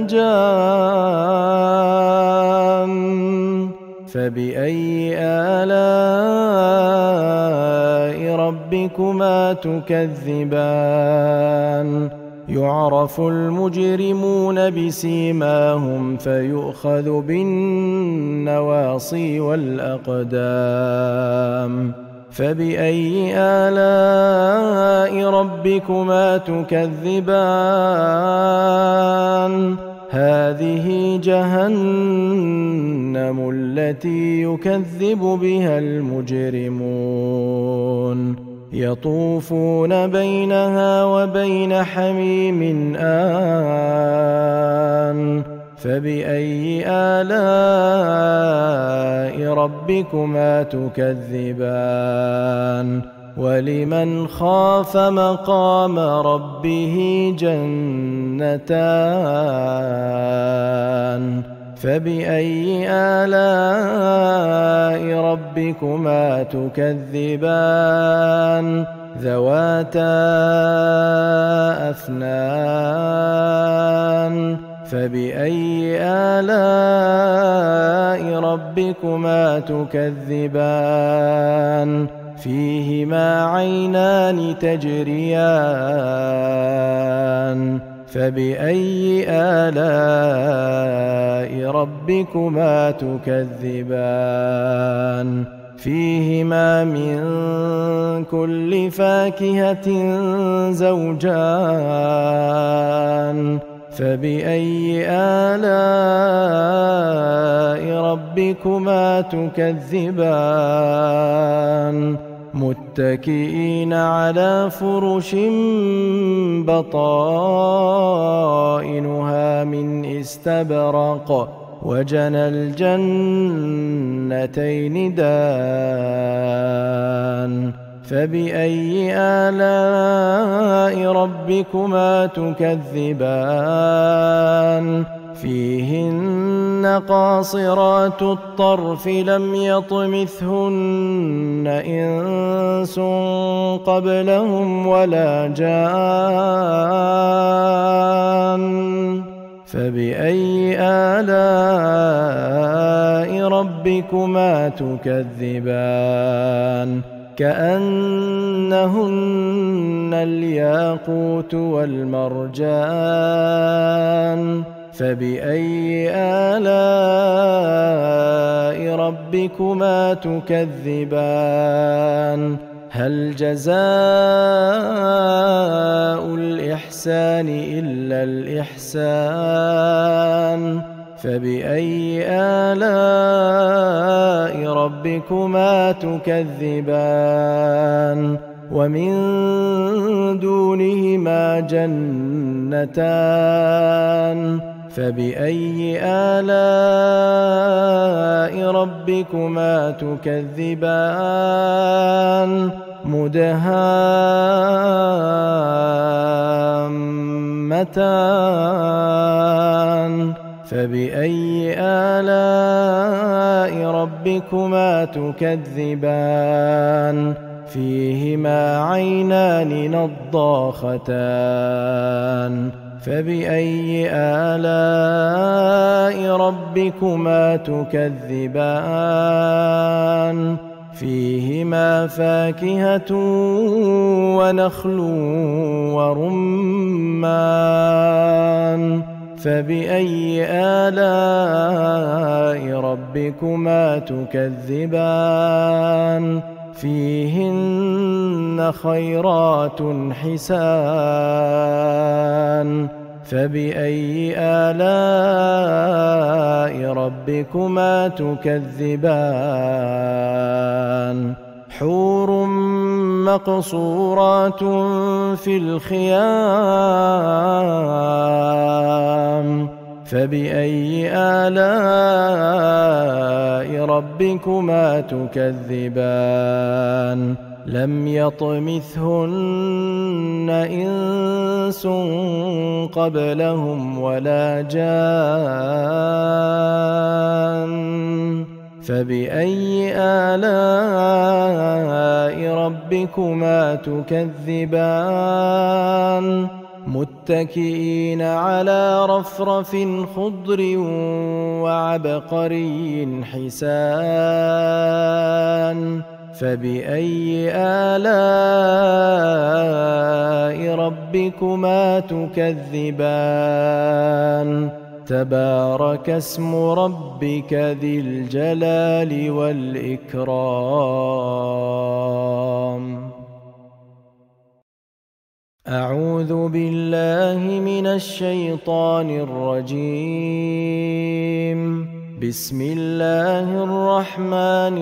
جان فبأي آلاء ربكما تكذبان يعرف المجرمون بسيماهم فيؤخذ بالنواصي والأقدام فبأي آلاء ربكما تكذبان هذه جهنم التي يكذب بها المجرمون يطوفون بينها وبين حميم آن فبأي آلاء ربكما تكذبان ولمن خاف مقام ربه جنتان فبأي آلاء ربكما تكذبان ذواتا أفنان فبأي آلاء ربكما تكذبان فيهما عينان تجريان فبأي آلاء ربكما تكذبان فيهما من كل فاكهة زوجان فبأي آلاء ربكما تكذبان متكئين على فرش بطائنها من استبرق وجنى الجنتين دان فبأي آلاء ربكما تكذبان فيهن قاصرات الطرف لم يطمثهن إنس قبلهم ولا جان فبأي آلاء ربكما تكذبان كأنهن الياقوت والمرجان فبأي آلاء ربكما تكذبان هل جزاء الإحسان إلا الإحسان فبأي آلاء ربكما تكذبان ومن دونهما جنتان فبأي آلاء ربكما تكذبان مدهامتان فبأي آلاء ربكما تكذبان فيهما عينان نضاختان فبأي آلاء ربكما تكذبان فيهما فاكهة ونخل ورمان فبأي آلاء ربكما تكذبان فيهن خيرات حسان فبأي آلاء ربكما تكذبان حور مقصورات في الخيام فبأي آلاء ربكما تكذبان لم يطمثهن إنس قبلهم ولا جان فبأي آلاء ربكما تكذبان متكئين على رفرف خضر وعبقري حسان فبأي آلاء ربكما تكذبان تبارك اسم ربك ذي الجلال والإكرام أعوذ بالله من الشيطان الرجيم بسم الله الرحمن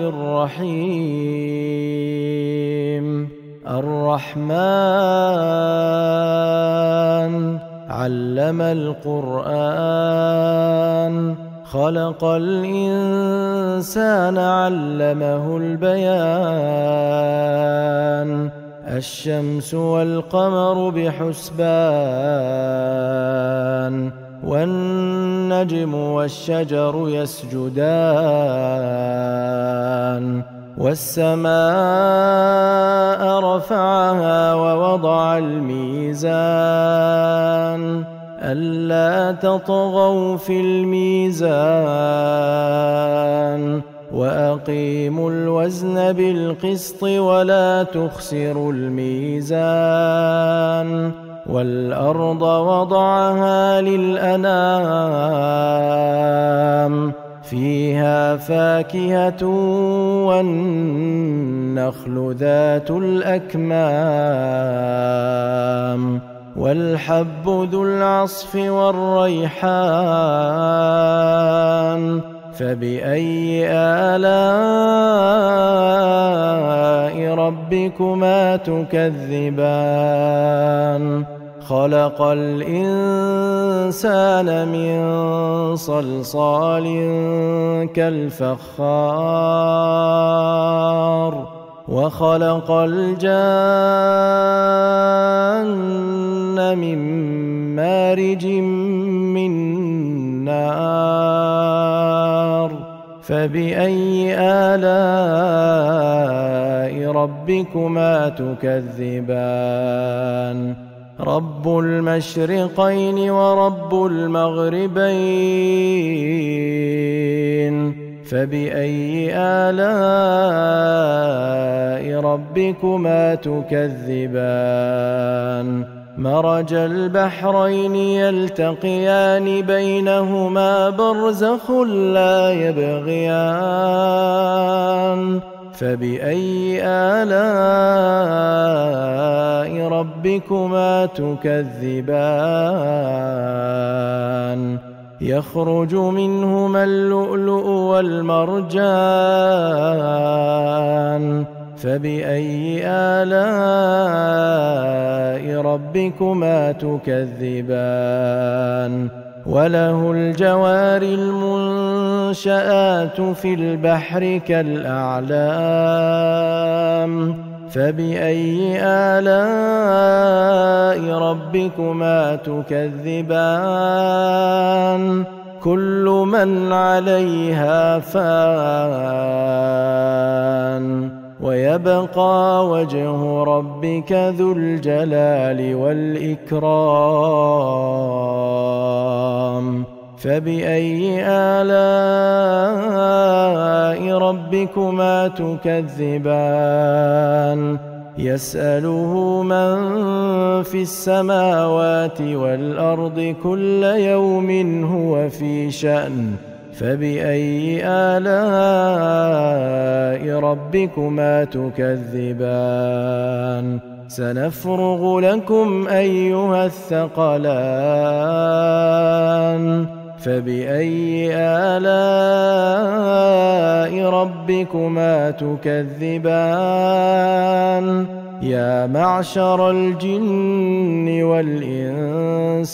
الرحيم الرحمن علم القرآن خلق الإنسان علمه البيان الشمس والقمر بحسبان والنجم والشجر يسجدان والسماء رفعها ووضع الميزان ألا تطغوا في الميزان وأقيموا الوزن بالقسط ولا تخسروا الميزان والأرض وضعها للأنام فيها فاكهة والنخل ذات الأكمام والحب ذو العصف والريحان فبأي آلاء ربكما تكذبان خلق الإنسان من صلصال كالفخار وخلق الجان من مارج من النار فبأي آلاء ربكما تكذبان رب المشرقين ورب المغربين فبأي آلاء ربكما تكذبان مرج البحرين يلتقيان بينهما برزخ لا يبغيان فبأي آلاء ربكما تكذبان يخرج منهما اللؤلؤ والمرجان فبأي آلاء ربكما تكذبان وله الجوار المنشآت في البحر كالأعلام فبأي آلاء ربكما تكذبان كل من عليها فان ويبقى وجه ربك ذو الجلال والإكرام فبأي آلاء ربكما تكذبان يسأله من في السماوات والأرض كل يوم هو في شأن فبأي آلاء ربكما تكذبان سنفرغ لكم أيها الثقلان فبأي آلاء ربكما تكذبان يا معشر الجن والإنس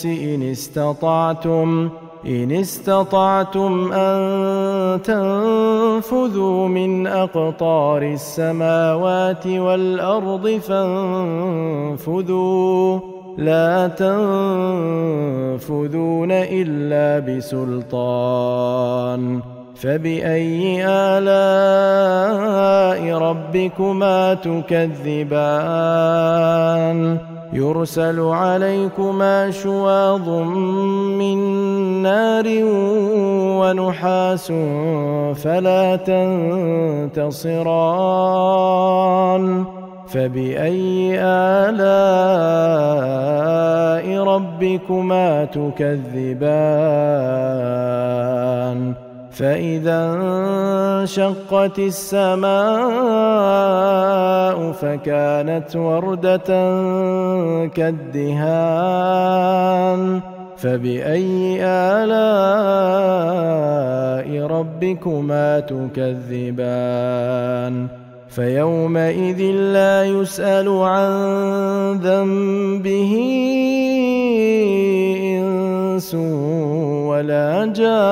إن استطعتم أن تنفذوا من أقطار السماوات والأرض فانفذوا لا تنفذون إلا بسلطان فبأي آلاء ربكما تكذبان يرسل عليكما شواظ من نار ونحاس فلا تنتصران فبأي آلاء ربكما تكذبان فإذا انشقت السماء فكانت وردة كالدهان فبأي آلاء ربكما تكذبان فيومئذ لا يسأل عن ذنبه إنس ولا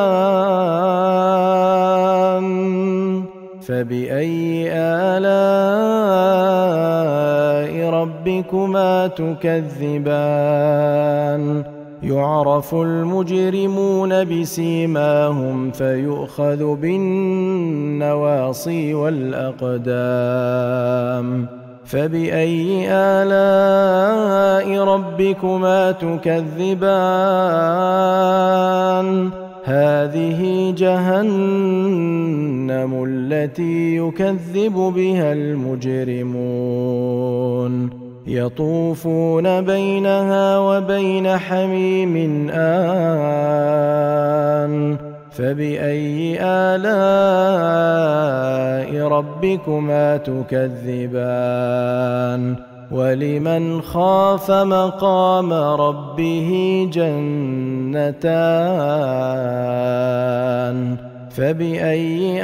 جان فبأي آلاء ربكما تكذبان يعرف المجرمون بسيماهم فيؤخذ بالنواصي والأقدام فبأي آلاء ربكما تكذبان هذه جهنم التي يكذب بها المجرمون يطوفون بينها وبين حميم آن فبأي آلاء ربكما تكذبان ولمن خاف مقام ربه جنتان فبأي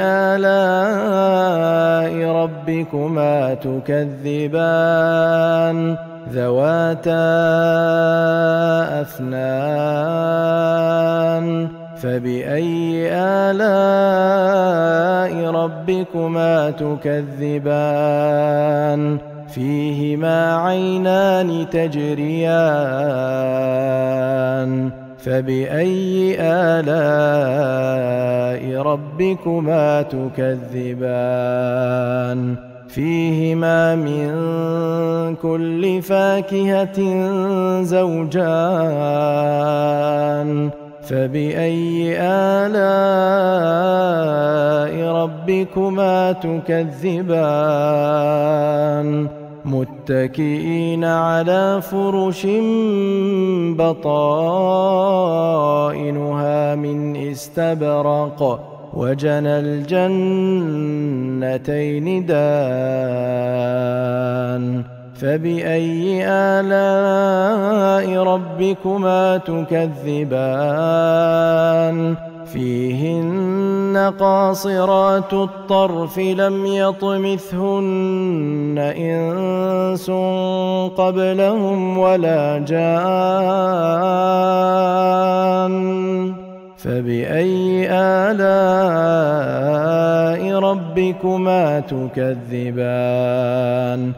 آلاء ربكما تكذبان ذواتا أفنان فبأي آلاء ربكما تكذبان فيهما عينان تجريان فبأي آلاء ربكما تكذبان فيهما من كل فاكهة زوجان فبأي آلاء ربكما تكذبان متكئين على فرش بطائنها من استبرق وجنى الجنتين دان فبأي آلاء ربكما تكذبان فيهن قاصرات الطرف لم يطمثهن إنس قبلهم ولا جان فبأي آلاء ربكما تكذبان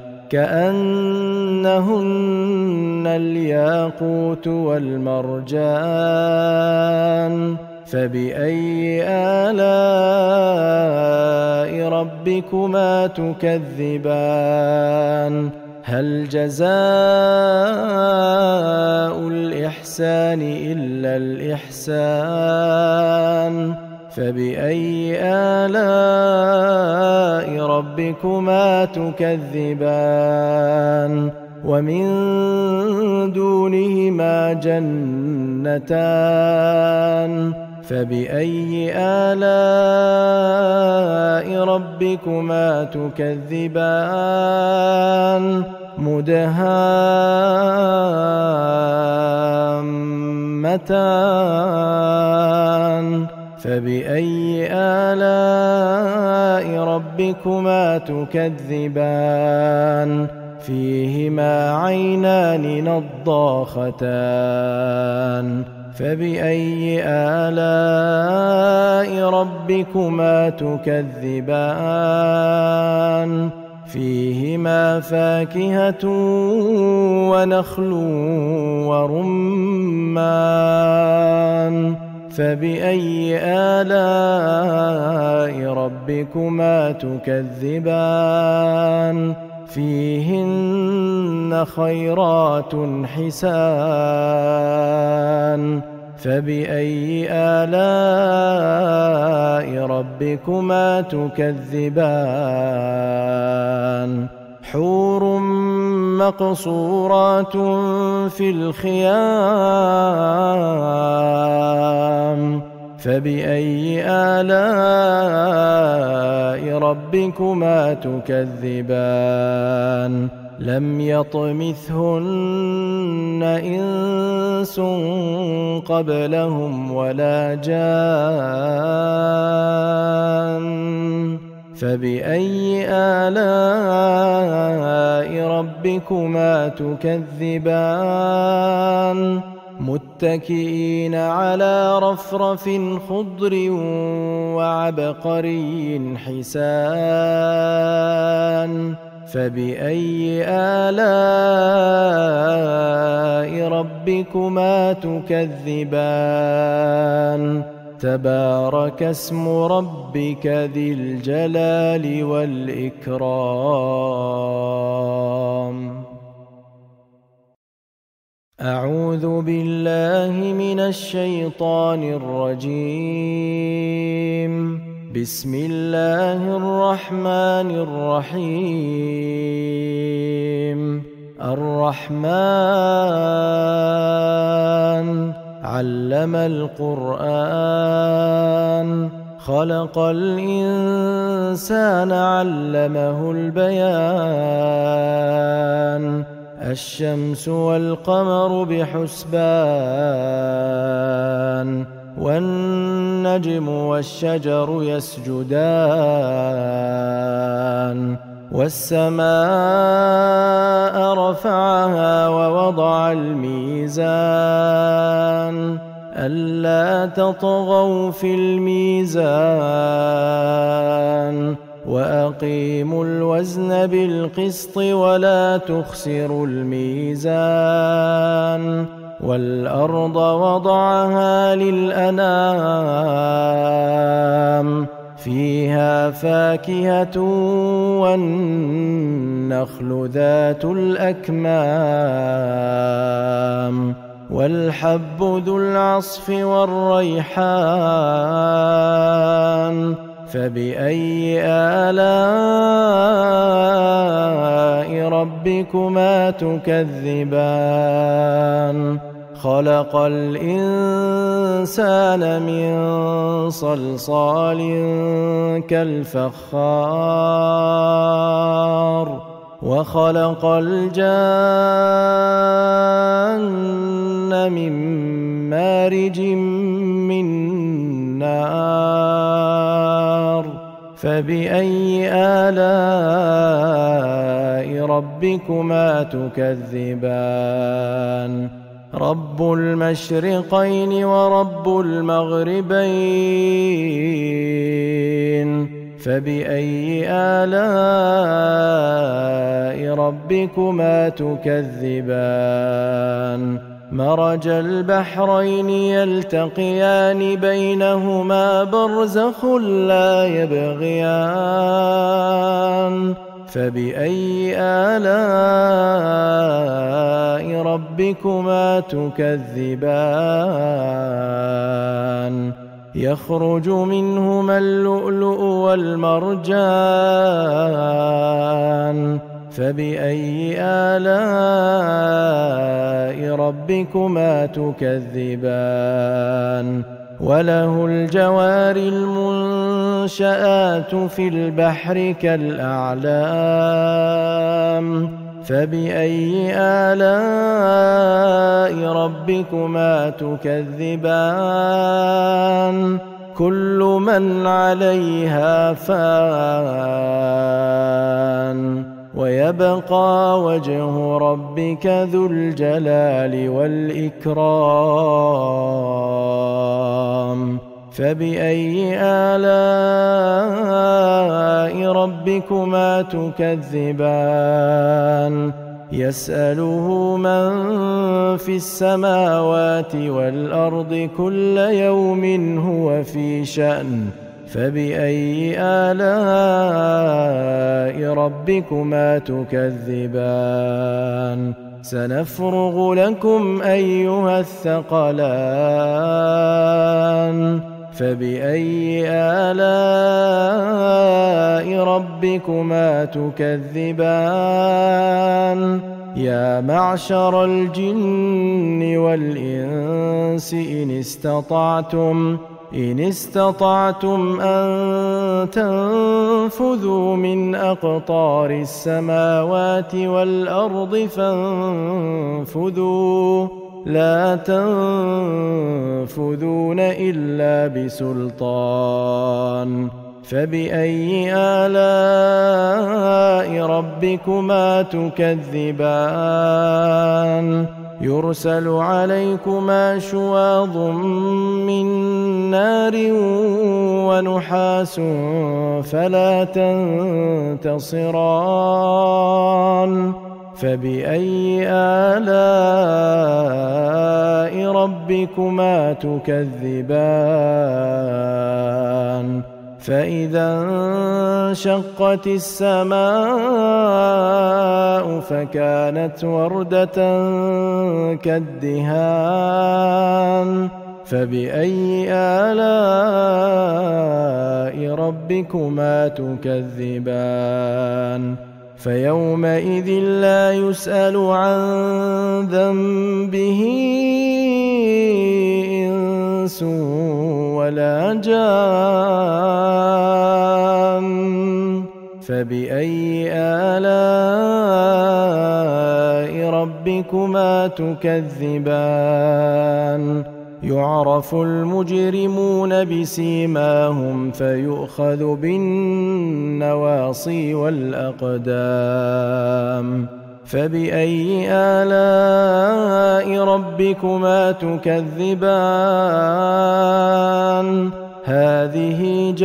كأنهن الياقوت والمرجان فبأي آلاء ربكما تكذبان هل جزاء الإحسان إلا الإحسان فبأي آلاء ربكما تكذبان ومن دونهما جنتان فبأي آلاء ربكما تكذبان مدهامتان فبأي آلاء ربكما تكذبان فيهما عينان نضاختان فبأي آلاء ربكما تكذبان فيهما فاكهة ونخل ورمان فبأي آلاء ربكما تكذبان فيهن خيرات حسان فبأي آلاء ربكما تكذبان حور مقصورات في الخيام فبأي آلاء ربكما تكذبان لم يطمثهن إنس قبلهم ولا جان فبأي آلاء ربكما تكذبان متكئين على رفرف خضر وعبقري حسان فبأي آلاء ربكما تكذبان تبارك اسم ربك ذي الجلال والإكرام أعوذ بالله من الشيطان الرجيم بسم الله الرحمن الرحيم الرحمن علم القرآن خلق الإنسان علمه البيان الشمس والقمر بحسبان والنجم والشجر يسجدان والسماء رفعها ووضع الميزان ألا تطغوا في الميزان وأقيموا الوزن بالقسط ولا تخسروا الميزان والأرض وضعها للأنام فيها فاكهة والنخل ذات الأكمام والحب ذو العصف والريحان فبأي آلاء ربكما تكذبان خلق الإنسان من صلصال كالفخار وخلق الجان من مارج من نار فبأي آلاء ربكما تكذبان رب المشرقين ورب المغربين فبأي آلاء ربكما تكذبان مرج البحرين يلتقيان بينهما برزخ لا يبغيان فبأي آلاء ربكما تكذبان يخرج منهما اللؤلؤ والمرجان فبأي آلاء ربكما تكذبان وله الجوار المنشآت في البحر كالأعلام فبأي آلاء ربكما تكذبان كل من عليها فان ويبقى وجه ربك ذو الجلال والإكرام فبأي آلاء ربكما تكذبان يسأله من في السماوات والأرض كل يوم هو في شأن فبأي آلاء ربكما تكذبان سنفرغ لكم أيها الثقلان فبأي آلاء ربكما تكذبان يا معشر الجن والإنس إن استطعتم أن تنفذوا من أقطار السماوات والأرض فانفذوا لا تنفذون إلا بسلطان فبأي آلاء ربكما تكذبان يرسل عليكما شواظ من نار ونحاس فلا تنتصران فبأي آلاء ربكما تكذبان فإذا انشقت السماء فكانت وردة كالدهان فبأي آلاء ربكما تكذبان فيومئذ لا يسأل عن ذنبه إنس ولا جان فبأي آلاء ربكما تكذبان يعرف المجرمون بسيماهم فيؤخذ بالنواصي والأقدام فبأي آلاء ربكما تكذبان هذه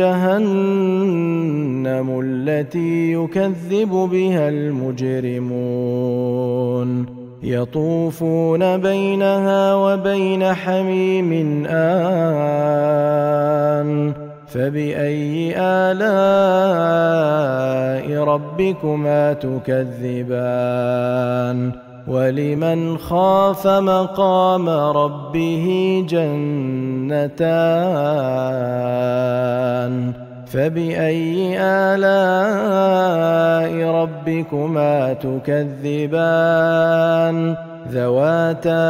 جهنم التي يكذب بها المجرمون يطوفون بينها وبين حميم آن فبأي آلاء ربكما تكذبان ولمن خاف مقام ربه جنتان فبأي آلاء ربكما تكذبان ذواتا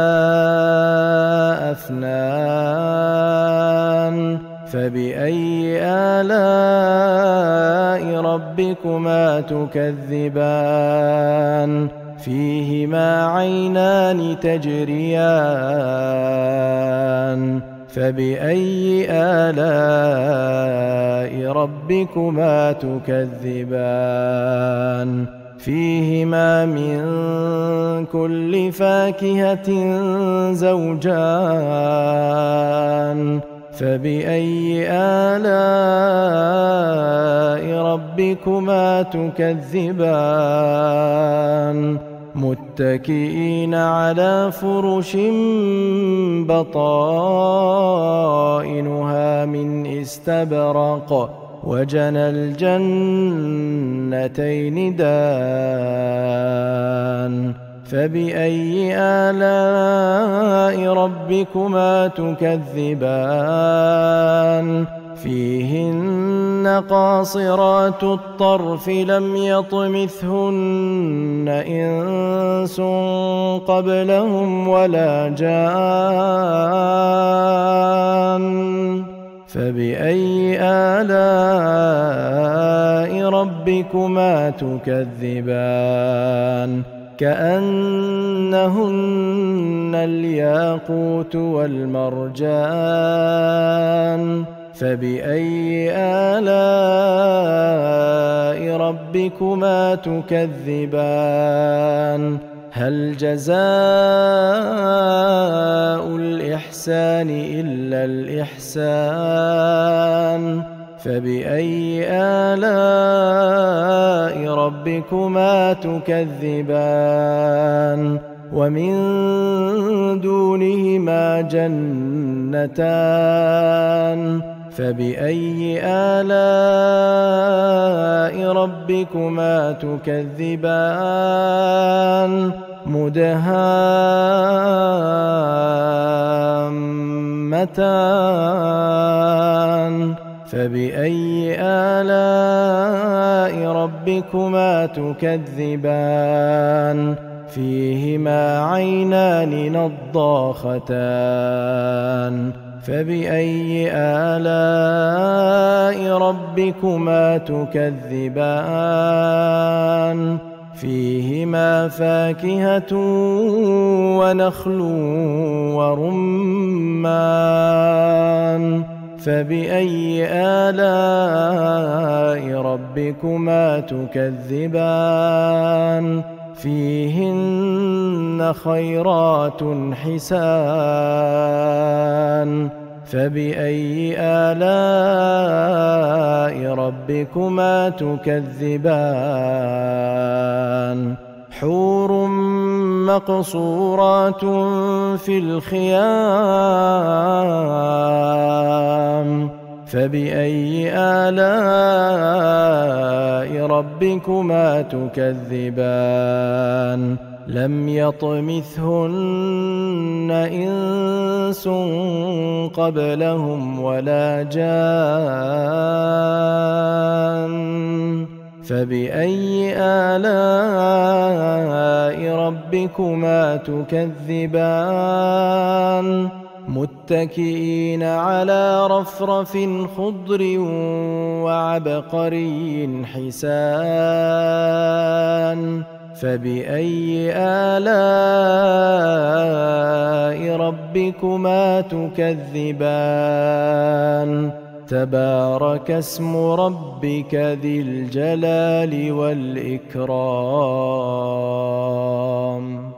أفنان فبأي آلاء ربكما تكذبان فيهما عينان تجريان فبأي آلاء ربكما تكذبان فيهما من كل فاكهة زوجان فبأي آلاء ربكما تكذبان متكئين على فرش بطائنها من استبرق وجنى الجنتين دان فبأي آلاء ربكما تكذبان فيهن قاصرات الطرف لم يطمثهن إنس قبلهم ولا جان فبأي آلاء ربكما تكذبان كأنهن الياقوت والمرجان فبأي آلاء ربكما تكذبان هل جزاء الإحسان إلا الإحسان فبأي آلاء ربكما تكذبان ومن دونهما جنتان فبأي آلاء ربكما تكذبان مدهامتان فبأي آلاء ربكما تكذبان فيهما عينان نضاختان فبأي آلاء ربكما تكذبان فيهما فاكهة ونخل ورمان فبأي آلاء ربكما تكذبان فيهن خيرات حسان فبأي آلاء ربكما تكذبان حور مقصورات في الخيام فبأي آلاء ربكما تكذبان لم يطمثهن إنس قبلهم ولا جان فبأي آلاء ربكما تكذبان متكئين على رفرف خضر وعبقري حسان فبأي آلاء ربكما تكذبان تبارك اسم ربك ذي الجلال والإكرام